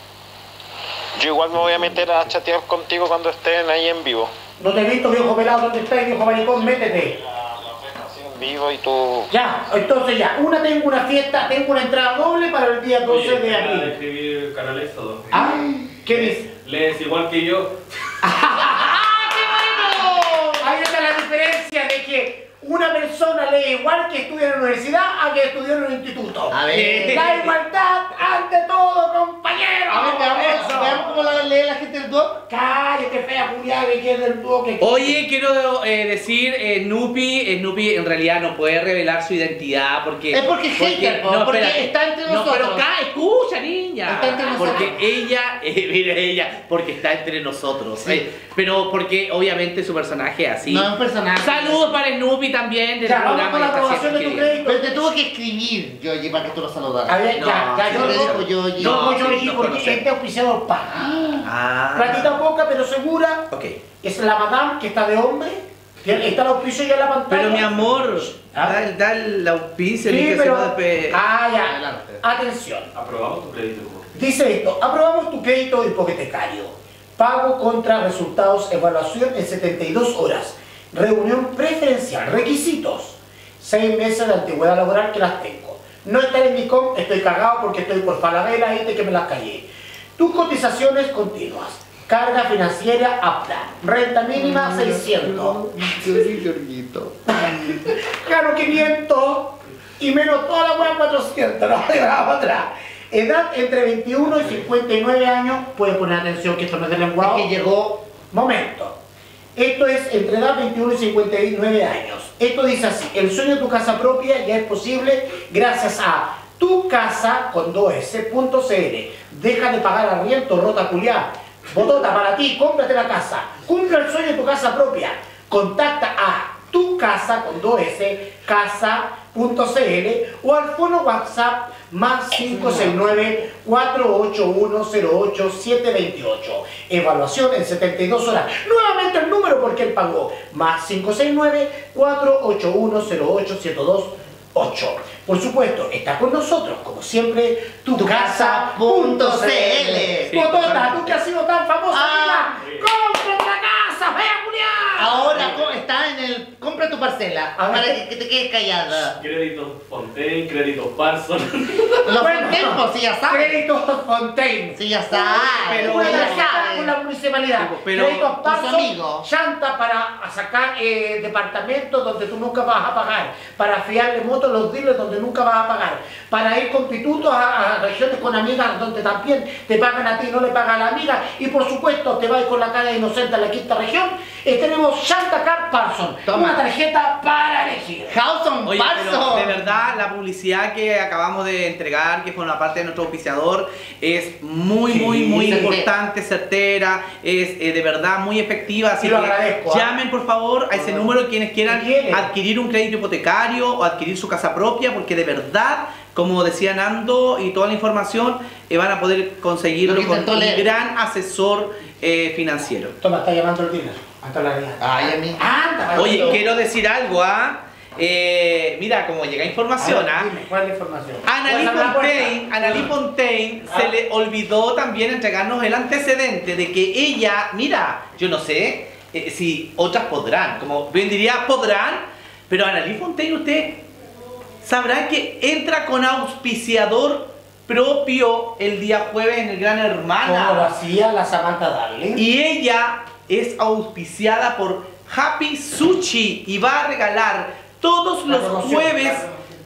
Yo igual me voy a meter a chatear contigo cuando estén ahí en vivo. No te he visto, viejo pelado, ¿dónde estás, viejo maricón? Métete. En vivo y tú... Ya, entonces ya, una tengo una fiesta, tengo una entrada doble para el día doce Oye, de acaba de abril. escribir el canal Éxodo. ¿Ah? ¿Qué dice? Lees igual que yo. ¡Ah, qué bueno! Ahí está la diferencia de que una persona lee igual que estudia en la universidad a que estudió en un instituto. A ver. La igualdad ante todo, compañero. A ver, veamos, Eso. veamos cómo la lee la gente del blog. Cállate, fea culiada, que es del blog. que- Oye, quiero eh, decir, eh, Snoopy, Snoopy en realidad no puede revelar su identidad porque... Es porque es hater, po, porque espérate. está entre No, nosotros. pero acá, escucha, niña. Está entre nosotros. Porque ella, eh, mira ella, porque está entre nosotros. Sí. eh, pero porque obviamente su personaje es así. No es un personaje. Saludos para Snoopy también del Ya, vamos programa. con la que está aprobación de siempre tu querido. crédito. Pero te tuvo que escribir, Yoyi, para que tú lo saludaras. A ver, No, ya, ya, sí, yo le digo, digo Yoyi. yo No, yo sí, digo nos porque conocemos. este auspiciador paga. Ah. Platita poca, pero segura. Ok. Es la madame que está de hombre. Tiene- Está el auspicio ya en la pantalla. Pero mi amor, ¿Ah? da, el- da el auspicio, ni Sí, que pero... se va después. Ah, ya. Adelante. Atención. Aprobamos tu crédito. Dice esto, aprobamos tu crédito hipotecario. Pago contra resultados, evaluación en setenta y dos horas. Reunión preferencial, requisitos. Seis meses de antigüedad laboral que las tengo. No estar en mi com, estoy cagado porque estoy por Falabella, gente que me las callé. Tus cotizaciones continuas. Carga financiera apta. Renta mínima seiscientos. Gano quinientos y menos toda la hueá cuatrocientos. No, de la otra. Edad entre veintiuno y cincuenta y nueve años. Puede poner atención que esto no es de lenguaje. Es que llegó... Momento. Esto es entre edad veintiuno y cincuenta y nueve años. Esto dice así: el sueño de tu casa propia ya es posible gracias a tu casa con dos ese punto c l. Deja de pagar arriendo, rota culiá. Botota para ti, cómprate la casa. Cumple el sueño de tu casa propia. Contacta a tu casa con dos ese, casa punto c l o al fono WhatsApp más cinco seis nueve, cuatro ocho uno, cero ocho, siete dos ocho. Evaluación en setenta y dos horas. Nuevamente el número porque él pagó. Más cinco seis nueve, cuatro ocho uno, cero ocho, siete dos ocho. Por supuesto, está con nosotros, como siempre, tu, Tu casa punto c l. Sí, Botota, tú que has sido tan famosa, Ah. amiga, ¡compra la casa, vea, Julián! Ahora co- está en el... Compra tu parcela, A ver. para que, que te quedes callada. Crédito Fontaine, crédito Parson. Los Bueno, tiempos, sí ya sabes. Crédito Fontaine. Sí ya sabes. Pero- Una sí ya tarjeta sabes. con la municipalidad. Sí, pero- Créditos Con su Parson, amigo. chanta para sacar eh, departamentos donde tú nunca vas a pagar, para fiarle motos los dealers donde nunca vas a pagar, para ir con pitutos a, a regiones con amigas donde también te pagan a ti y no le pagan a la amiga, y por supuesto te vas con la cara inocente a la quinta región. Eh, tenemos Chanta Car Parson, Toma. una tarjeta para elegir. House on Oye, pero Parson. de verdad la publicidad que acabamos de entregar, que fue una parte de nuestro auspiciador, es muy, muy, Sí, muy certera. importante, certera, es eh, de verdad muy efectiva. Así Y lo que agradezco, ¿ah? llamen por favor a ese número quienes quieran ¿Quiénes? adquirir un crédito hipotecario o adquirir su casa propia, porque de verdad, como decía Nando y toda la información, eh, van a poder conseguirlo Lo que con intentó un leer. gran asesor eh, financiero. Toma, está llamando el dealer. Hasta la vida. Ay, a mí. Anda, Oye, amigo. quiero decir algo, ¿ah? Eh, mira, como llega información, A ¿ah? ver, dime, ¿cuál es la información? Annalí Pues, abre la Fontaine, puerta. Annalí Fontaine Ah. se le olvidó también entregarnos el antecedente de que ella, mira, yo no sé eh, si otras podrán, como bien diría, podrán, pero Annalí Fontaine, usted sabrá que entra con auspiciador propio el día jueves en el Gran Como lo Hermana. hacía la Samantha Darling. Y ella es auspiciada por Happy Sushi y va a regalar todos La los promoción, jueves. claro.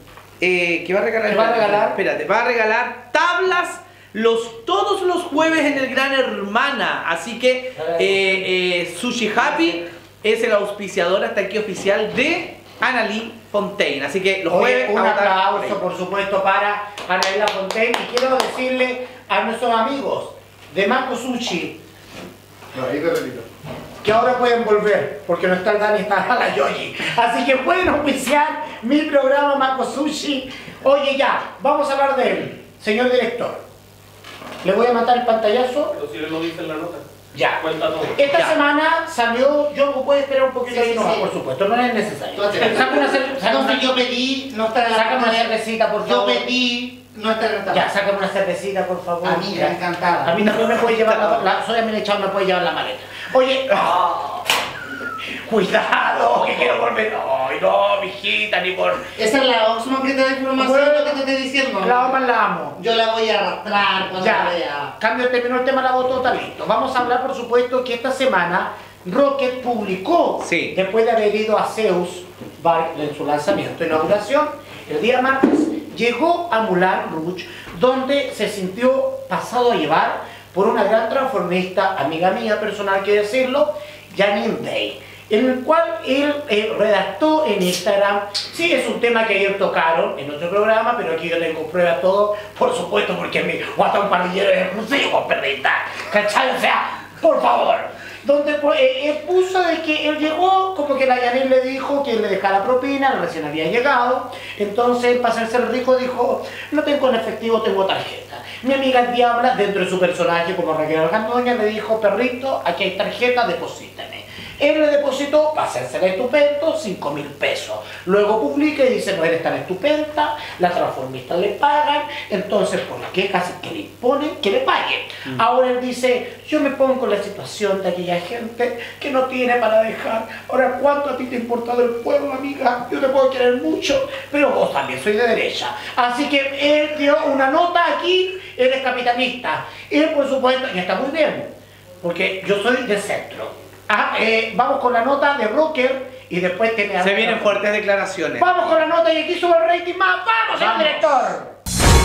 Eh, ¿Qué va a regalar? ¿Qué va a regalar? Espérate, va a regalar tablas los, todos los jueves en el Gran Hermana. Así que eh, eh, Sushi Happy es el auspiciador hasta aquí oficial de Annalí Fontaine. Así que los Oye, jueves un a votar por aplauso, ella. por supuesto, para Annalí Fontaine. Y quiero decirle a nuestros amigos de Marco Sushi que ahora pueden volver, porque no está el Dani, está la Yoyi. Así que pueden auspiciar mi programa Mako Sushi. Oye, ya, vamos a hablar de él. Señor director, le voy a matar el pantallazo. Pero si él lo dice en la nota. Ya. Cuenta todo. Esta Ya. semana salió, yo puedo esperar un poquito Sí, ahí sí, nomás, sí. por supuesto, no es necesario. Tú haces- Saca una cer- saca No, una- yo pedí, no está en la Sácame una pantalla. cervecita, por Yo favor. pedí, no está en la Ya, pantalla. sácame una cervecita, por favor. Amiga, encantada. A mí también me puede llevar la, la soy amenechado, me puede llevar la maleta. Oye, oh, cuidado, que quiero volver. Ay, no, mijita, ni por. Esa es la Oxman que te da información, Bueno, lo que te estoy diciendo. La amo, la amo. Yo la voy a arrastrar cuando la Ya, vea. cambio, terminó el tema de la botota, listo. Vamos a hablar, por supuesto, que esta semana Rocket publicó, Sí. después de haber ido a Zeus Bar en su lanzamiento, inauguración, el día martes, llegó a Moulin Rouge, donde se sintió pasado a llevar por una gran transformista, amiga mía personal, que decirlo, Janine Day, en el cual él eh, redactó en Instagram. Sí, es un tema que ellos tocaron en otro programa, pero aquí yo tengo pruebas todo, por supuesto, porque mi guatón parrillero es exclusivo, perdita, ¿cachai? O sea, por favor. Donde pues, eh, él puso de que él llegó, como que la Janine le dijo que le dejara propina, él recién había llegado, entonces para hacerse el rico dijo, no tengo en efectivo, tengo tarjeta. Mi amiga el Diabla, dentro de su personaje como Raquel Argandoña, le dijo, perrito, aquí hay tarjeta, deposítame. Él le depositó, para hacerse el estupendo, cinco mil pesos. Luego publica y dice, no eres tan estupenda, la transformista le pagan, entonces, ¿por qué casi que le imponen que le paguen? Mm. Ahora él dice, yo me pongo en la situación de aquella gente que no tiene para dejar. Ahora, ¿cuánto a ti te importa del pueblo, amiga? Yo te puedo querer mucho, pero vos también soy de derecha. Así que él dio una nota aquí, él es capitalista. Él, por supuesto, y está muy bien, porque yo soy de centro. Ah, eh, vamos con la nota de Rocker y después tiene... Se vienen fuertes declaraciones. Vamos con la nota y aquí sube el rating más. ¡Vamos, señor director!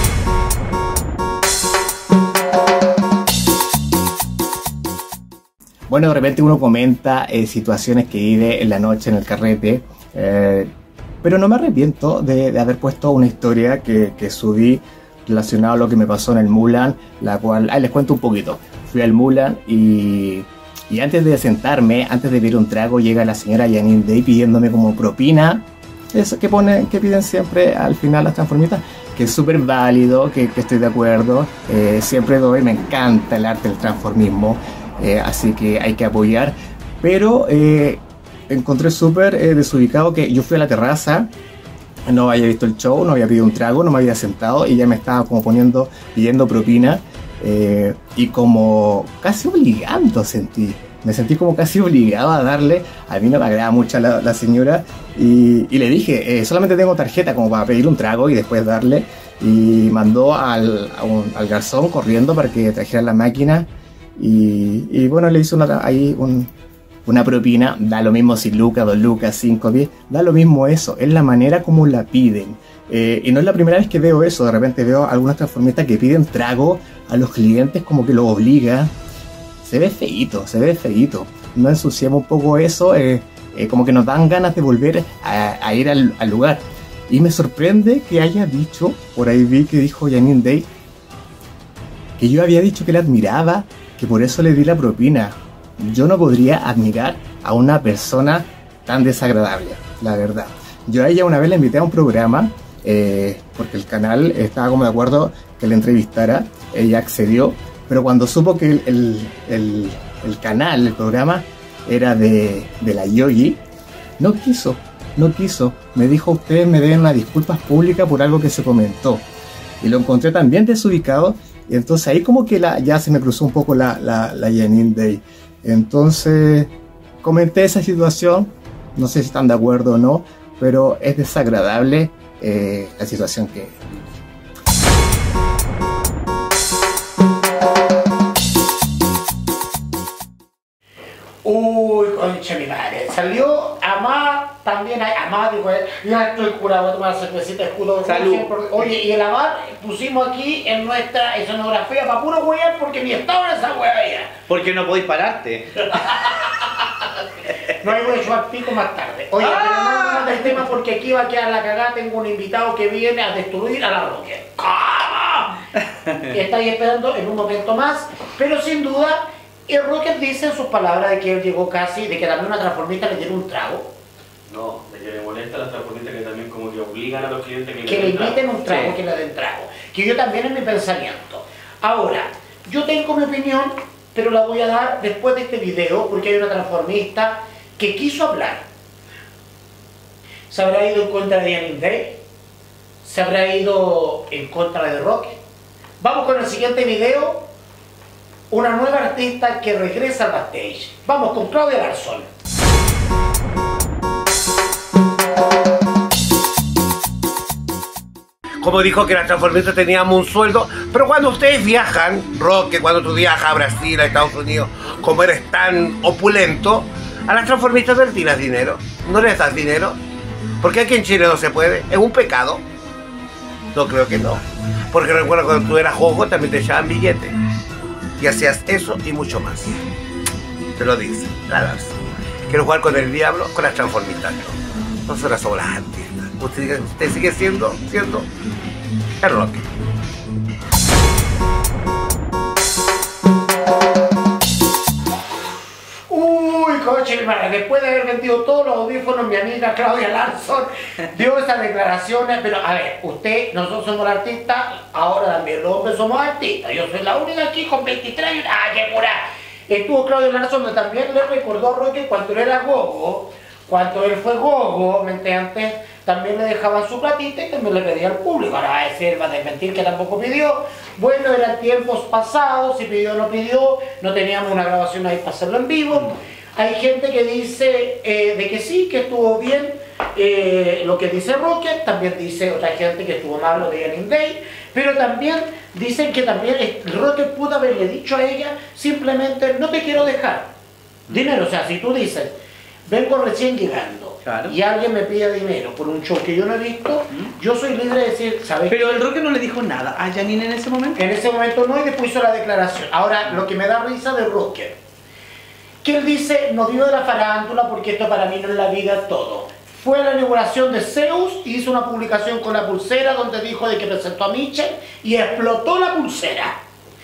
Bueno, de repente uno comenta eh, situaciones que vive en la noche, en el carrete, eh, pero no me arrepiento de, de haber puesto una historia que, que subí relacionada a lo que me pasó en el Moulin, la cual... Ahí les cuento un poquito. Fui al Moulin y... Y antes de sentarme, antes de pedir un trago, llega la señora Janine Day pidiéndome como propina, eso que, pone, que piden siempre al final las transformistas, que es súper válido, que, que estoy de acuerdo, eh, siempre doy, me encanta el arte del transformismo, eh, así que hay que apoyar, pero eh, encontré súper eh, desubicado que yo fui a la terraza, no había visto el show, no había pedido un trago, no me había sentado y ya me estaba como poniendo, pidiendo propina. Eh, y como casi obligando sentí, me sentí como casi obligado a darle. A mí no me agrada mucho la, la señora y, y le dije, eh, solamente tengo tarjeta como para pedir un trago y después darle, y mandó al, a un, al garzón corriendo para que trajera la máquina y, y bueno, le hizo una, ahí un, una propina. Da lo mismo si lucas, dos lucas, cinco, diez, da lo mismo eso, es la manera como la piden. Eh, y no es la primera vez que veo eso, de repente veo algunas transformistas que piden trago a los clientes como que los obliga. Se ve feíto, se ve feíto. No ensuciamos un poco eso, eh, eh, como que nos dan ganas de volver a, a ir al, al lugar. Y me sorprende que haya dicho, por ahí vi que dijo Janine Day, que yo había dicho que la admiraba, que por eso le di la propina. Yo no podría admirar a una persona tan desagradable, la verdad. Yo a ella una vez la invité a un programa, Eh, porque el canal estaba como de acuerdo que la entrevistara, ella accedió, pero cuando supo que el, el, el, el canal, el programa era de, de la Yoyi, no quiso, no quiso, me dijo, ustedes me deben una disculpas pública por algo que se comentó, y lo encontré también desubicado, y entonces ahí como que la, ya se me cruzó un poco la, la, la Janine Day. Entonces comenté esa situación, no sé si están de acuerdo o no, pero es desagradable Eh, la situación que... Uy, concha mi madre. Salió Amar, también hay Amar, dijo, ya estoy curado, voy a tomar cervecita, escudo. Salud. Oye, y el Amar pusimos aquí en nuestra escenografía para puro huear porque ni estaba en esa hueá ya. Porque no podéis pararte. No hay voy a echar pico más tarde. Oye, ¡Ah! pero no hablamos del tema porque aquí va a quedar la cagada. Tengo un invitado que viene a destruir a la Roque. ¿Cómo? Está ahí esperando en un momento más, pero sin duda Y Rocker dice en sus palabras de que él llegó casi, de que también una transformista le tiene un trago. No, de que le molesta a las transformistas que también como que obligan a los clientes que, Que le inviten un trago, Sí. que le den trago. Que yo también es mi pensamiento. Ahora, yo tengo mi opinión, pero la voy a dar después de este video, porque hay una transformista que quiso hablar. ¿Se habrá ido en contra de Janine Day? ¿Se habrá ido en contra de Roque? Vamos con el siguiente video. Una nueva artista que regresa al backstage. Vamos con Claudia Garzón. Como dijo que las transformistas teníamos un sueldo, pero cuando ustedes viajan, Roque, cuando tú viajas a Brasil, a Estados Unidos, como eres tan opulento, a las transformistas no les tiras dinero, no les das dinero, porque aquí en Chile no se puede, es un pecado. No creo que no, porque recuerdo cuando tú eras joven también te echaban billetes, y hacías eso y mucho más. Te lo dice, la Darcy. Quiero jugar con el diablo, con las transformistas. No son las obras artistas. Usted, usted sigue siendo, siendo el Roque. Uy, coche, hermano, después de haber vendido todos los audífonos, mi amiga Claudia Larson dio esas declaraciones, pero a ver, usted, nosotros somos artistas, ahora también los hombres somos artistas. Yo soy la única aquí con veintitrés años. ¡Ah, qué pura! Estuvo Claudia Larson, que también le recordó a Roque cuando él era gogo, cuando él fue gogo, ¿me entiendes? También le dejaban su platita y también le pedía al público. Ahora va a decir, va a desmentir que tampoco pidió. Bueno, eran tiempos pasados, si pidió o no pidió, no teníamos una grabación ahí para hacerlo en vivo. Hay gente que dice eh, de que sí, que estuvo bien eh, lo que dice Roque, también dice otra gente que estuvo mal lo de Janine Day, pero también dicen que también Roque pudo haberle dicho a ella simplemente, no te quiero dejar dinero. O sea, si tú dices, vengo recién llegando, claro, y alguien me pide dinero por un show que yo no he visto, ¿Mm? yo soy libre de decir, ¿sabes? Pero el Roque no le dijo nada a Janine en ese momento. En ese momento no, y después hizo la declaración. Ahora, lo que me da risa de Roque, que él dice, no vivo de la farándula porque esto para mí no es la vida todo. Fue a la inauguración de Zeus y hizo una publicación con la pulsera donde dijo de que presentó a Michelle y explotó la pulsera.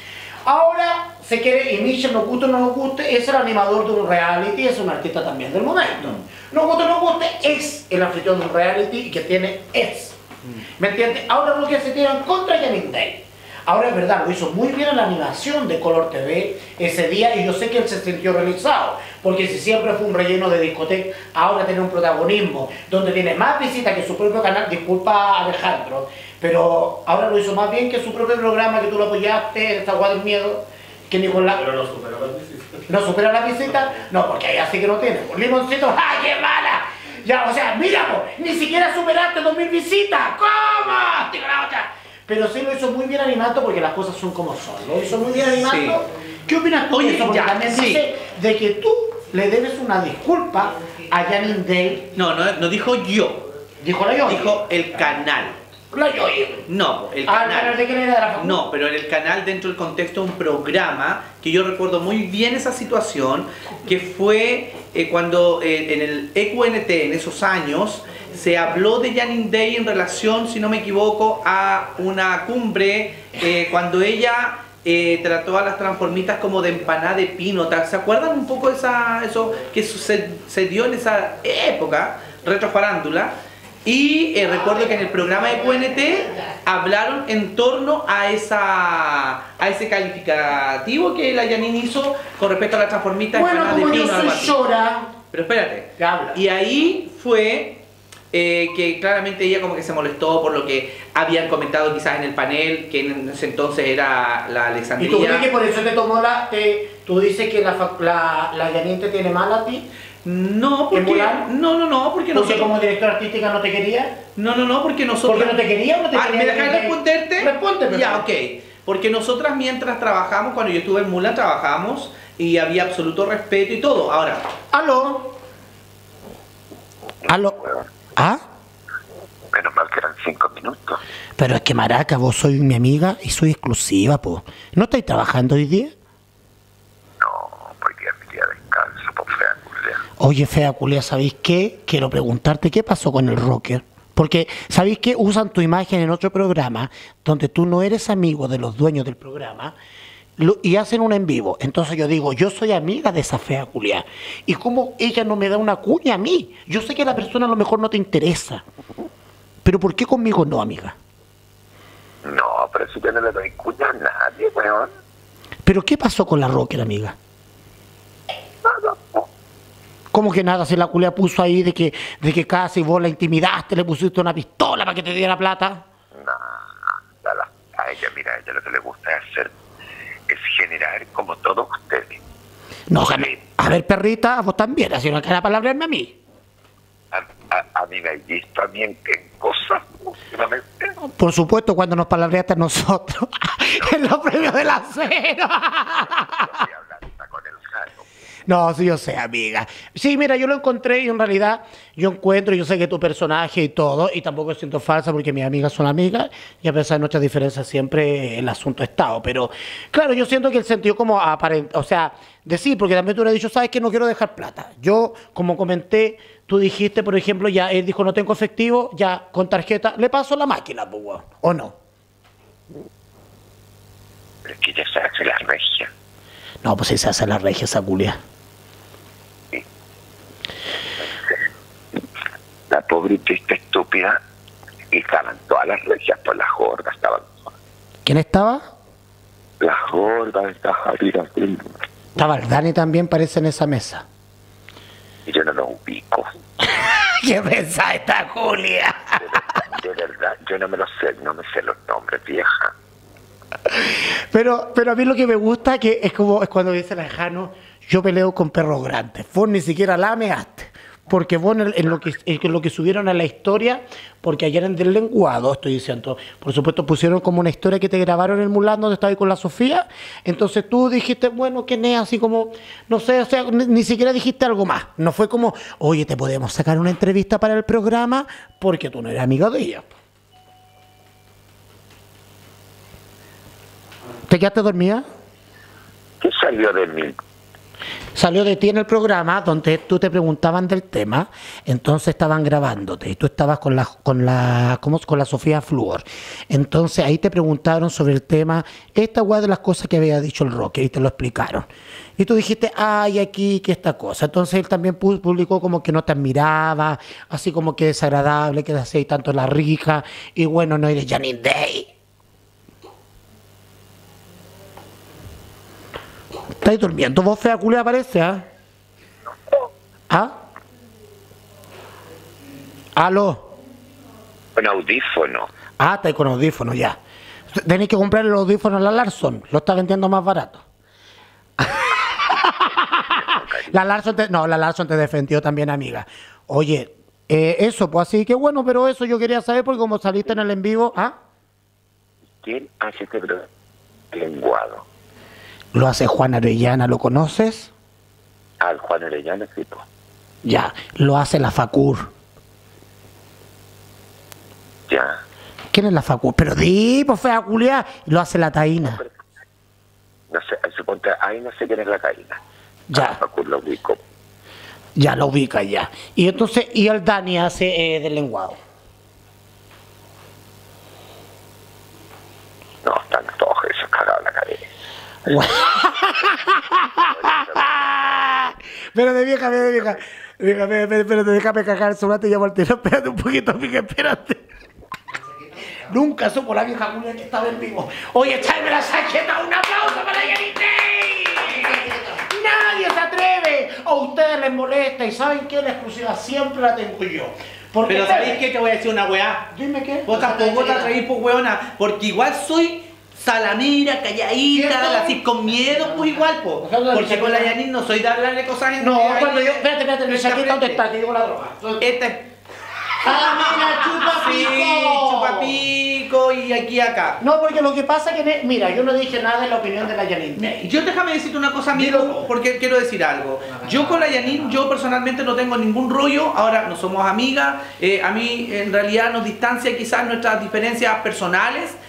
Ahora se quiere, y Michelle, nos guste o no nos guste, es el animador de un reality, es un artista también del momento. Nos guste o no nos guste, es el anfitrión de un reality y que tiene es. ¿Me entiendes? Ahora lo que se tiran contra Janine Day. Ahora es verdad, lo hizo muy bien en la animación de Color T V ese día y yo sé que él se sintió realizado, porque si siempre fue un relleno de discoteca, ahora tiene un protagonismo donde tiene más visitas que su propio canal. Disculpa Alejandro, pero ahora lo hizo más bien que su propio programa que tú lo apoyaste, esta guay del miedo, que Nicolás... Pero no supera las visitas. ¿No supera las visitas? No, porque ahí así que no tiene. Limoncito, ¡ay, qué mala! Ya, o sea, mira, po, ni siquiera superaste dos mil visitas. ¿Cómo? Tira la otra. Pero sí lo hizo muy bien animando porque las cosas son como son. Lo hizo muy bien animando. Sí. ¿Qué opinas tú de eso? Porque ya, también sí. dice de que tú le debes una disculpa a Janine Day. No, no, no dijo yo. Dijo la yo. Dijo el canal. La yo. No, el ah, canal. ¿el canal de quién era? De la facultad? No, pero en el canal, dentro del contexto de un programa, que yo recuerdo muy bien esa situación, que fue eh, cuando eh, en el E Q N T, en esos años, se habló de Janine Day en relación, si no me equivoco, a una cumbre eh, cuando ella eh, trató a las transformistas como de empanada de pino. ¿Se acuerdan un poco de esa, eso que se, se dio en esa época, retrofarándula? Y eh, recuerdo que en el programa de Q N T hablaron en torno a esa a ese calificativo que la Janine hizo con respecto a las transformistas bueno, empanadas de como pino. yo Algo soy así. llora. Pero espérate. Y ahí fue eh, que claramente ella como que se molestó por lo que habían comentado quizás en el panel, que en ese entonces era la Alexandria. ¿Y tú crees que por eso te tomó la... Te, tú dices que la, la, la Janine te tiene mal a ti? No, porque... No, no, no, porque ¿Porque nosotros... como directora artística no te quería? No, no, no, porque nosotros... ¿Porque no te quería o no te ah, quería? ¿Me dejas responderte? Responde, ya, ok. Porque nosotras mientras trabajamos, cuando yo estuve en Mulan, trabajamos y había absoluto respeto y todo. Ahora... ¿Aló? ¿Aló? ¿Ah? Menos mal que eran cinco minutos. Pero es que Maraca, vos sois mi amiga y soy exclusiva, po. ¿No estáis trabajando hoy día? No, hoy día es mi día de descanso, por fea culia. Oye, fea culia, ¿sabéis qué? Quiero preguntarte qué pasó con el Rocker. Porque, ¿sabéis qué? Usan tu imagen en otro programa donde tú no eres amigo de los dueños del programa lo- y hacen un en vivo. Entonces yo digo, yo soy amiga de esa fea culia. ¿Y cómo ella no me da una cuña a mí? Yo sé que la persona a lo mejor no te interesa. Pero ¿por qué conmigo no, amiga? No, pero si yo no le doy cuña a nadie, weón. ¿Pero qué pasó con la rocker, amiga? ¿Cómo que nada? Si la culia puso ahí de que, de que casi vos la intimidaste, le pusiste una pistola para que te diera plata. No, a, la- a ella, mira, a ella lo que le gusta hacer es generar como todos ustedes. No, o sea, a ver, perrita, vos también, así no queda para hablarme a mí. A, a, a mí me has visto a mí en, en cosas últimamente. Por supuesto, cuando nos palabreaste a nosotros, en los premios de la cena. No, sí, yo sé, amiga. Sí, mira, yo lo encontré y en realidad yo encuentro, yo sé que tu personaje y todo, y tampoco siento falsa porque mis amigas son amigas y a pesar de nuestras diferencias siempre el asunto ha estado. Pero claro, yo siento que el sentido como aparente, o sea, decir, porque también tú le has dicho, sabes que no quiero dejar plata. Yo, como comenté, tú dijiste, por ejemplo, ya él dijo, no tengo efectivo, ya con tarjeta, le paso la máquina, pues, weón, ¿o no? Pero es que ya se hace la regia. No, pues sí se hace la regia esa culia. La pobre triste estúpida, y estaban todas las regias por las gordas, estaban ¿Quién estaba? las gordas, estaban así, Estaba el Dani también, parece, en esa mesa. y yo no los ubico. ¿Qué pensás esta Julia? De verdad, yo no me los sé, no me sé los nombres, vieja. Pero, pero a mí lo que me gusta que es como es cuando dice la Jano, yo peleo con perros grandes. Vos ni siquiera la measte. Porque vos en, en lo que, en lo que subieron a la historia, porque ayer en Del Lenguado, estoy diciendo, por supuesto pusieron como una historia que te grabaron en Mulan donde estaba ahí con la Sofía, entonces tú dijiste, bueno, ¿quién es? Así como, no sé, o sea, ni, ni siquiera dijiste algo más. No fue como, oye, te podemos sacar una entrevista para el programa porque tú no eres amiga de ella. ¿Te quedaste dormida? ¿Qué salió de mí? Salió de ti en el programa donde tú te preguntaban del tema, entonces estaban grabándote y tú estabas con la con la ¿cómo? Con la Sofía Fluor. Entonces ahí te preguntaron sobre el tema, esta hueá de las cosas que había dicho el Roque y te lo explicaron. Y tú dijiste, ay, aquí, que esta cosa. Entonces él también pu- publicó como que no te admiraba, así como que desagradable, que hacéis tanto la rica y bueno, no eres Janine Day. ¿Estáis durmiendo vos, fea culia, parece, ah? ¿Ah? ¿Aló? Con audífono. Ah, estáis con audífono, ya. Tenéis que comprar el audífono a la Larson, lo está vendiendo más barato. La Larson te, no, la Larson te defendió también, amiga. Oye, eh, eso, pues así que bueno, pero eso yo quería saber porque como saliste en el en vivo, ¿ah? ¿Quién hace este programa? Lenguado. Lo hace Juan Arellana, ¿lo conoces? Al Juan Arellano, sí, pues. Ya, lo hace la Facur. Ya. ¿Quién es la Facur? Pero di, pues fea culia, lo hace la Taína. No sé, suponte, ahí no sé quién es la Taína. Ya. Facur lo ubico. Ya lo ubica ya. Y entonces, y el Dani hace eh, del lenguado. No, están todos esos cagados en la cabeza. Espérate, vieja, espérate, vieja. Vieja, espérate, espérate, déjame cagar el rato y llamo al tiro. Espérate un poquito, amiga, espérate. Nunca supo la vieja Julia que estaba en vivo. Oye, echarme la saqueta, un aplauso para Yanite. Nadie se atreve. A ustedes les molesta y saben que la exclusiva siempre la tengo yo. Porque Pero ¿sabéis qué? Te voy a decir una weá. Dime qué. Vos tampoco te atreví, pues weona, porque igual soy salamira, calladita, así con miedo, pues igual, pues. Porque con la Yanine no soy de hablarle cosas en No, cuando yo. Espérate, espérate, mi chaqueta, ¿dónde está? Te digo la droga. Esta es. ¡Ah, mira, chupa pico! Sí, chupa pico y aquí acá. No, porque lo que pasa es que, mira, yo no dije nada en la opinión de la Yanine. Yo déjame decirte una cosa, amigo, porque quiero decir algo. Yo con la Yanine, yo personalmente no tengo ningún rollo. Ahora no somos amigas. Eh, a mí, en realidad, nos distancia quizás nuestras diferencias personales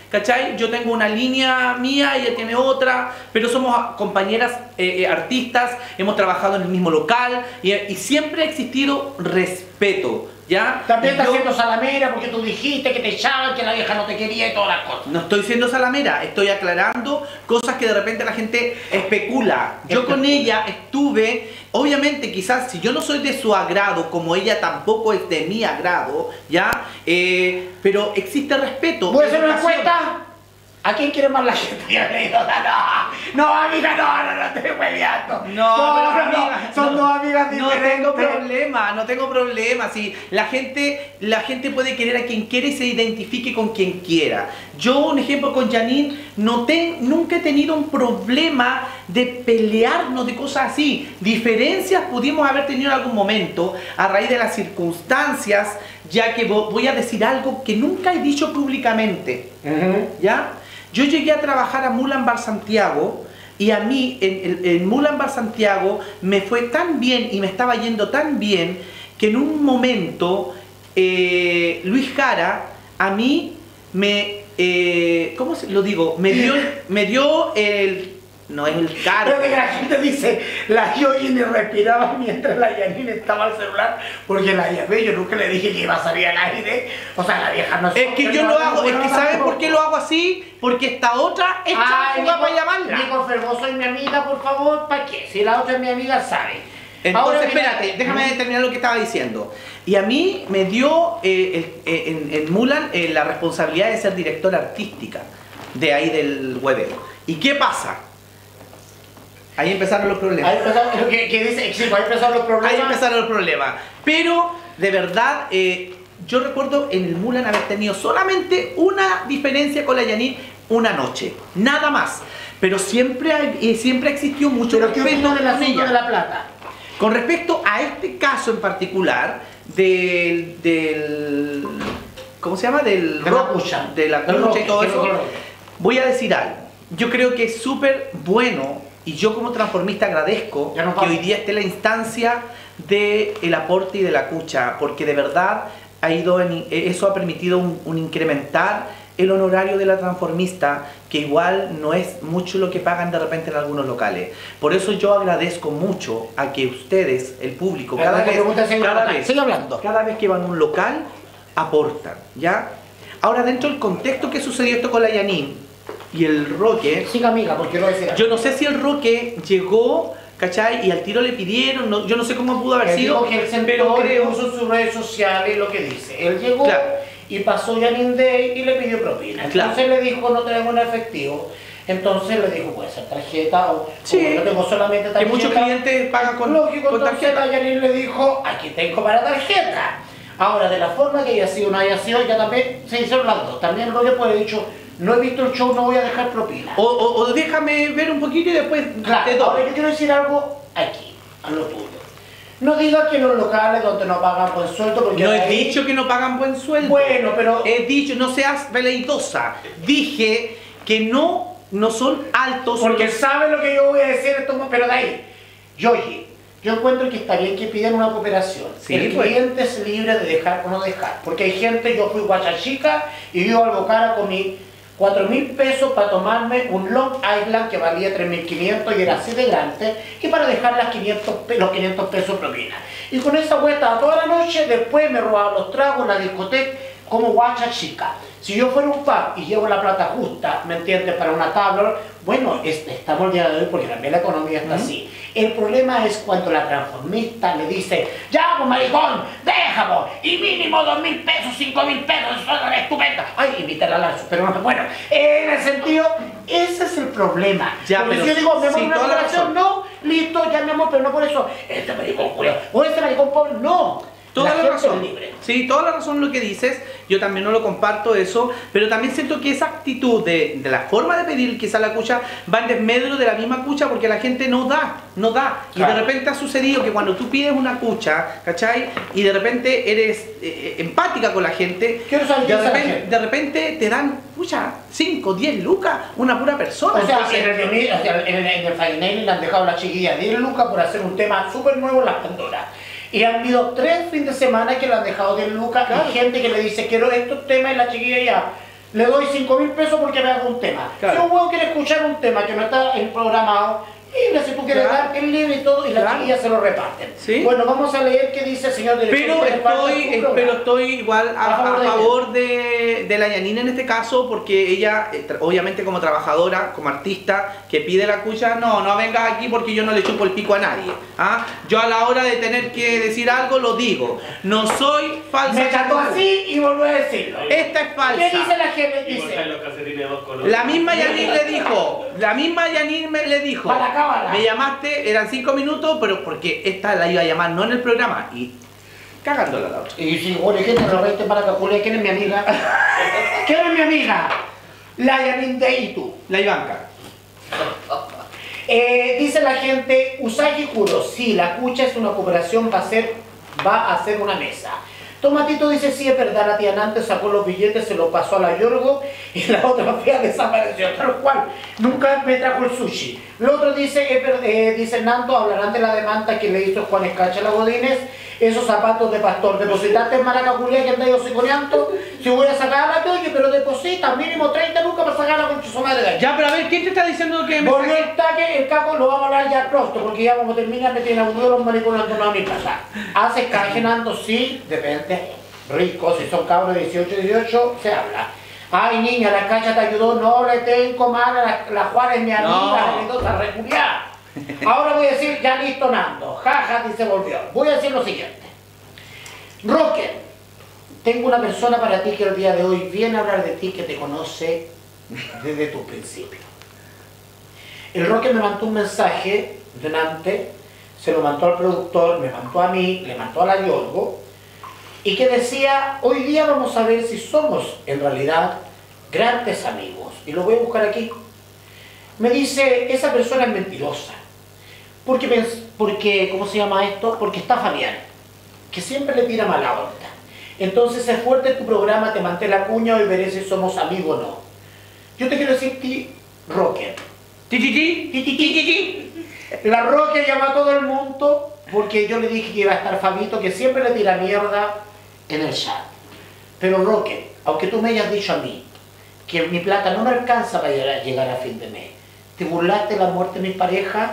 ¿cachai? Yo tengo una línea mía, ella tiene otra, pero somos compañeras eh, eh, artistas, hemos trabajado en el mismo local y, y siempre ha existido respeto, ¿ya? También estás Yo- haciendo salamera porque tú dijiste que te echaban, que la vieja no te quería y todas las cosas. No estoy siendo salamera, estoy aclarando cosas que de repente la gente especula. Yo con ella estuve, obviamente quizás si yo no soy de su agrado, como ella tampoco es de mi agrado, ¿ya? Eh, pero existe respeto. ¿Puede ser una educación. encuesta? ¿A quién quiere más la gente? Yo le digo, no, no, amiga, no, no, no, estoy peleando. No, no, pero no, no, amiga, son no, dos amigas No diferentes. tengo problema, no tengo problema. Si la gente, la gente puede querer a quien quiere y se identifique con quien quiera. Yo, un ejemplo con Janine, no ten- nunca he tenido un problema de pelearnos de cosas así. Diferencias pudimos haber tenido en algún momento a raíz de las circunstancias, ya que vo- voy a decir algo que nunca he dicho públicamente. ¿Ya? Yo llegué a trabajar a Mulan Bar Santiago y a mí en, en, en Mulan Bar Santiago me fue tan bien y me estaba yendo tan bien que en un momento eh, Luis Jara a mí me, eh, ¿cómo se lo digo? Me dio, me dio el, no es el cargo. Pero que la gente dice, la Yoyi ni respiraba mientras la Janine estaba al celular, porque la llamé, yo nunca le dije que iba a salir al aire. O sea, la vieja no Es que yo lo hago, es que ¿saben por qué lo hago así? Porque esta otra es Ay, chanfuga para llamarla. Nico Fermoso es mi amiga, por favor, ¿para qué? Si la otra es mi amiga, sabe. Entonces, Ahora, mira- espérate, déjame terminar lo que estaba diciendo. Y a mí me dio eh, el- eh, en, en Mulan eh, la responsabilidad de ser directora artística de ahí del hueveo. ¿Y qué pasa? Ahí empezaron los problemas. Ahí empezaron, lo que, que dice, sí, ahí empezaron los problemas. Ahí empezaron los problemas. Pero, de verdad, eh, yo recuerdo en el Mulan haber tenido solamente una diferencia con la Janine una noche. Nada más. Pero siempre, hay- eh, siempre existió mucho ¿Pero qué respeto opinas del con asunto ella. de La Plata? Con respecto a este caso en particular del, del ¿cómo se llama? Del De la rock, cucha. de la Del cucha rock, y todo que eso. no rock. Voy a decir algo. Yo creo que es súper bueno y yo como transformista agradezco Ya no que pasa. hoy día esté la instancia del aporte y de la cucha, porque de verdad ha ido en- eso ha permitido un, un incrementar el honorario de la transformista, que igual no es mucho lo que pagan de repente en algunos locales. Por eso yo agradezco mucho a que ustedes, el público, Pero cada te vez, pregunta, señor cada Natán, vez, sigue hablando. cada vez que van a un local, aportan, ¿ya? Ahora, dentro del contexto que sucedió esto con la Janine y el Roque, Siga, amiga, porque lo decía. yo no sé si el Roque llegó, ¿cachai? Y al tiro le pidieron, no- yo no sé cómo pudo haber Él sido, dijo que él sentó, pero creo... puso en sus redes sociales lo que dice. Él llegó Claro. y pasó Janine Day y le pidió propina. Claro. Entonces le dijo, no tenemos un efectivo. Entonces le dijo, puede ser tarjeta o Sí. como yo tengo solamente Que tarjeta. muchos clientes pagan con, Lógico, con entonces tarjeta. la Janine le dijo, aquí tengo para tarjeta. Ahora, de la forma que haya sido o no haya sido, ya también se hicieron las dos. También Roque puede haber dicho, no he visto el show, no voy a dejar propina. O, o- o déjame ver un poquito y después Claro, te doy. ahora yo quiero decir algo aquí, a lo tuyo. No diga que los locales donde no pagan buen sueldo, porque No he ahí- dicho que no pagan buen sueldo. Bueno, pero- He dicho, no seas veleidosa. Dije que no, no son altos. Porque los- sabe lo que yo voy a decir, esto, pero de ahí, Yoyi, yo encuentro que está bien que pidan una cooperación. Sí, el pues. cliente es libre de dejar o no dejar. Porque hay gente, yo fui guachachica y vivo al Bocara con mi cuatro mil pesos para tomarme un Long Island que valía tres mil quinientos y era así de grande, y para dejar las quinientos, pe- los quinientos pesos propina. Y con esa vuelta toda la noche, después me robaba los tragos en la discoteca como guacha chica. Si yo fuera un pub y llevo la plata justa, ¿me entiendes? Para una tabla, bueno, es- estamos el día de hoy porque también la economía está así. El problema es cuando la transformista le dice, ya, pues maricón, déjame, y mínimo dos mil pesos, cinco mil pesos, eso es estupenda. Ay, invítala a lanzo, pero no, bueno, en el sentido, ese es el problema. Ya, Porque pero si yo digo, mi amor, sí, una toda la relación, razón. no, listo, ya mi amor, pero no por eso, este maricón culiao, o este maricón pobre, no. Toda la, gente razón. es libre. Sí, toda la razón lo que dices. Yo también no lo comparto eso, pero también siento que esa actitud de, de la forma de pedir quizá la cucha va en desmedro de la misma cucha porque la gente no da, no da. Y Claro. de repente ha sucedido que cuando tú pides una cucha, ¿cachai? Y de repente eres eh, empática con la gente, Quiero saber de quién es la repente, gente. de repente te dan, pucha, cinco, diez lucas, una pura persona. O sea, Entonces, en el, Dionis- o sea, en el, en el Fainelli le han dejado a la chiquilla diez lucas por hacer un tema súper nuevo en las Pandoras. Y han habido tres fines de semana que le han dejado diez lucas Claro. y gente que le dice, quiero estos temas y la chiquilla ya. le doy cinco mil pesos porque me haga un tema. Claro. Si un huevo quiere escuchar un tema que no está en programado, libre, si tú quieres Claro. dar, es libre y todo, y las Claro. chiquillas se lo reparten. ¿Sí? Bueno, vamos a leer qué dice el señor director. Pero que es parte de estoy, su eh, programa. pero estoy igual a, ¿A favor a de favor de, de la Yanina en este caso, porque ella, eh, tra- obviamente como trabajadora, como artista, que pide la cucha, no, no vengas aquí porque yo no le chupo el pico a nadie. ¿Ah? Yo a la hora de tener que decir algo, lo digo. No soy falsa. Me trató así y volvió a decirlo. Esta es falsa. ¿Qué dice la gente? Y Dice, buscar los calcetines de dos colores. La misma Yanin le dijo, la misma Yanin me le dijo, Para cámara. me llamaste, eran cinco minutos, pero porque esta la iba a llamar no en el programa y cagándola la otra. y si, por ejemplo, lo reíste para Caculé, ¿quién es mi amiga? ¿Quién es mi amiga? La Yanin de Itu. La Ivanka. Eh, dice la gente, Usagi Kuro, sí, la cucha es una cooperación, va a ser, va a hacer una mesa. Tomatito dice, sí, es verdad, la tía Nante sacó los billetes, se los pasó a la Yorgo y la otra fea desapareció, tal cual, nunca me trajo el sushi. El otro dice, es ver- eh, dice Nando, hablarán de la demanda que le hizo Juan Escacha a la Godínez, esos zapatos de pastor, depositaste en Maracaculé que anda yo psiconeando, si voy a sacar a la oye, pero deposita mínimo treinta lucas para sacarla con su madre de allá. Ya, pero a ver, ¿quién te está diciendo que me Volvió saque? el taque, el caco lo vamos a hablar ya pronto, porque ya vamos a terminar, me tienen aburrido los maricones no mi casa. Hace cajenando, sí, depende. Rico, si son cabros de dieciocho, dieciocho, se habla. Ay, niña, la cacha te ayudó, no le tengo mal, la, la Juárez es mi amiga, No. le doy a reculiar. Ahora voy a decir, ya listo, Nando. Jaja, dice volvió. Voy a decir lo siguiente. Roque, tengo una persona para ti que el día de hoy viene a hablar de ti, que te conoce desde tu principio. El Roque me mandó un mensaje delante, se lo mandó al productor, me mandó a mí, le mandó a la Yorgo, y que decía, hoy día vamos a ver si somos en realidad grandes amigos. Y lo voy a buscar aquí. Me dice, esa persona es mentirosa. Porque, pens- porque ¿cómo se llama esto? Porque está Fabián, que siempre le tira mala onda. Entonces es fuerte tu programa, te manté la cuña y veré si somos amigos o no. Yo te quiero decir, ti, Roque. Ti, ti, ti, Ti, ti, ti, ti, ti. La Roque llamó a todo el mundo porque yo le dije que iba a estar Fabito, que siempre le tira mierda en el chat. Pero Roque, aunque tú me hayas dicho a mí que mi plata no me alcanza para llegar a, llegar a fin de mes, te burlaste de la muerte de mi pareja,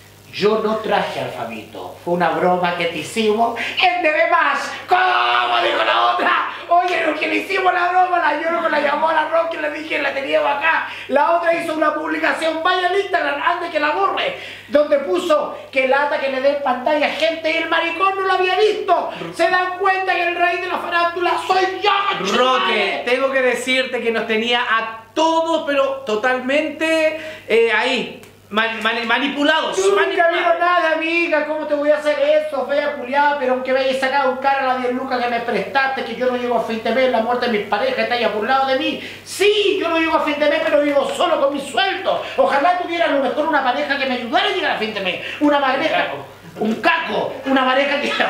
yo no traje al Fabito. Fue una broma que te hicimos. ¡El debe más! ¿Cómo dijo la otra? Oye, lo que le hicimos la broma, la Yorgo la llamó a la Roque y le dije que la teníamos acá. La otra hizo una publicación, vaya al Instagram antes que la borre, donde puso que lata que le dé en pantalla gente y el maricón no lo había visto. Se dan cuenta que el rey de la farándula soy yo, Roque, tengo que decirte que nos tenía a todos, pero totalmente eh, ahí, man- man- manipulados. Tú nunca manipulados. vieron nada, amiga, ¿cómo te voy a hacer eso, fea culiada? Pero aunque me hayas sacado un cara a las diez lucas que me prestaste, que yo no llego a fin de mes, la muerte de mis parejas está ahí burlado de mí. Sí, yo no llego a fin de mes, pero vivo solo con mi sueldo. Ojalá tuviera a lo mejor una pareja que me ayudara a llegar a fin de mes. Una pareja... Un caco, una pareja que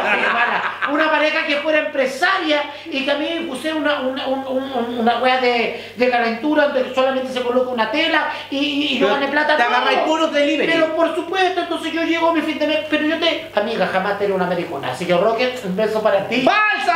una pareja que fuera empresaria y que a mí me pusiera una, una, un- un- una wea de, de calentura donde solamente se coloca una tela y, y, y no Pero gane plata. te no. agarráis puros delivery. Pero por supuesto, entonces yo llego a mi fin de mes, pero yo te, amiga, jamás te una maricona. Así que Rocket, un beso para ti. ¡Falsa!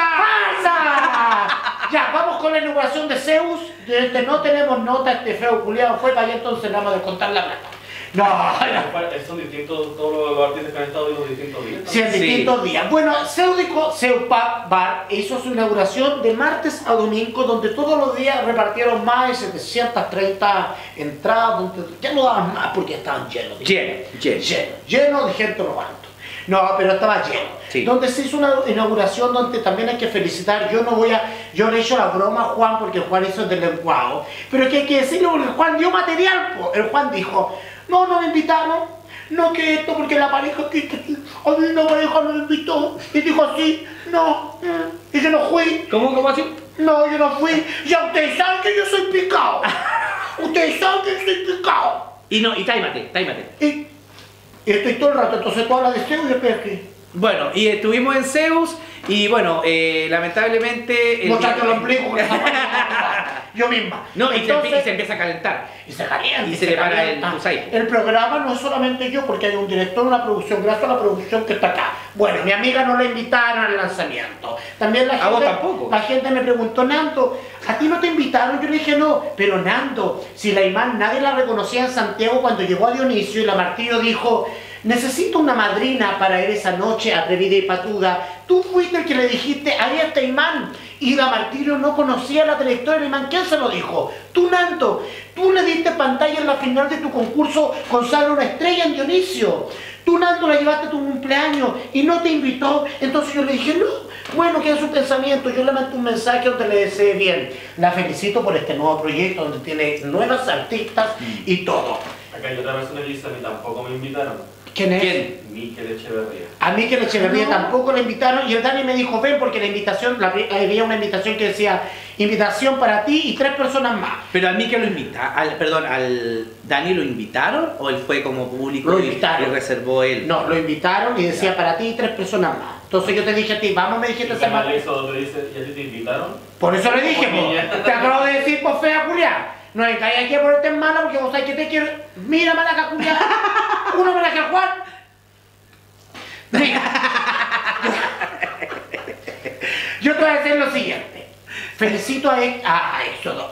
¡Falsa! Ya, vamos con la inauguración de Zeus. Este, no tenemos nota, este feo culiado fue para allá, entonces le vamos a descontar la plata. No, no. Son distintos todos los artistas que han estado en los distintos días. Sí, en distintos días. Bueno, Zeudico Zeupap Bar hizo su inauguración de martes a domingo, donde todos los días repartieron más de setecientas treinta entradas, donde ya no daban más porque estaban llenos. de Lleno, lleno. Lleno, lleno de gente robando. No, pero estaba lleno. Sí. Donde se hizo una inauguración donde también hay que felicitar. Yo no voy a. Yo le he hecho la broma a Juan porque Juan hizo el del lenguado. Pero es que hay que decirlo porque Juan dio material. po. El Juan dijo: No, no me invitaron. No, que esto porque la pareja que a mí la pareja no me invitó. Y dijo así: No. mm, Y yo no fui. ¿Cómo, cómo así? No, yo no fui. Ya ustedes saben que yo soy picado. Ustedes saben que yo soy picado. Y no, y táimate, táimate. Y, y estoy todo el rato, entonces tú hablas de Zeus y después aquí. Bueno, y estuvimos en Zeus y bueno, eh, lamentablemente... el- Mostrarte el ombligo con esa yo misma. No, y, se, Entonces- empie- y se empieza a calentar. Y se calienta. Y se le para el calienta. Tusay. El programa no es solamente yo, porque hay un director, una producción, gracias a la producción que está acá. Bueno, mi amiga no la invitaron al lanzamiento. También la ¿A vos gente, tampoco? la gente me preguntó, Nando, ¿a ti no te invitaron? Yo le dije, no, pero Nando, si la Imán nadie la reconocía en Santiago cuando llegó a Dionisio y la Martillo dijo, necesito una madrina para ir esa noche atrevida y patuda. Tú fuiste el que le dijiste, ahí está Imán. Y la Martillo no conocía la trayectoria de Imán. ¿Quién se lo dijo? Tú, Nando. Tú le diste pantalla en la final de tu concurso con Sale una estrella en Dionisio. Tú, Nando, la llevaste a tu cumpleaños y no te invitó. Entonces yo le dije, no, bueno, que es su pensamiento. Yo le mandé un mensaje donde le deseé bien. La felicito por este nuevo proyecto donde tiene nuevas artistas y todo. Acá hay otra persona que dice, a mí tampoco me invitaron. ¿Quién es? ¿Quién? Miquel Echeverría. A mí que la Echeverría No. tampoco la invitaron y el Dani me dijo, ven, porque la invitación, la, había una invitación que decía, invitación para ti y tres personas más. Pero a mí que lo invita, al, perdón, al Dani lo invitaron o él fue como público Lo y- invitaron. y reservó él. No, lo invitaron y decía para ti y tres personas más. Entonces yo te dije a ti, vamos, me dijiste ¿Y esa qué mal semana. hizo donde dice, ¿y a ti te invitaron? Por eso le dije, Como po, niña. te acabo de decir, por fea culiá. No me caigas aquí a ponerte en mala porque vos sabés que te quiero. Mira, malaca culiá. Uno malaca Juan. Mira. Yo te voy a decir lo siguiente. Felicito a, a, a Éxodo,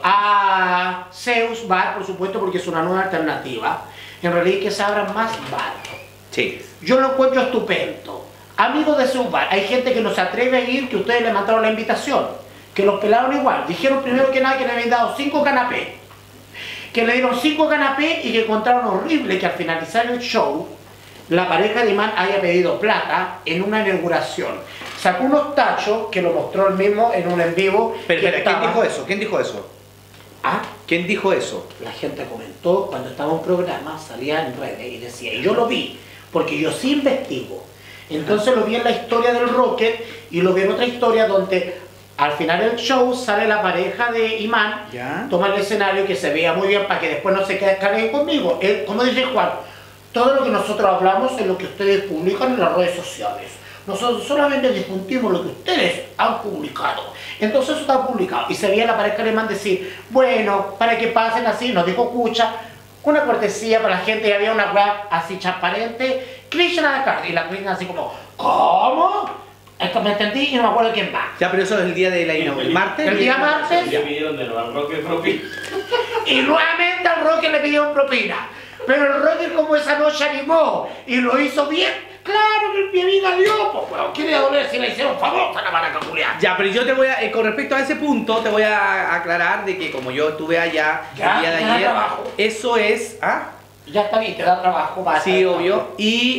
a Zeus Bar, por supuesto, porque es una nueva alternativa. En realidad que se abran más bares. Sí. Yo lo encuentro estupendo. Amigos de Zeus Bar, hay gente que no se atreve a ir, que ustedes le mandaron la invitación. Que los pelaron igual. Dijeron primero que nada que le habían dado cinco canapés. Que le dieron cinco canapés y que encontraron horrible que al finalizar el show la pareja de Imán haya pedido plata en una inauguración. Sacó unos tachos que lo mostró él mismo en un en vivo. Pero que espera, ¿quién estaba- dijo eso? ¿Quién dijo eso? ¿Ah? ¿Quién dijo eso? La gente comentó cuando estaba un programa, salía en redes y decía, y yo lo vi, porque yo sí investigo. Entonces lo vi en la historia del Rocket y lo vi en otra historia donde al final del show sale la pareja de Imán, ¿Ya? toma el escenario que se vea muy bien para que después no se quede conmigo. Él, como dice Juan, todo lo que nosotros hablamos es lo que ustedes publican en las redes sociales. Nosotros solamente discutimos lo que ustedes han publicado. Entonces eso está publicado. Y se veía la pareja de Imán decir, bueno, para que pasen así, nos dijo Cucha, una cortesía para la gente, y había una web así transparente, Krishna de Cardi, y la Krishna así como, ¿cómo? Es que me entendí y no me acuerdo quién va. Ya, pero eso es el día de la inauguración. ¿El martes? El día martes. Le pidieron de nuevo al Roque propina. Y nuevamente al Roque le pidieron propina. Pero el Roque, como esa noche animó y lo hizo bien, claro que mi amiga dio, pues bueno, quiere doler si le hicieron favor a la maraca culiá. Ya, pero yo te voy a, eh, con respecto a ese punto, te voy a aclarar de que como yo estuve allá Ya, el día de te da ayer, trabajo. eso es, ¿ah? Ya está bien, te da trabajo más. Sí, obvio. Y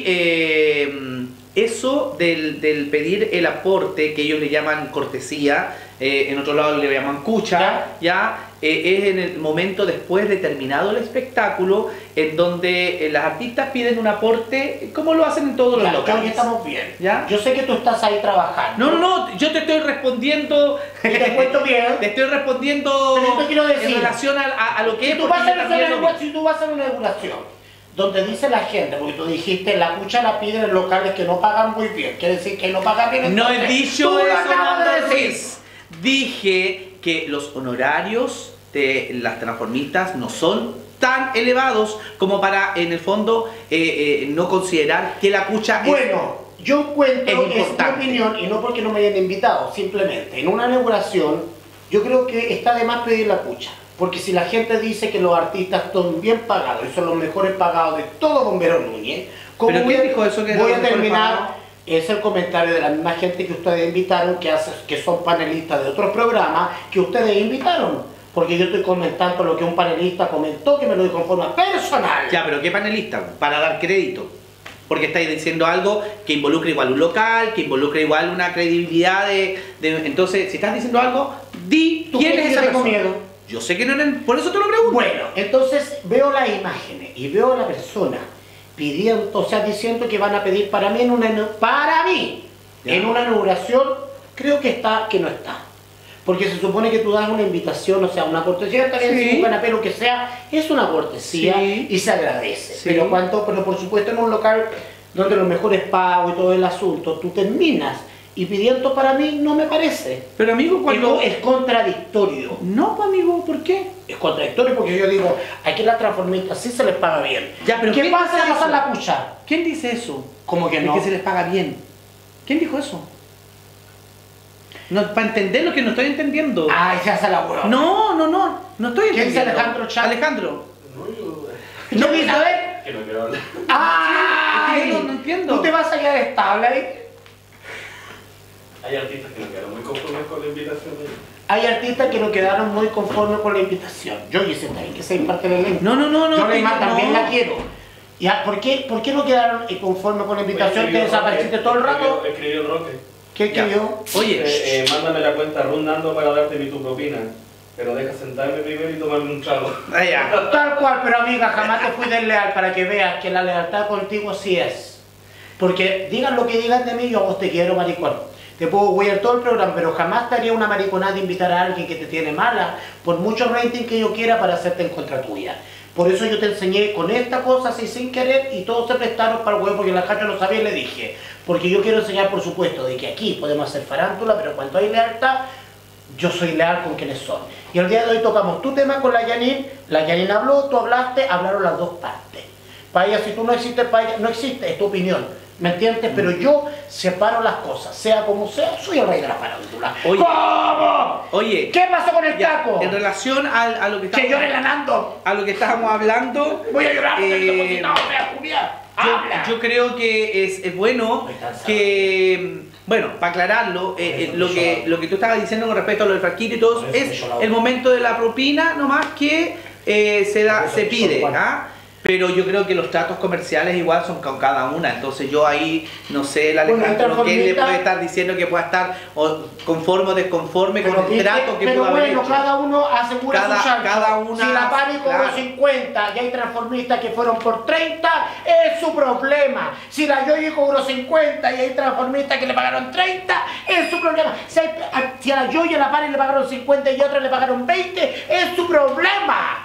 eh, eso del, del pedir el aporte, que ellos le llaman cortesía, eh, en otro lado le llaman cucha, ya, eh, es en el momento después de terminado el espectáculo, en donde eh, las artistas piden un aporte, como lo hacen en todos los Ya, locales. ya estamos bien. ¿Ya? Yo sé que tú estás ahí trabajando. No, no, no, yo te estoy respondiendo. Y te cuento bien. Te estoy respondiendo Pero yo te quiero decir, en relación a, a- a lo que Si es. tú, porque vas a yo hacer una también lo- inauguración, si tú vas a hacer una inauguración donde dice la gente, porque tú dijiste la cucha la piden en locales que no pagan muy bien, quiere decir que no pagan bien. No he entonces, dicho tú lo eso, acabas de Nando decir. Ruiz. Dije que los honorarios de las transformistas no son tan elevados como para, en el fondo, eh, eh, no considerar que la cucha es. Bueno, yo encuentro, es es mi importante. opinión, y no porque no me hayan invitado, simplemente, en una inauguración, yo creo que está de más pedir la cucha. Porque si la gente dice que los artistas son bien pagados y son los mejores pagados de todo Bombero Núñez, ¿cómo ¿Pero voy quién a- dijo eso que eran voy los a mejores terminar? pagados? Es el comentario de la misma gente que ustedes invitaron, que, hace, que son panelistas de otros programas, que ustedes invitaron. Porque yo estoy comentando lo que un panelista comentó, que me lo dijo en forma personal. Ya, pero ¿qué panelista? Para dar crédito. Porque estáis diciendo algo que involucra igual un local, que involucra igual una credibilidad de... de- entonces, si estás diciendo algo, di ¿Tú quién crees es que esa yo tengo persona. miedo? Yo sé que no eran... Por eso te lo pregunto. Bueno, entonces veo las imágenes y veo a la persona pidiendo, o sea, diciendo que van a pedir para mí en una para mí Ya. en una inauguración, creo que está, que no está. Porque se supone que tú das una invitación, o sea, una cortesía, está bien, Sí. si un canapé, lo que sea, es una cortesía Sí. y se agradece. Sí. Pero cuanto, pero por supuesto en un local donde los mejores pagos y todo el asunto, tú terminas y pidiendo para mí no me parece. Pero amigo, cuando... Es, es contradictorio. No, pues, amigo, ¿por qué? Es contradictorio porque yo digo, aquí las transformistas sí se les paga bien. Ya, pero ¿Qué ¿quién pasa dice a pasar eso? la cucha? ¿Quién dice eso? Como que Es no. que se les paga bien. ¿Quién dijo eso? No, para entender lo que no estoy entendiendo. Ay, se hace la hueá. No, no, no. No estoy ¿Quién es entendiendo. Alejandro Chávez? Alejandro. ¿No viste a ver? Que no quiero hablar. ¡Ay! No, no entiendo. ¿Tú te vas a quedar estable ahí? Hay artistas que no quedaron muy conformes con la invitación. Hay artistas que no quedaron muy conformes con la invitación. Yo hice también que soy parte del elenco. No, no, no, no. Yo que Neymar no. también la quiero. Ya, ¿por qué, ¿Por qué no quedaron eh, conformes con la invitación? ¿Te desapareciste todo el rato? Escribió Roque. ¿Qué escribió? Oye, Eh, eh, mándame la cuenta rundando para darte mi tu propina. Pero deja sentarme primero y tomarme un trago. Ah, ya. Tal cual, pero amiga, jamás te fui desleal para que veas que la lealtad contigo sí es. Porque digan lo que digan de mí, yo a vos te quiero, maricón. Te puedo huir todo el programa, pero jamás te haría una mariconada de invitar a alguien que te tiene mala, por mucho rating que yo quiera, para hacerte en contra tuya. Por eso yo te enseñé con esta cosa así sin querer y todos se prestaron para el huevo porque la cacha no sabía y le dije. Porque yo quiero enseñar, por supuesto, de que aquí podemos hacer farándula, pero cuando hay lealtad, yo soy leal con quienes son. Y el día de hoy tocamos tu tema con la Janine, la Janine habló, tú hablaste, hablaron las dos partes. Para ella, si tú no existes, para ella no existe, es tu opinión. ¿Me entiendes? Pero yo separo las cosas, sea como sea, soy el rey de la farándula. Oye, ¿Cómo? Oye, ¿Qué pasó con el ya, taco? en relación a, a lo que Que estábamos, llore ganando. a lo que estábamos hablando, Voy a llorar, eh, no, me a Julián. yo, yo creo que es, es bueno que, bueno, para aclararlo, eh, eh, lo, que, lo que tú estabas diciendo con respecto a lo del frasquito y todo, es el momento de la propina nomás que eh, se, da, se pide, ¿ah? Pero yo creo que los tratos comerciales igual son con cada una, entonces yo ahí no sé, el Alejandro, ¿quién le puede estar diciendo que pueda estar o conforme o desconforme con el trato que pero pueda haber bueno, hecho? cada uno asegura Cada- su chancho. cada una- Si la Pani cobró claro. cincuenta y hay transformistas que fueron por treinta, es su problema. Si la Yoyi cobró cincuenta y hay transformistas que le pagaron treinta, es su problema. Si, hay- a, si a la Yoyi y a la Pani le pagaron cincuenta y otros le pagaron veinte, es su problema.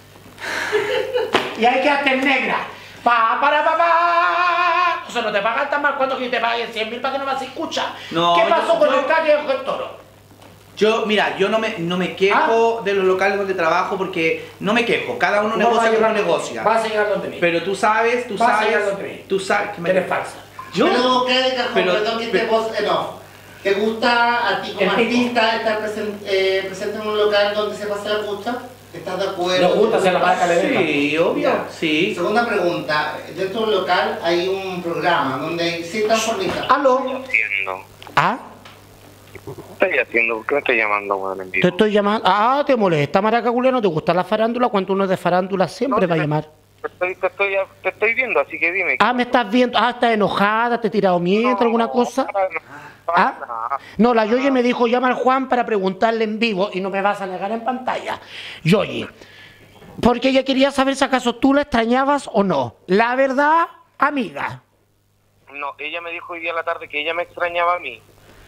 Y hay que hacer negra. Pa, para, pa, pa. O sea, no te pagan tan mal cuando que te paguen cien mil para que no más se escucha. No, ¿Qué yo- pasó con yo- el calle y el toro? Yo, mira, yo no me, no me quejo de los locales donde trabajo porque no me quejo, cada uno No negocia vas a como llegar- negocia. vas a llegar donde mí. Pero tú sabes, tú Vas a sabes, llegar donde mí. tú sabes que me Eres falsa. Yo, Pero, ¿qué, Cajón? pero- Perdón que te pero- voz en off. ¿Te gusta a ti como El pico. artista estar presen- eh, presente en un local donde se pase la pucha? ¿Estás de acuerdo? Me gusta hacer la marca de venta. Sí, obvio, Ya. sí. Segunda pregunta. Dentro de un local hay un programa donde hay ciertas transformistas. ¿Aló? haciendo? ¿Ah? ¿Qué estoy haciendo? ¿Por qué me estoy llamando, weón, en Te vivo? estoy llamando. Ah, te molesta, Maraca Juliano, ¿te gusta la farándula? Cuando uno es de farándula siempre va a llamar. Te estoy, te, estoy, te estoy viendo, así que dime. Ah, me estás viendo. Ah, estás enojada, te he tirado miedo, alguna cosa. ¿Ah? No, la Yoyi me dijo, llama al Juan para preguntarle en vivo y no me vas a negar en pantalla. Yoyi, porque ella quería saber si acaso tú la extrañabas o no. La verdad, amiga. No, ella me dijo hoy día a la tarde que ella me extrañaba a mí.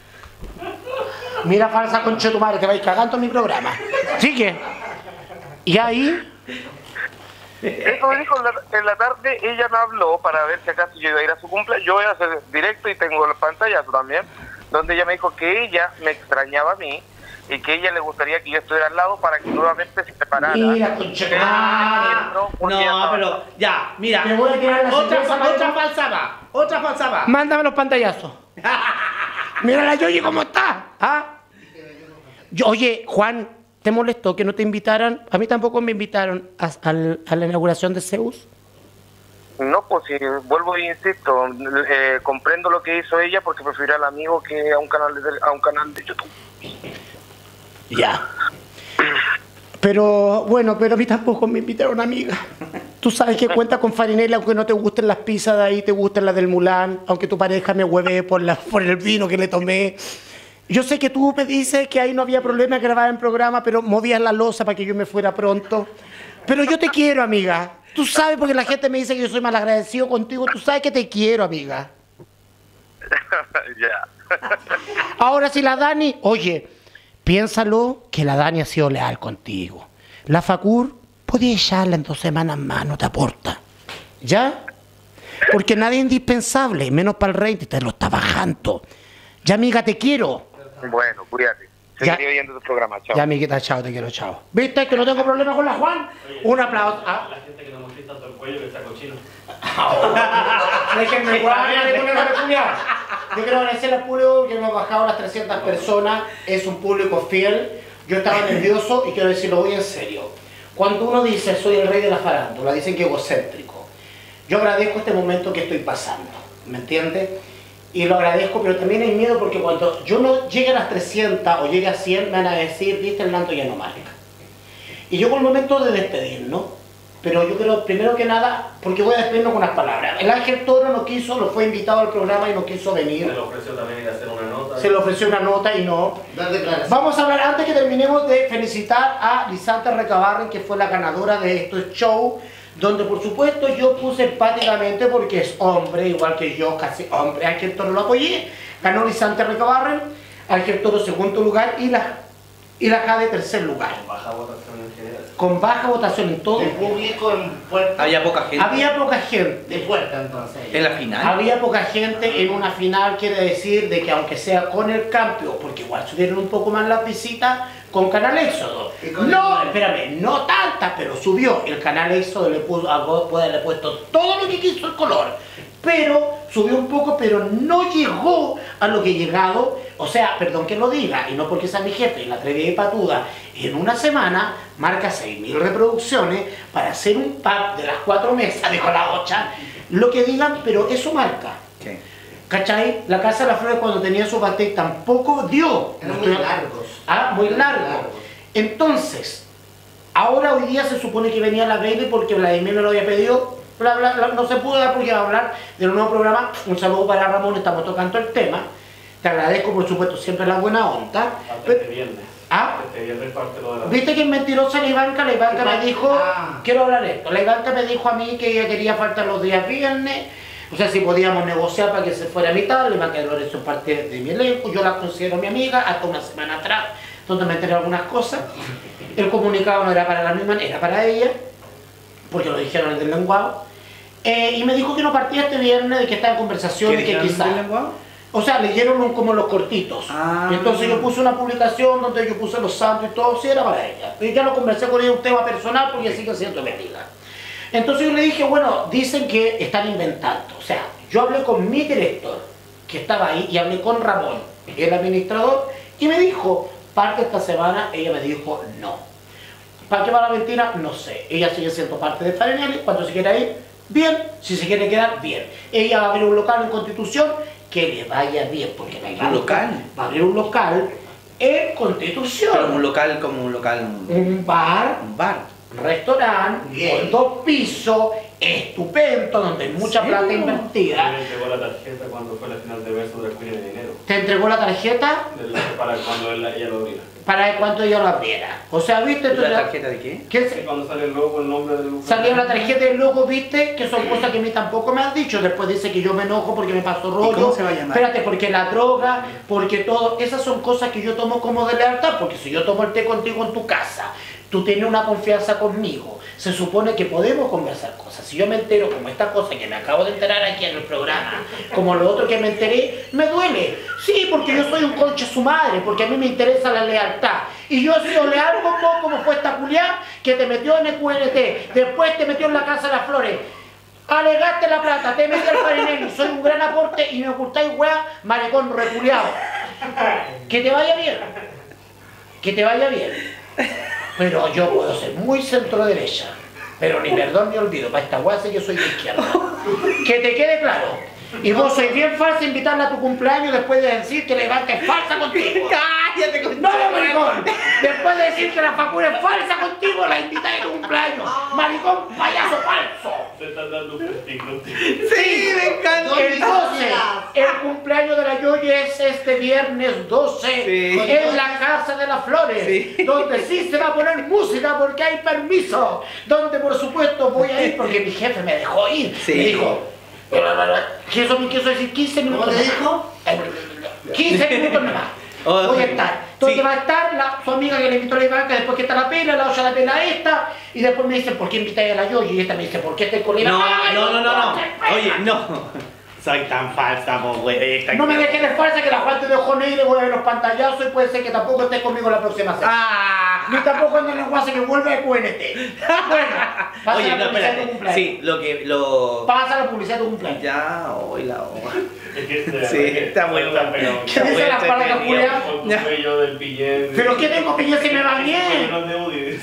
Mira, falsa concha de tu madre, te vais cagando en mi programa. Sigue. Y ahí, Eso me dijo en la, en la tarde, ella me habló para ver si acaso yo iba a ir a su cumpleaños. Yo voy a hacer directo y tengo el pantallazo también, donde ella me dijo que ella me extrañaba a mí y que ella le gustaría que yo estuviera al lado para que nuevamente se separara. mira, concha de tu madre. No, pero ya, mira. Te voy a tirar la otra, cerveza, otra maricón. falsa va, otra falsa va. Mándame los pantallazos. Mira la Yoyi cómo está. ¿Ah? Yo, oye, Juan, ¿te molestó que no te invitaran? A mí tampoco me invitaron a, al- a la inauguración de Zeus. No, pues si vuelvo e insisto, eh, comprendo lo que hizo ella porque prefiero al amigo que a un canal de, a un canal de YouTube. Ya. Pero bueno, pero a mí tampoco me invitaron, amiga. Tú sabes que cuenta con Farinela, aunque no te gusten las pizzas de ahí, te gusten las del Mulán, aunque tu pareja me hueve por, la, por el vino que le tomé. Yo sé que tú me dices que ahí no había problema grabar en programa, pero movías la losa para que yo me fuera pronto. Pero yo te quiero, amiga. Tú sabes, porque la gente me dice que yo soy malagradecido contigo, tú sabes que te quiero, amiga. Ya. Ahora si la Dani, oye, piénsalo que la Dani ha sido leal contigo. La Facur podía echarla en dos semanas más, no te aporta. ¿Ya? Porque nadie es indispensable, menos para el rey, te lo está bajando. Ya, amiga, te quiero. Bueno, cuídate. Seguiré viendo tu programa, chao. Ya, amiguita, chao, te quiero, chao. ¿Viste que no tengo problema con la Juan? Un aplauso. Ah. La gente que no mostré tanto el cuello que está cochino. Déjenme guardar de ponerme a reculiar. Yo quiero agradecer al público que hemos bajado las trescientas personas. Es un público fiel. Yo estaba nervioso y quiero decirlo muy en serio. Cuando uno dice soy el rey de la farándula, dicen que egocéntrico. Yo agradezco este momento que estoy pasando, ¿me entiendes? Y lo agradezco, pero también hay miedo porque cuando yo no llegue a las trescientas o llegue a cien, me van a decir, viste, el Nando ya no marca. Y yo con el momento de despedirnos, pero yo quiero, primero que nada, porque voy a despedirnos con unas palabras. El Ángel Toro no quiso, lo fue invitado al programa y no quiso venir. Se le ofreció también ir a hacer una nota. Se le ofreció una nota y no. Vamos a hablar, antes que terminemos, de felicitar a Lisandra Recabarren, que fue la ganadora de este show, donde por supuesto yo puse empáticamente porque es hombre, igual que yo, casi hombre. Ángel Toro lo apoyé, ganó Lisandra Recabarren, Ángel Toro segundo lugar y la, y la Jade tercer lugar. Con baja votación en general. Con baja votación en todo. El público en puerta. Había poca gente. Había poca gente. De puerta entonces. En la final. Había poca gente en una final, quiere decir de que aunque sea con el cambio, porque igual subieron un poco más las visitas con Canal Éxodo. No, espérame, no tantas, pero subió. El Canal Éxodo le puso, a vos puede haberle puesto todo lo que quiso el color. Pero subió un poco, pero no llegó a lo que he llegado. O sea, perdón que lo diga, y no porque sea mi jefe, la atrevida y patuda, en una semana marca seis mil reproducciones para hacer un pack de las cuatro mesas, dijo la ocha, lo que digan, pero eso marca. ¿Qué? ¿Cachai? La Casa de las Flores cuando tenía su baté tampoco dio. Eran muy largos. Ah, muy largo. Entonces, ahora hoy día se supone que venía la Baby porque Vladimir me lo había pedido. Bla, bla, bla, no se pudo dar porque iba a hablar de un nuevo programa. Un saludo para Ramón, estamos tocando el tema. Te agradezco, por supuesto, siempre la buena onda. Hasta este viernes. ¿Ah? Este viernes parte lo de la... ¿Viste que es mentirosa la Ivanka? La Ivanka me dijo, Ah. quiero hablar esto, la Ivanka me dijo a mí que ella quería faltar los días viernes, o sea, si podíamos negociar para que se fuera a mitad. La Ivanka de Lorenzo es parte de mi elenco, yo la considero mi amiga, hasta una semana atrás, donde me enteré algunas cosas. El comunicado no era para la misma, era para ella, porque lo dijeron en el lenguado. Eh, y me dijo que no partía este viernes, de que estaba en conversaciones, que quizás... O sea, leyeron un, como los cortitos. Ah. Entonces yo puse una publicación donde yo puse los santos y todo, sí, era para ella. Y ya lo conversé con ella, un tema personal, porque sigue siendo mi amiga. Entonces yo le dije, bueno, dicen que están inventando. O sea, yo hablé con mi director, que estaba ahí, y hablé con Ramón, el administrador, y me dijo, parte esta semana. Ella me dijo, no. ¿Para qué va la mentira? No sé. Ella sigue siendo parte de Farinelli. Cuando se quiera ir, bien. Si se quiere quedar, bien. Ella va a abrir un local en Constitución, que le vaya bien, porque me ¿Un local? Va a abrir un local en Constitución. Pero un local como un local. Un bar, Un bar. restaurante, con dos pisos, estupendo, donde hay mucha ¿Sí? plata invertida. Me entregó la tarjeta cuando fue la final de verso de Queen de dinero. Te entregó la tarjeta Del- Para cuando él- ella lo abriera. para cuando yo lo abriera. O sea, ¿viste? Tú ¿La ya- tarjeta de qué? ¿Qué Sí, se- cuando sale el logo, el nombre del lugar. Salió la tarjeta y el logo, ¿viste? Que son cosas que a mí tampoco me han dicho. Después dice que yo me enojo porque me paso rollo. cómo se va a llamar? Espérate, porque la droga, porque todo. Esas son cosas que yo tomo como de lealtad. Porque si yo tomo el té contigo en tu casa, tú tienes una confianza conmigo, se supone que podemos conversar cosas. Si yo me entero como esta cosa que me acabo de enterar aquí en el programa, como lo otro que me enteré, me duele. Sí, porque yo soy un concha su madre, porque a mí me interesa la lealtad. Y yo he sido leal con vos como fue esta Julián, que te metió en el Q N T, después te metió en la Casa de las Flores. Alegaste la plata, te metí al Farinelli, soy un gran aporte y me ocultáis, weá, maricón reculeado. Que te vaya bien. Que te vaya bien. Pero yo puedo ser muy centro derecha, pero ni perdón ni olvido, para esta guasa yo soy de izquierda. Que te quede claro. Y vos sois bien falsa invitarla a tu cumpleaños después de decir que la Ivanka es falsa contigo. ¡Cállate con ¡No, maricón! Después de decir que la Facura es falsa contigo, la invitáis a tu cumpleaños. Maricón, payaso falso. Se están dando un festín. Sí, me encanta. El doce, el cumpleaños de la Yoyi es este viernes doce, Sí. en la Casa de las Flores, Sí. donde sí se va a poner música porque hay permiso, donde por supuesto voy a ir porque mi jefe me dejó ir, Sí. me dijo, ¿qué eso me quiso decir? quince minutos. ¿Cómo te nomás. dijo? Eh, quince minutos nomás. Oh, Voy a estar. Entonces sí. va a estar la, su amiga que le invitó a la Ivanka, después que está la pela, la otra la pela esta, y después me dicen, ¿por qué invitáis a la Yoyi? Y esta me dice, ¿por qué estáis con la No, Ivanka? Ay, no, no, no, no. qué pena. Oye, no. Soy tan falsa, po, güey. Esta No me que- dejes de falsa que la Juan te dejó negra y voy a ver los pantallazos y puede ser que tampoco estés conmigo la próxima semana. Ah. Ni tampoco ando en el guase que vuelve de Q N T. Bueno, pasa Oye, la no, publicidad de tu espérate. cumpleaños. Sí, lo que. Lo... Pasa la publicidad de tu cumpleaños. Ya, hoy la hoja. Este, Sí, está bueno. pero ¿Qué dice la palabra Julia? con tu cuello del pillén. Pero ¿qué tengo que yo si me va bien? No es de Udi.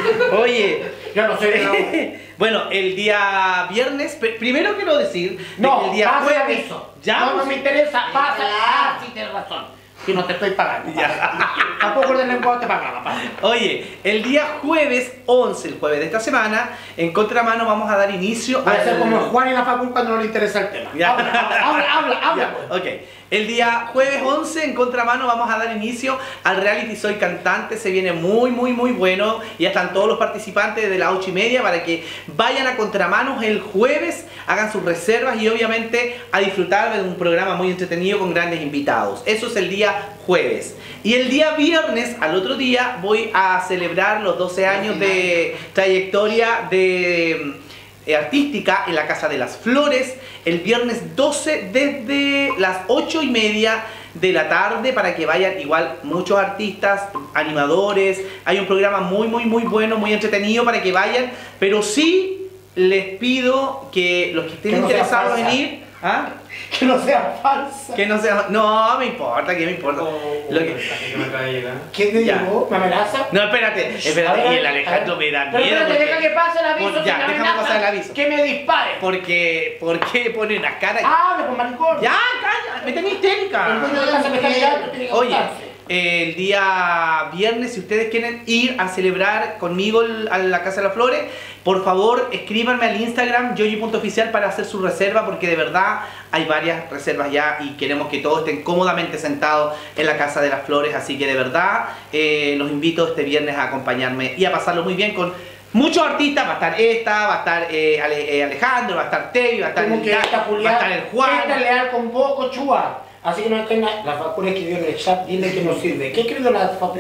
Oye, yo no soy de bueno, el día viernes, pr- primero quiero decir de No, que el día pasa el jueves. aviso. Ya, no, no pues, me interesa. Pasa. Ah, sí, tienes razón. Si no te estoy pagando. Tampoco el lenguaje te pagaba, pasa. Oye, el día jueves once, el jueves de esta semana, en Contramano vamos a dar inicio Voy a al- ser como Juan y la Facul cuando no le interesa el tema. Ya. Habla, habla, habla, habla. Ya, ok. El día jueves once en Contramano vamos a dar inicio al reality Soy Cantante. Se viene muy, muy, muy bueno. Ya están todos los participantes de la ocho y media para que vayan a Contramanos el jueves, hagan sus reservas y obviamente a disfrutar de un programa muy entretenido con grandes invitados. Eso es el día jueves. Y el día viernes, al otro día, voy a celebrar los doce años de trayectoria de... eh, artística en la Casa de las Flores el viernes doce desde las ocho y media de la tarde para que vayan igual muchos artistas, animadores. Hay un programa muy muy muy bueno, muy entretenido para que vayan, pero sí les pido que los que estén Que no sea interesados en falsa. ir, ¿ah? Que no sea falsa. Que no sea, no me importa, que me importa. Lo que- que me acaba de llegar. ¿Quién te Ya. llegó? ¿Me amenaza? No, espérate, espérate, A ver, y el a Alejandro ver. me da Pero miedo. espérate, porque- deja que pase el aviso. por- si ya, me déjame amenaza, pasar el aviso. Que me dispare. Porque, ¿por qué pone una cara? Hable con maricón. Ya, calla, me tenés histérica. El dueño de la casa me está mirando, tiene que Oye, aguantarse. el día viernes, si ustedes quieren ir a celebrar conmigo el- a la Casa de las Flores, por favor escríbanme al Instagram yoyi punto oficial para hacer su reserva, porque de verdad hay varias reservas ya y queremos que todos estén cómodamente sentados en la Casa de las Flores, así que de verdad eh, los invito este viernes a acompañarme y a pasarlo muy bien con muchos artistas. Va a estar esta, va a estar eh, Ale- eh, Alejandro, va a estar Tevi, va a estar Como el que Dan, esta va a Julián, estar el Juan. esta leal con poco chua. Así que no tenga. La Facul escribió en el chat, dile que no sirve. ¿Qué escribió la Facul?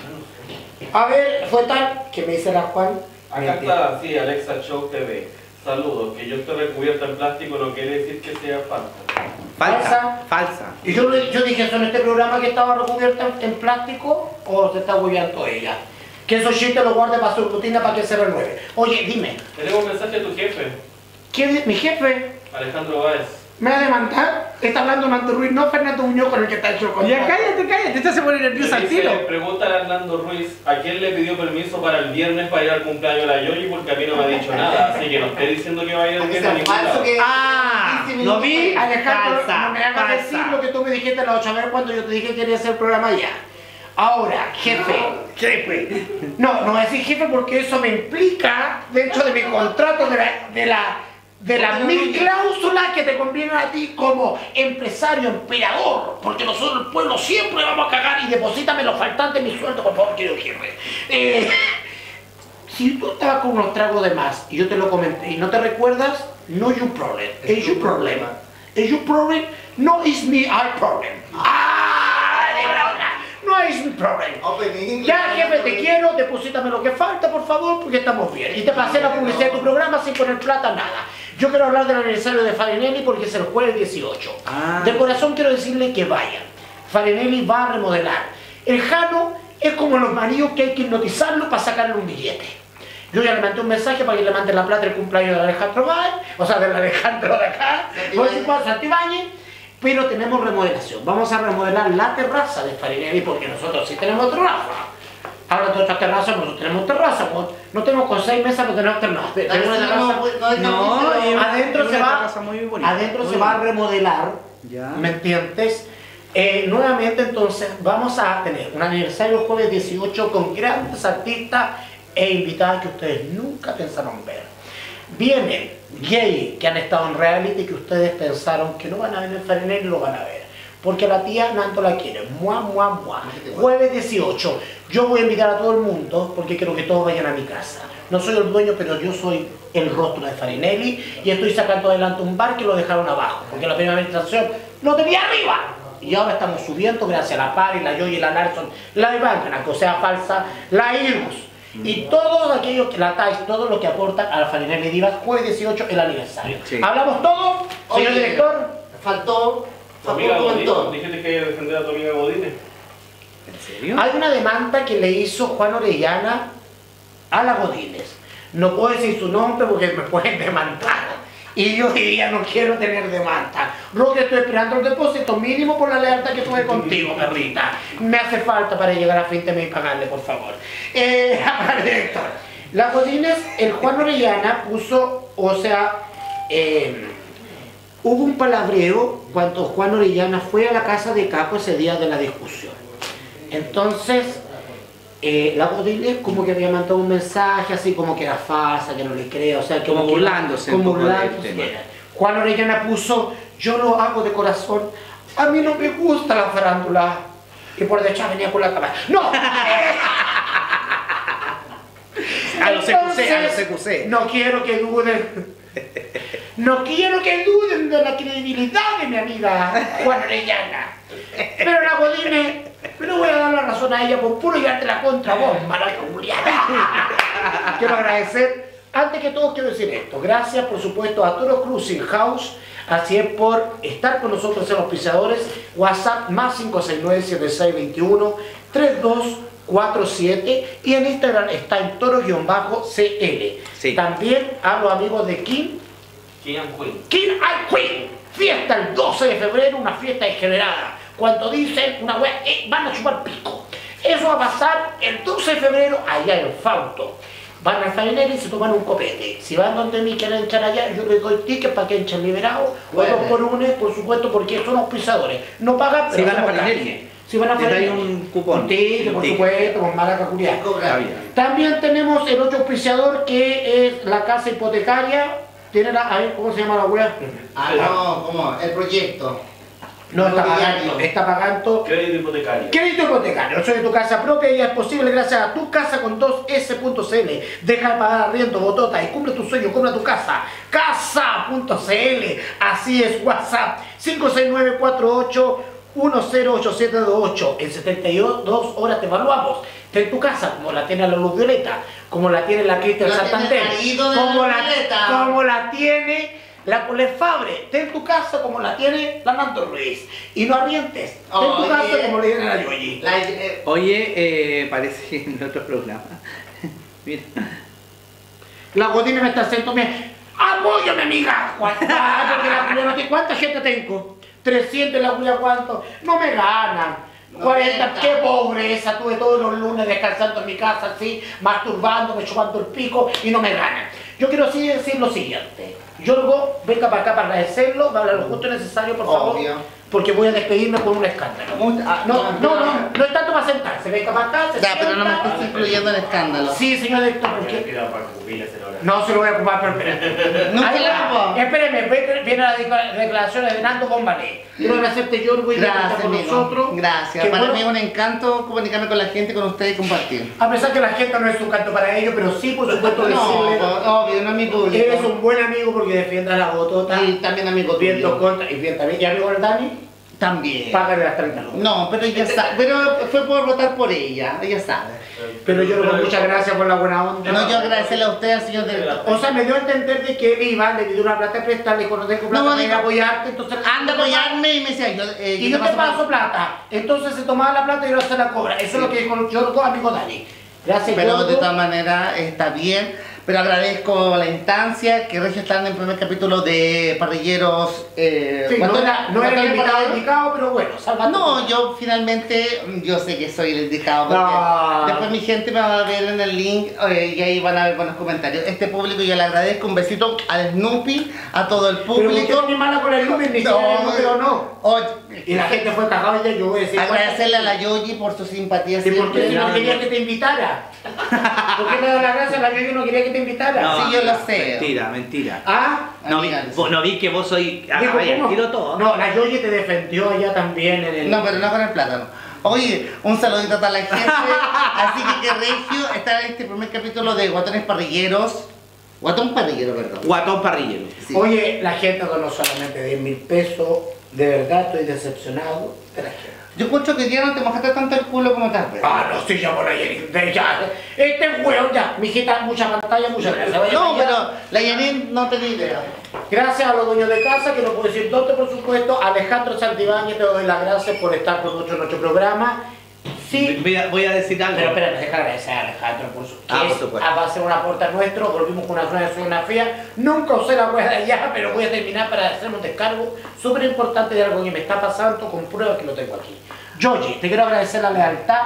A ver, fue tal que me dice la Juan. Acá está, sí, Alexa Show T V. Saludos, que yo esté recubierta en plástico no quiere decir que sea falsa. Falsa, falsa. Y yo, yo dije eso en este programa que estaba recubierta en, en plástico o se está hueveando ella. Que esos chistes los guarde para su rutina para que se renueve. Oye, dime, Tenemos un mensaje de tu jefe, ¿qué di- mi jefe Alejandro Báez. me va a demandar? Está hablando Nando Ruiz, no Fernando Muñoz con el que está hecho con. Ya cállate, cállate, esta se pone nerviosa al Dice, tiro. pregúntale a Hernando Ruiz a quién le pidió permiso para el viernes para ir al cumpleaños de la Yoyi, porque a mí no me ha dicho nada, así que no esté diciendo que va a ir el viernes a ningún lado. Ah, ¿lo vi? Alejandro, Falsa, no me hagas falsa. decir lo que tú me dijiste la otra vez cuando yo te dije que quería hacer el programa ya. Ahora, jefe. Jefe. No, no voy a decir jefe porque eso me implica dentro de mi contrato de la, de la, de las mil cláusulas que te convienen a ti como empresario, emperador. Porque nosotros el pueblo siempre vamos a cagar y deposítame lo faltante en mi sueldo, por favor, querido jefe. Eh, si tú estabas con unos tragos de más y yo te lo comenté y no te recuerdas, no es your problem, es your problema. Es your problem, no es mi I problem. ¡Ah! de verdad, no es mi problema. Ya, jefe, te quiero, deposítame lo que falta, por favor, porque estamos bien. Y te pasé la publicidad de tu programa sin poner plata, nada. Yo quiero hablar del aniversario de Farinelli porque es el jueves dieciocho. Ah. De corazón quiero decirle que vayan. Farinelli va a remodelar. El Jano es como los maridos que hay que hipnotizarlo para sacarle un billete. Yo ya le mandé un mensaje para que le mande la plata el cumpleaños de Alejandro Báez, o sea, del Alejandro de acá, Santibáñez, pero tenemos remodelación. Vamos a remodelar la terraza de Farinelli porque nosotros sí tenemos terraza. Ahora todas estas terrazas, nosotros tenemos terraza. No, no tenemos con seis mesas, pero tenemos terraza. Tenemos una terraza. No, es una- adentro es se una va, terraza muy bonita, adentro muy se va a bonita. remodelar, Ya. ¿me entiendes? Eh, nuevamente entonces vamos a tener un aniversario jueves dieciocho con grandes artistas e invitadas que ustedes nunca pensaron ver. Vienen gays que han estado en reality que ustedes pensaron que no van a ver en Farinelli y lo van a ver. Porque la tía Nando la quiere. Mua, mua, mua. Jueves dieciocho. Yo voy a invitar a todo el mundo porque quiero que todos vayan a mi casa. No soy el dueño, pero yo soy el rostro de Farinelli y estoy sacando adelante un bar que lo dejaron abajo. Porque la primera administración lo tenía arriba. Y ahora estamos subiendo gracias a la Pari, la Yoyi, la Larson, la Iván, la Cosea Falsa, la Irus. Y todos aquellos que la Tais, todo lo que aportan a la Farinelli Divas, jueves dieciocho, el aniversario. Sí. ¿Hablamos todo, señor Oye, director? faltó, Tu faltó amiga un Godínez, montón. dijiste que iba a defender a tu amiga Godínez. ¿En serio? Hay una demanda que le hizo Juan Orellana a la Godínez. No puedo decir su nombre porque me pueden demandar. Y yo hoy día no quiero tener demanda. Roque, estoy esperando el depósito mínimo por la lealtad que tuve contigo, perrita. Me hace falta para llegar a fin de mes y pagarle, por favor. Eh, aparte de esto, la Godínez, el Juan Orellana puso, o sea, eh, hubo un palabreo cuando Juan Orellana fue a la casa de Caco ese día de la discusión. Entonces, eh, la Godínez como que había mandado un mensaje así como que era falsa, que no le creo, o sea, Como que- burlándose un como poco del burlándose. tema. Juan Orellana puso, yo lo hago de corazón, a mí no me gusta la farándula. Y por detrás venía con la cámara. ¡No! A los C Q C, a los Entonces, C Q C. No quiero que duden. No quiero que duden de la credibilidad de mi amiga Juan Orellana. Pero la Godínez, me no voy a dar la razón a ella por puro llevarte la contra vos, maraca Juliana. Quiero agradecer, antes que todo quiero decir esto, gracias por supuesto a Toro Cruising House, así es por estar con nosotros en los pisadores, WhatsApp más cinco seis nueve, siete seis dos uno, tres dos cuatro siete y en Instagram está en toro-C L. Sí. También a los amigos de King, King and Queen. King and Queen, fiesta el doce de febrero, una fiesta exagerada. Cuando dicen una wea, eh, van a chupar pico. Eso va a pasar el doce de febrero allá en Fausto. Van al Farinelli y se toman un copete. Si van donde mí quieren echar allá, yo les doy tickets para que echen liberado. O Bueno. dos por uno, por supuesto, porque son auspiciadores. No pagan, pero Si van a hacemos Farinelli. calle. Si van a Te traen Farinelli. un cupón. Un ticket, por Un ticket. supuesto, con maraca Julián. Está bien. También tenemos el otro auspiciador que es la casa hipotecaria. Tiene la, a ver, ¿cómo se llama la wea? Ah, no, ¿cómo? El proyecto. No, está Inmobiliario. pagando, está pagando Crédito hipotecario. crédito hipotecario. Soy de tu casa propia y es posible gracias a tu casa con dos S punto C L. Deja de pagar arriendo, botota y cumple tu sueño, compra tu casa. casa punto C L. Así es, WhatsApp cinco seis nueve cuatro ocho uno cero ocho siete dos ocho. En setenta y dos horas te evaluamos. Ten tu casa como la tiene la Luz Violeta, como la tiene la Cristian La tiene Santander, el marido de la como Luz la, Violeta. como la tiene la Colet Fabre. Ten tu casa como la tiene la Nando Ruiz. Y no arrientes. Ten tu Oye. casa como la tiene la Yoyi. La- eh, Oye, eh, parece que en otro programa. Mira. La Godínez me está haciendo bien. ¡Apóyame, amiga! ¿Cuánta? Porque la Julia no tiene- ¿Cuánta gente tengo? trescientos la Julia, ¿cuánto? No me ganan. cuarenta, qué pobreza. Tuve todos los lunes descansando en mi casa así, masturbándome, chupando el pico y no me ganan. Yo quiero así decir lo siguiente. Yorgo, venga para acá para agradecerlo, va a hablar lo justo y necesario, por favor. Obvio. Porque voy a despedirme con un escándalo. Mu- ah, No, no, no, no. no, no es tanto para sentarse. Venga para acá, se Ya, pero no me sienta. estés incluyendo en escándalo. Sí, señor Héctor, ¿por Porque qué? tirado para que jubiles ahora. No se lo voy a ocupar, pero espérame. Nunca Ahí lo va. ocupó. Espéreme, ve- viene la decla- declaración de Nando Bombalé. Quiero agradecerte, Yorgo, y Gracias, con amigo. nosotros. Gracias. Que Para bueno, mí es un encanto comunicarme con la gente, con ustedes y compartir. a pesar que la gente no es un canto para ellos, pero sí, por supuesto, No, decirle. obvio, no es mi público. Eres un buen amigo porque defiendas la botota. Y también amigo Viento tuyo. contra y bien también. ¿Y amigo del Dani? También. Págale las treinta lucas. No, pero ella sabe. Pero fue por votar por ella, ella sabe. Pero yo muchas gracias por la buena onda. No, yo agradecerle a usted, al señor director. O sea, me dio a entender de que él iba, le dio una plata prestada, le dijo, no tengo plata No, para ir a dijo, apoyarte, entonces... Anda a apoyarme y me decía, yo, eh, Y yo te paso plata. Entonces se tomaba la plata y ahora se la cobra. Eso es lo que dijo Yorgo, amigo Dani. Gracias, Pero Yorgo. de todas maneras está bien. Pero agradezco la instancia que Regio está en el primer capítulo de Parrilleros. Eh, Sí, no ¿cuánto- era, no era cuánto el invitado temporada? indicado, pero bueno, salva. No, yo finalmente, yo sé que soy el indicado, porque No. después mi gente me va a ver en el link eh, y ahí van a ver buenos comentarios. Este público yo le agradezco, un besito al Snoopy, a todo el Pero usted público. ni mala con el lunes, ni siquiera el número no. Oye, Y la gente fue cagada y yo voy a decir... agradecerle a la Yoyi por su simpatía ¿Y por qué si no siempre. quería que te invitara? ¿Por qué le da la gracia a la Yoyi no quería que te invitara? No, Sí, yo lo sé. Mentira, mentira. ¿Ah? No vi, Amiga, vos- no vi que vos soy. Ah, Dijo, vaya, ¿cómo? tiro todo. No, la Yoyi te defendió allá también en el... No, pero no con el plátano. Oye, un saludito a toda la gente. Así que que Regio está en este primer capítulo de Guatones Parrilleros. Guatón Parrillero, perdón. Guatón parrillero. Sí. Oye, la gente donó solamente diez mil pesos. De verdad estoy decepcionado de la gente. Yo encuentro que ya no te mojaste tanto el culo como tal vez. Ah, no, sí, ya por ahí. Ya, este hueón ya. Mijita, mucha pantalla, muchas gracias. Vaya No, para allá. pero la Yanin no te di idea. Gracias a los dueños de casa, que no puedo decir dónde, por supuesto. Alejandro Santibáñez, te doy las gracias por estar con nosotros en nuestro programa. Sí. Voy a, voy a decir algo. Pero espérate, deja agradecer a Alejandro por su... Ah, que por es- supuesto. va a ser un aporte nuestro, volvimos con una zona de sonografía. Nunca usé la rueda de allá, pero voy a terminar para hacer un descargo súper importante de algo que me está pasando con pruebas que lo tengo aquí. Yoyi, te quiero agradecer la lealtad,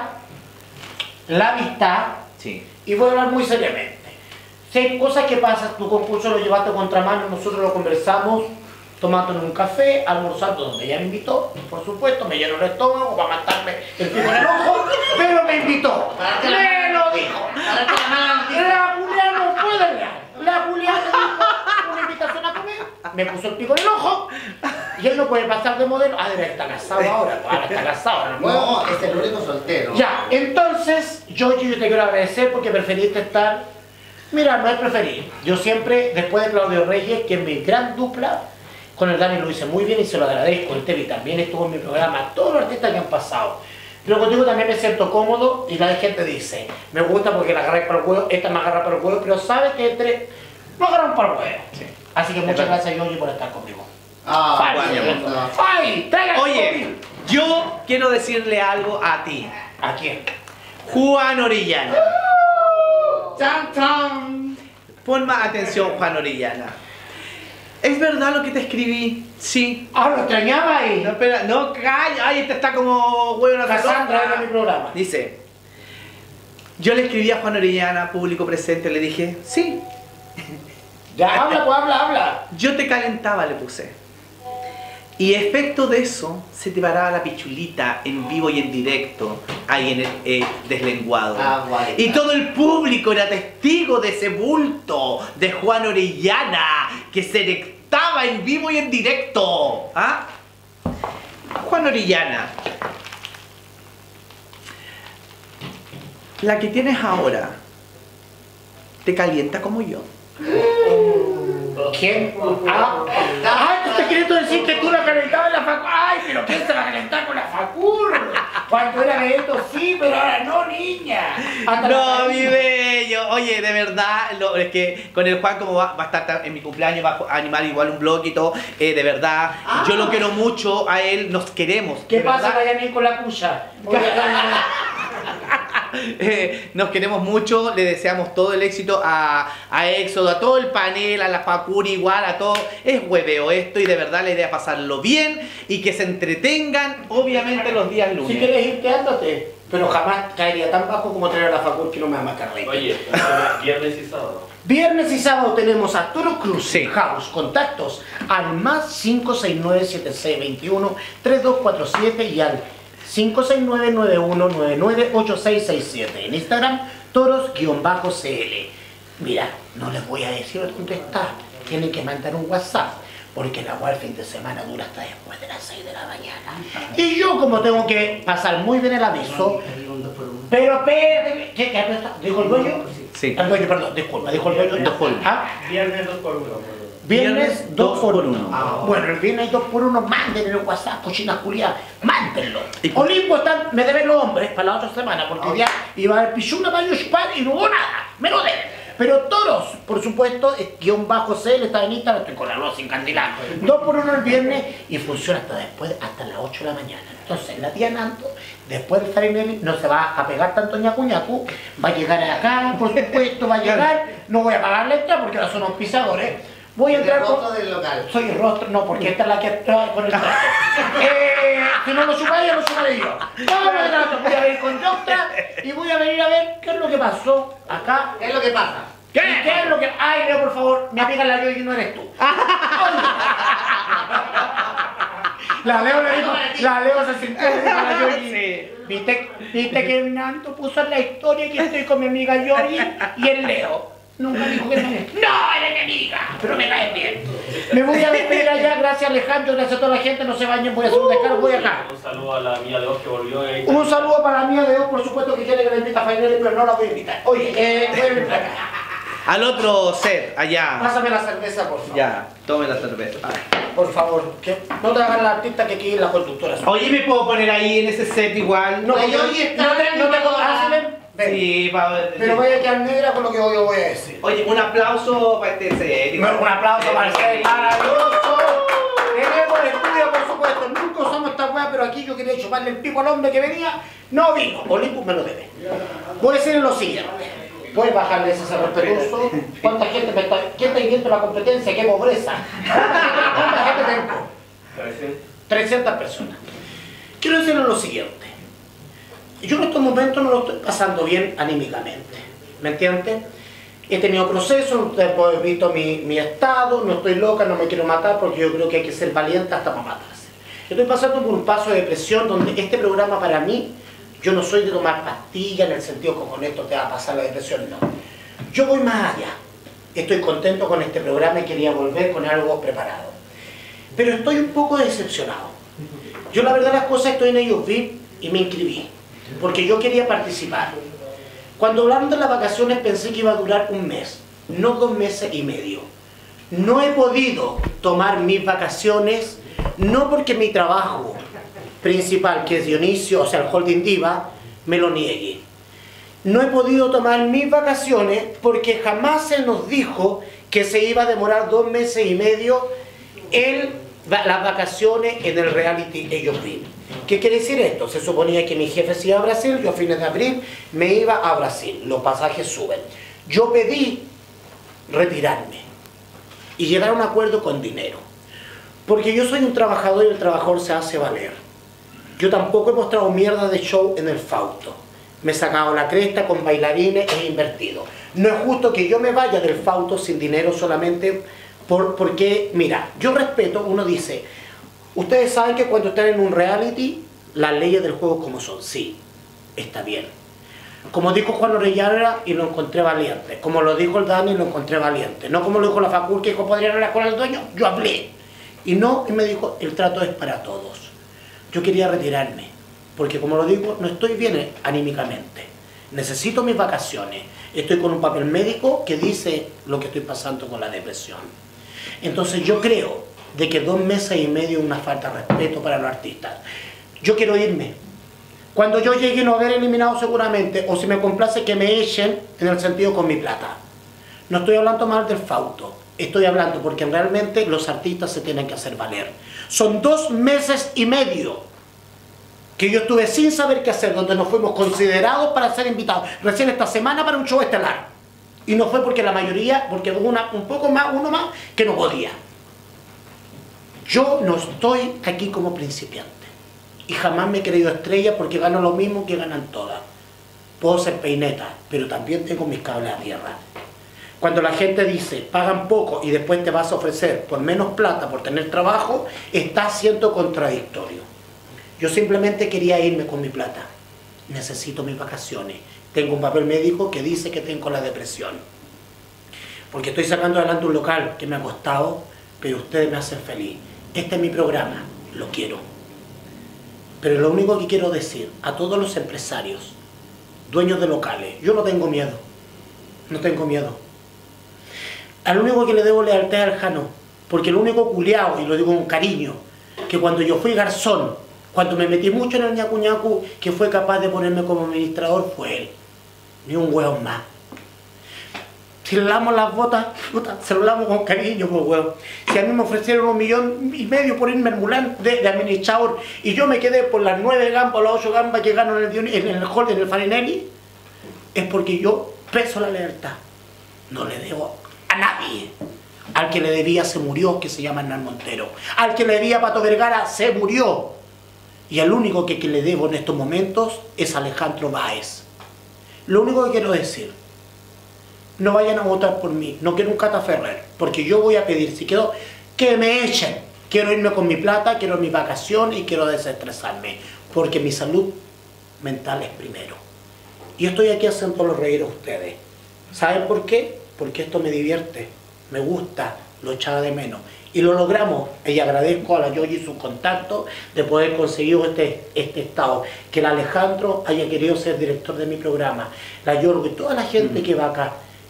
la amistad, Sí. y voy a hablar muy seriamente. Si hay cosas que pasan, tu concurso lo llevaste a contramano, nosotros lo conversamos tomándonos un café, almorzando donde ella me invitó, por supuesto, me llenó el estómago para matarme el pico en el ojo, pero me invitó, me lo dijo. La Julia no puede hablar, la Julia me dijo una invitación a comer, me puso el pico en el ojo, y él no puede pasar de modelo, ah, debe estar casado ahora, ahora está casado, ahora no puede. No, es el único soltero. Ya, entonces, yo, yo te quiero agradecer porque preferiste estar... Mira, no es preferir. Yo siempre, después de Claudio Reyes, que es mi gran dupla, con el Dani lo hice muy bien y se lo agradezco. El Tevi también estuvo en mi programa, todos los artistas que han pasado. Pero contigo también me siento cómodo y la gente dice, me gusta porque la agarré para el huevo, esta me agarra para el huevo, pero sabes que entre... no agarran para el huevo. Así que muchas gracias, Yoyi, por estar conmigo. Ah, Fali, bueno. Fali, traiga- Oye, yo quiero decirle algo a ti. ¿A quién? Juan Orellana. Chan, chan. Pon más atención, Juan Orellana. ¿Es verdad lo que te escribí? Sí. Ah, lo extrañaba ahí. No, espera, no, calla. Ay, este está como huevo. Cassandra era mi programa. Dice, yo le escribí a Juan Orellana, público presente, le dije, sí. Ya, habla, pues habla, habla. Yo te calentaba, le puse. Y efecto de eso, se te paraba la pichulita en vivo y en directo, ahí en el eh, deslenguado. Ah, guay. Y todo el público era testigo de ese bulto de Juan Orellana, que se erectaba en vivo y en directo. ¿Ah? Juan Orellana, la que tienes ahora, ¿te calienta como yo? ¿Quién? Ah, ah, tú estás queriendo decir que tú la calentabas en la facur. Ay, pero ¿quién se va a calentar con la facur? Cuando era esto sí, pero ahora no, niña. Anda No, la mi cariño. bello. Oye, de verdad, lo- es que con el Juan, como va, va a estar en mi cumpleaños, va a animar igual un blog y todo, eh, de verdad, Ah. yo lo quiero mucho a él, nos queremos. ¿Qué de pasa, verdad. Dayaní, con la cuya? Eh, nos queremos mucho, le deseamos todo el éxito a, a Éxodo, a todo el panel, a la Facuri igual, a todo. Es hueveo esto y de verdad la idea es pasarlo bien y que se entretengan, obviamente, los días lunes. Si quieres irte, ándate. Pero jamás caería tan bajo como traer a la facur que no me ama carrete. Oye, viernes y sábado. Viernes y sábado tenemos a Toro Cruz House. Contactos al más cinco seis nueve, siete seis dos uno, tres dos cuatro siete y al cinco seis nueve, nueve uno nueve nueve, ocho seis seis siete. En Instagram, toros-c l. Mira, no les voy a decir dónde está. Tienen que mandar un WhatsApp. Porque la guardia el fin de semana dura hasta después de las seis de la mañana. Y yo, como tengo que pasar muy bien el aviso, pero espérate, ¿qué, qué, ¿dijo el dueño? Sí. El dueño, perdón, disculpa, dijo el dueño. Dos por uno. ¿Ah? Viernes dos por uno. Viernes dos por uno. Bueno, el viernes dos por uno, mándenle el WhatsApp, cochina Julia, mándenlo. Olimpo están, me deben los hombres para la otra semana, porque hoy día iba a haber pichuna para yo chupar y no hubo nada, me lo deben. Pero toros, por supuesto, es guión bajo C, le está en Instagram, estoy con la luz sin candilar. dos por uno el viernes y funciona hasta después, hasta las ocho de la mañana. Entonces, la tía Nando, después del Farinelli, no se va a pegar tanto ñacu ñacu, va a llegar acá, por supuesto, va a llegar, no voy a pagar la entrada porque ahora son auspiciadores. Voy a entrar El con... rostro del local. Soy el rostro, no, porque esta es la que está con el traje. eh, si no lo chupáis, ya lo chuparé yo. Vamos a entrar, voy a venir con Docta y voy a venir a ver qué es lo que pasó acá. ¿Qué es lo que pasa? ¿Qué? ¿Qué es lo que...? Ay, Leo, por favor, me aplica la Yoyi y no eres tú. La Leo le dijo, la Leo se sintió y le dijo a la Yoyi. ¿Viste, viste que Nando puso en la historia que estoy con mi amiga Yoyi y el Leo? Nunca dijo que no. No, eres mi amiga, pero me caes bien. Me voy a despedir allá, gracias Alejandro, gracias a toda la gente, no se bañen, voy a hacer un descargo, voy acá. Un saludo a la mía de Oz que volvió. ahí. Un saludo para la mía de hoy, por supuesto que quiere que la invite a Fainelli, pero no la voy a invitar. Oye, eh, voy a invitar acá. al otro set, allá. Pásame la cerveza, por favor. Ya, tome la cerveza. Por favor, que no te hagas la artista que aquí es la conductora. Oye, ¿me puedo poner ahí en ese set igual? No, yo, no te, no te pongas, ven. Sí, para ver. Pero voy a quedar negra con lo que yo voy a decir. Oye, un aplauso para este set. Un aplauso para el set maravilloso. Tenemos el estudio, por supuesto. Nunca usamos esta weá, pero aquí yo quería chuparle el pico al hombre que venía. No vino. Olympus me lo debe. Voy a decir lo siguiente. ¿Puedes bajarle ese respetuoso? ¿Cuánta gente me está... ¿Quién está viendo la competencia? ¡Qué pobreza! ¿Cuánta gente tengo? trescientas personas. Quiero decirles lo siguiente. Yo en estos momentos no lo estoy pasando bien anímicamente. ¿Me entiendes? He tenido procesos, ustedes pueden haber visto mi, mi estado, no estoy loca, no me quiero matar porque yo creo que hay que ser valiente hasta para matarse. Estoy pasando por un paso de depresión donde este programa para mí, yo no soy de tomar pastillas en el sentido que con esto te va a pasar la depresión, no. Yo voy más allá. Estoy contento con este programa y quería volver con algo preparado. Pero estoy un poco decepcionado. Yo la verdad las cosas estoy en ellos V I P y me inscribí. Porque yo quería participar. Cuando hablaron de las vacaciones pensé que iba a durar un mes, no dos meses y medio. No he podido tomar mis vacaciones, no porque mi trabajo principal, que es Dionisio, o sea el Holding Diva, me lo niegue. No he podido tomar mis vacaciones porque jamás se nos dijo que se iba a demorar dos meses y medio el, las vacaciones en el reality ellos viven. ¿Qué quiere decir esto? Se suponía que mi jefe se iba a Brasil, yo a fines de abril me iba a Brasil, los pasajes suben. Yo pedí retirarme y llegar a un acuerdo con dinero. Porque yo soy un trabajador y el trabajador se hace valer. Yo tampoco he mostrado mierda de show en el Fausto. Me he sacado la cresta con bailarines, he invertido. No es justo que yo me vaya del Fausto sin dinero solamente por, porque, mira, yo respeto, uno dice... Ustedes saben que cuando están en un reality, las leyes del juego como son. Sí, está bien. Como dijo Juan Orellana y lo encontré valiente. Como lo dijo el Dani y lo encontré valiente. No como lo dijo la Facul que dijo podrían hablar con el dueño, yo hablé. Y no, y me dijo, el trato es para todos. Yo quería retirarme, porque como lo digo, no estoy bien anímicamente. Necesito mis vacaciones. Estoy con un papel médico que dice lo que estoy pasando con la depresión. Entonces yo creo de que dos meses y medio es una falta de respeto para los artistas. Yo quiero irme. Cuando yo llegue no haber eliminado seguramente, o si me complace que me echen en el sentido con mi plata. No estoy hablando mal del Fausto, estoy hablando porque realmente los artistas se tienen que hacer valer. Son dos meses y medio que yo estuve sin saber qué hacer, donde nos fuimos considerados para ser invitados. Recién esta semana para un show estelar. Y no fue porque la mayoría, porque hubo una, un poco más, uno más, que no podía. Yo no estoy aquí como principiante y jamás me he creído estrella porque gano lo mismo que ganan todas. Puedo ser peineta, pero también tengo mis cables a tierra. Cuando la gente dice, pagan poco y después te vas a ofrecer por menos plata por tener trabajo, está siendo contradictorio. Yo simplemente quería irme con mi plata. Necesito mis vacaciones. Tengo un papel médico que dice que tengo la depresión. Porque estoy sacando adelante un local que me ha costado, pero ustedes me hacen feliz. Este es mi programa, lo quiero. Pero lo único que quiero decir a todos los empresarios, dueños de locales, yo no tengo miedo, no tengo miedo. Al único que le debo lealtad al Jano, porque el único culiao, y lo digo con cariño, que cuando yo fui garzón, cuando me metí mucho en el ñacu ñacu, que fue capaz de ponerme como administrador, fue él. Ni un hueón más. Si le damos las botas, puta, se lo damos con cariño, pues huevo. Si a mí me ofrecieron un millón y medio por irme al Mulan de, de administrador y yo me quedé por las nueve gambas o las ocho gambas que gano en el, en el hall, en el Farinelli, es porque yo peso la lealtad. No le debo a nadie. Al que le debía se murió, que se llama Hernán Montero. Al que le debía a Pato Vergara se murió. Y al único que, que le debo en estos momentos es Alejandro Báez. Lo único que quiero decir, no vayan a votar por mí, no quiero un Cata Ferrer, porque yo voy a pedir, si quiero, que me echen. Quiero irme con mi plata, quiero mis vacaciones y quiero desestresarme, porque mi salud mental es primero. Y estoy aquí haciéndolo reír a ustedes. ¿Saben por qué? Porque esto me divierte, me gusta, lo echaba de menos. Y lo logramos, y agradezco a la Yoyi su contacto de poder conseguir este, este estado. Que el Alejandro haya querido ser director de mi programa, la Yorgo y toda la gente que va acá.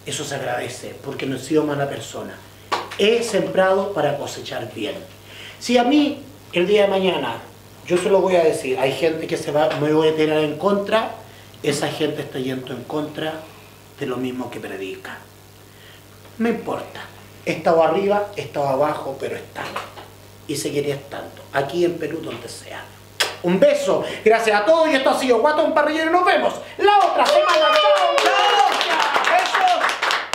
Eso se agradece, porque no he sido mala persona. He sembrado para cosechar bien. Si a mí, el día de mañana, yo se lo voy a decir, hay gente que se va, me voy a tirar en contra, esa gente está yendo en contra de lo mismo que predica. No importa. He estado arriba, he estado abajo, pero he estado. Y seguiré estando. Aquí en Perú, donde sea. Un beso. Gracias a todos. Y esto ha sido Guatón Parrillero. Nos vemos la otra semana. ¡Chao! ¡Chao! ¡Besos!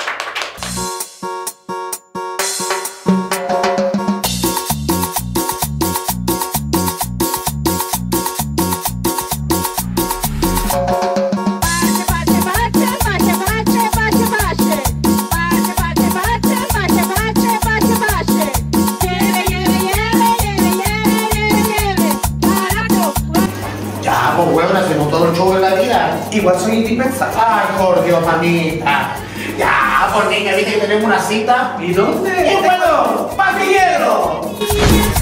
Igual soy indispensable. Ay, por Dios, mamita. Ya, por niña, viste que tenemos una cita. ¿Y dónde? ¡Y bueno, parrillero!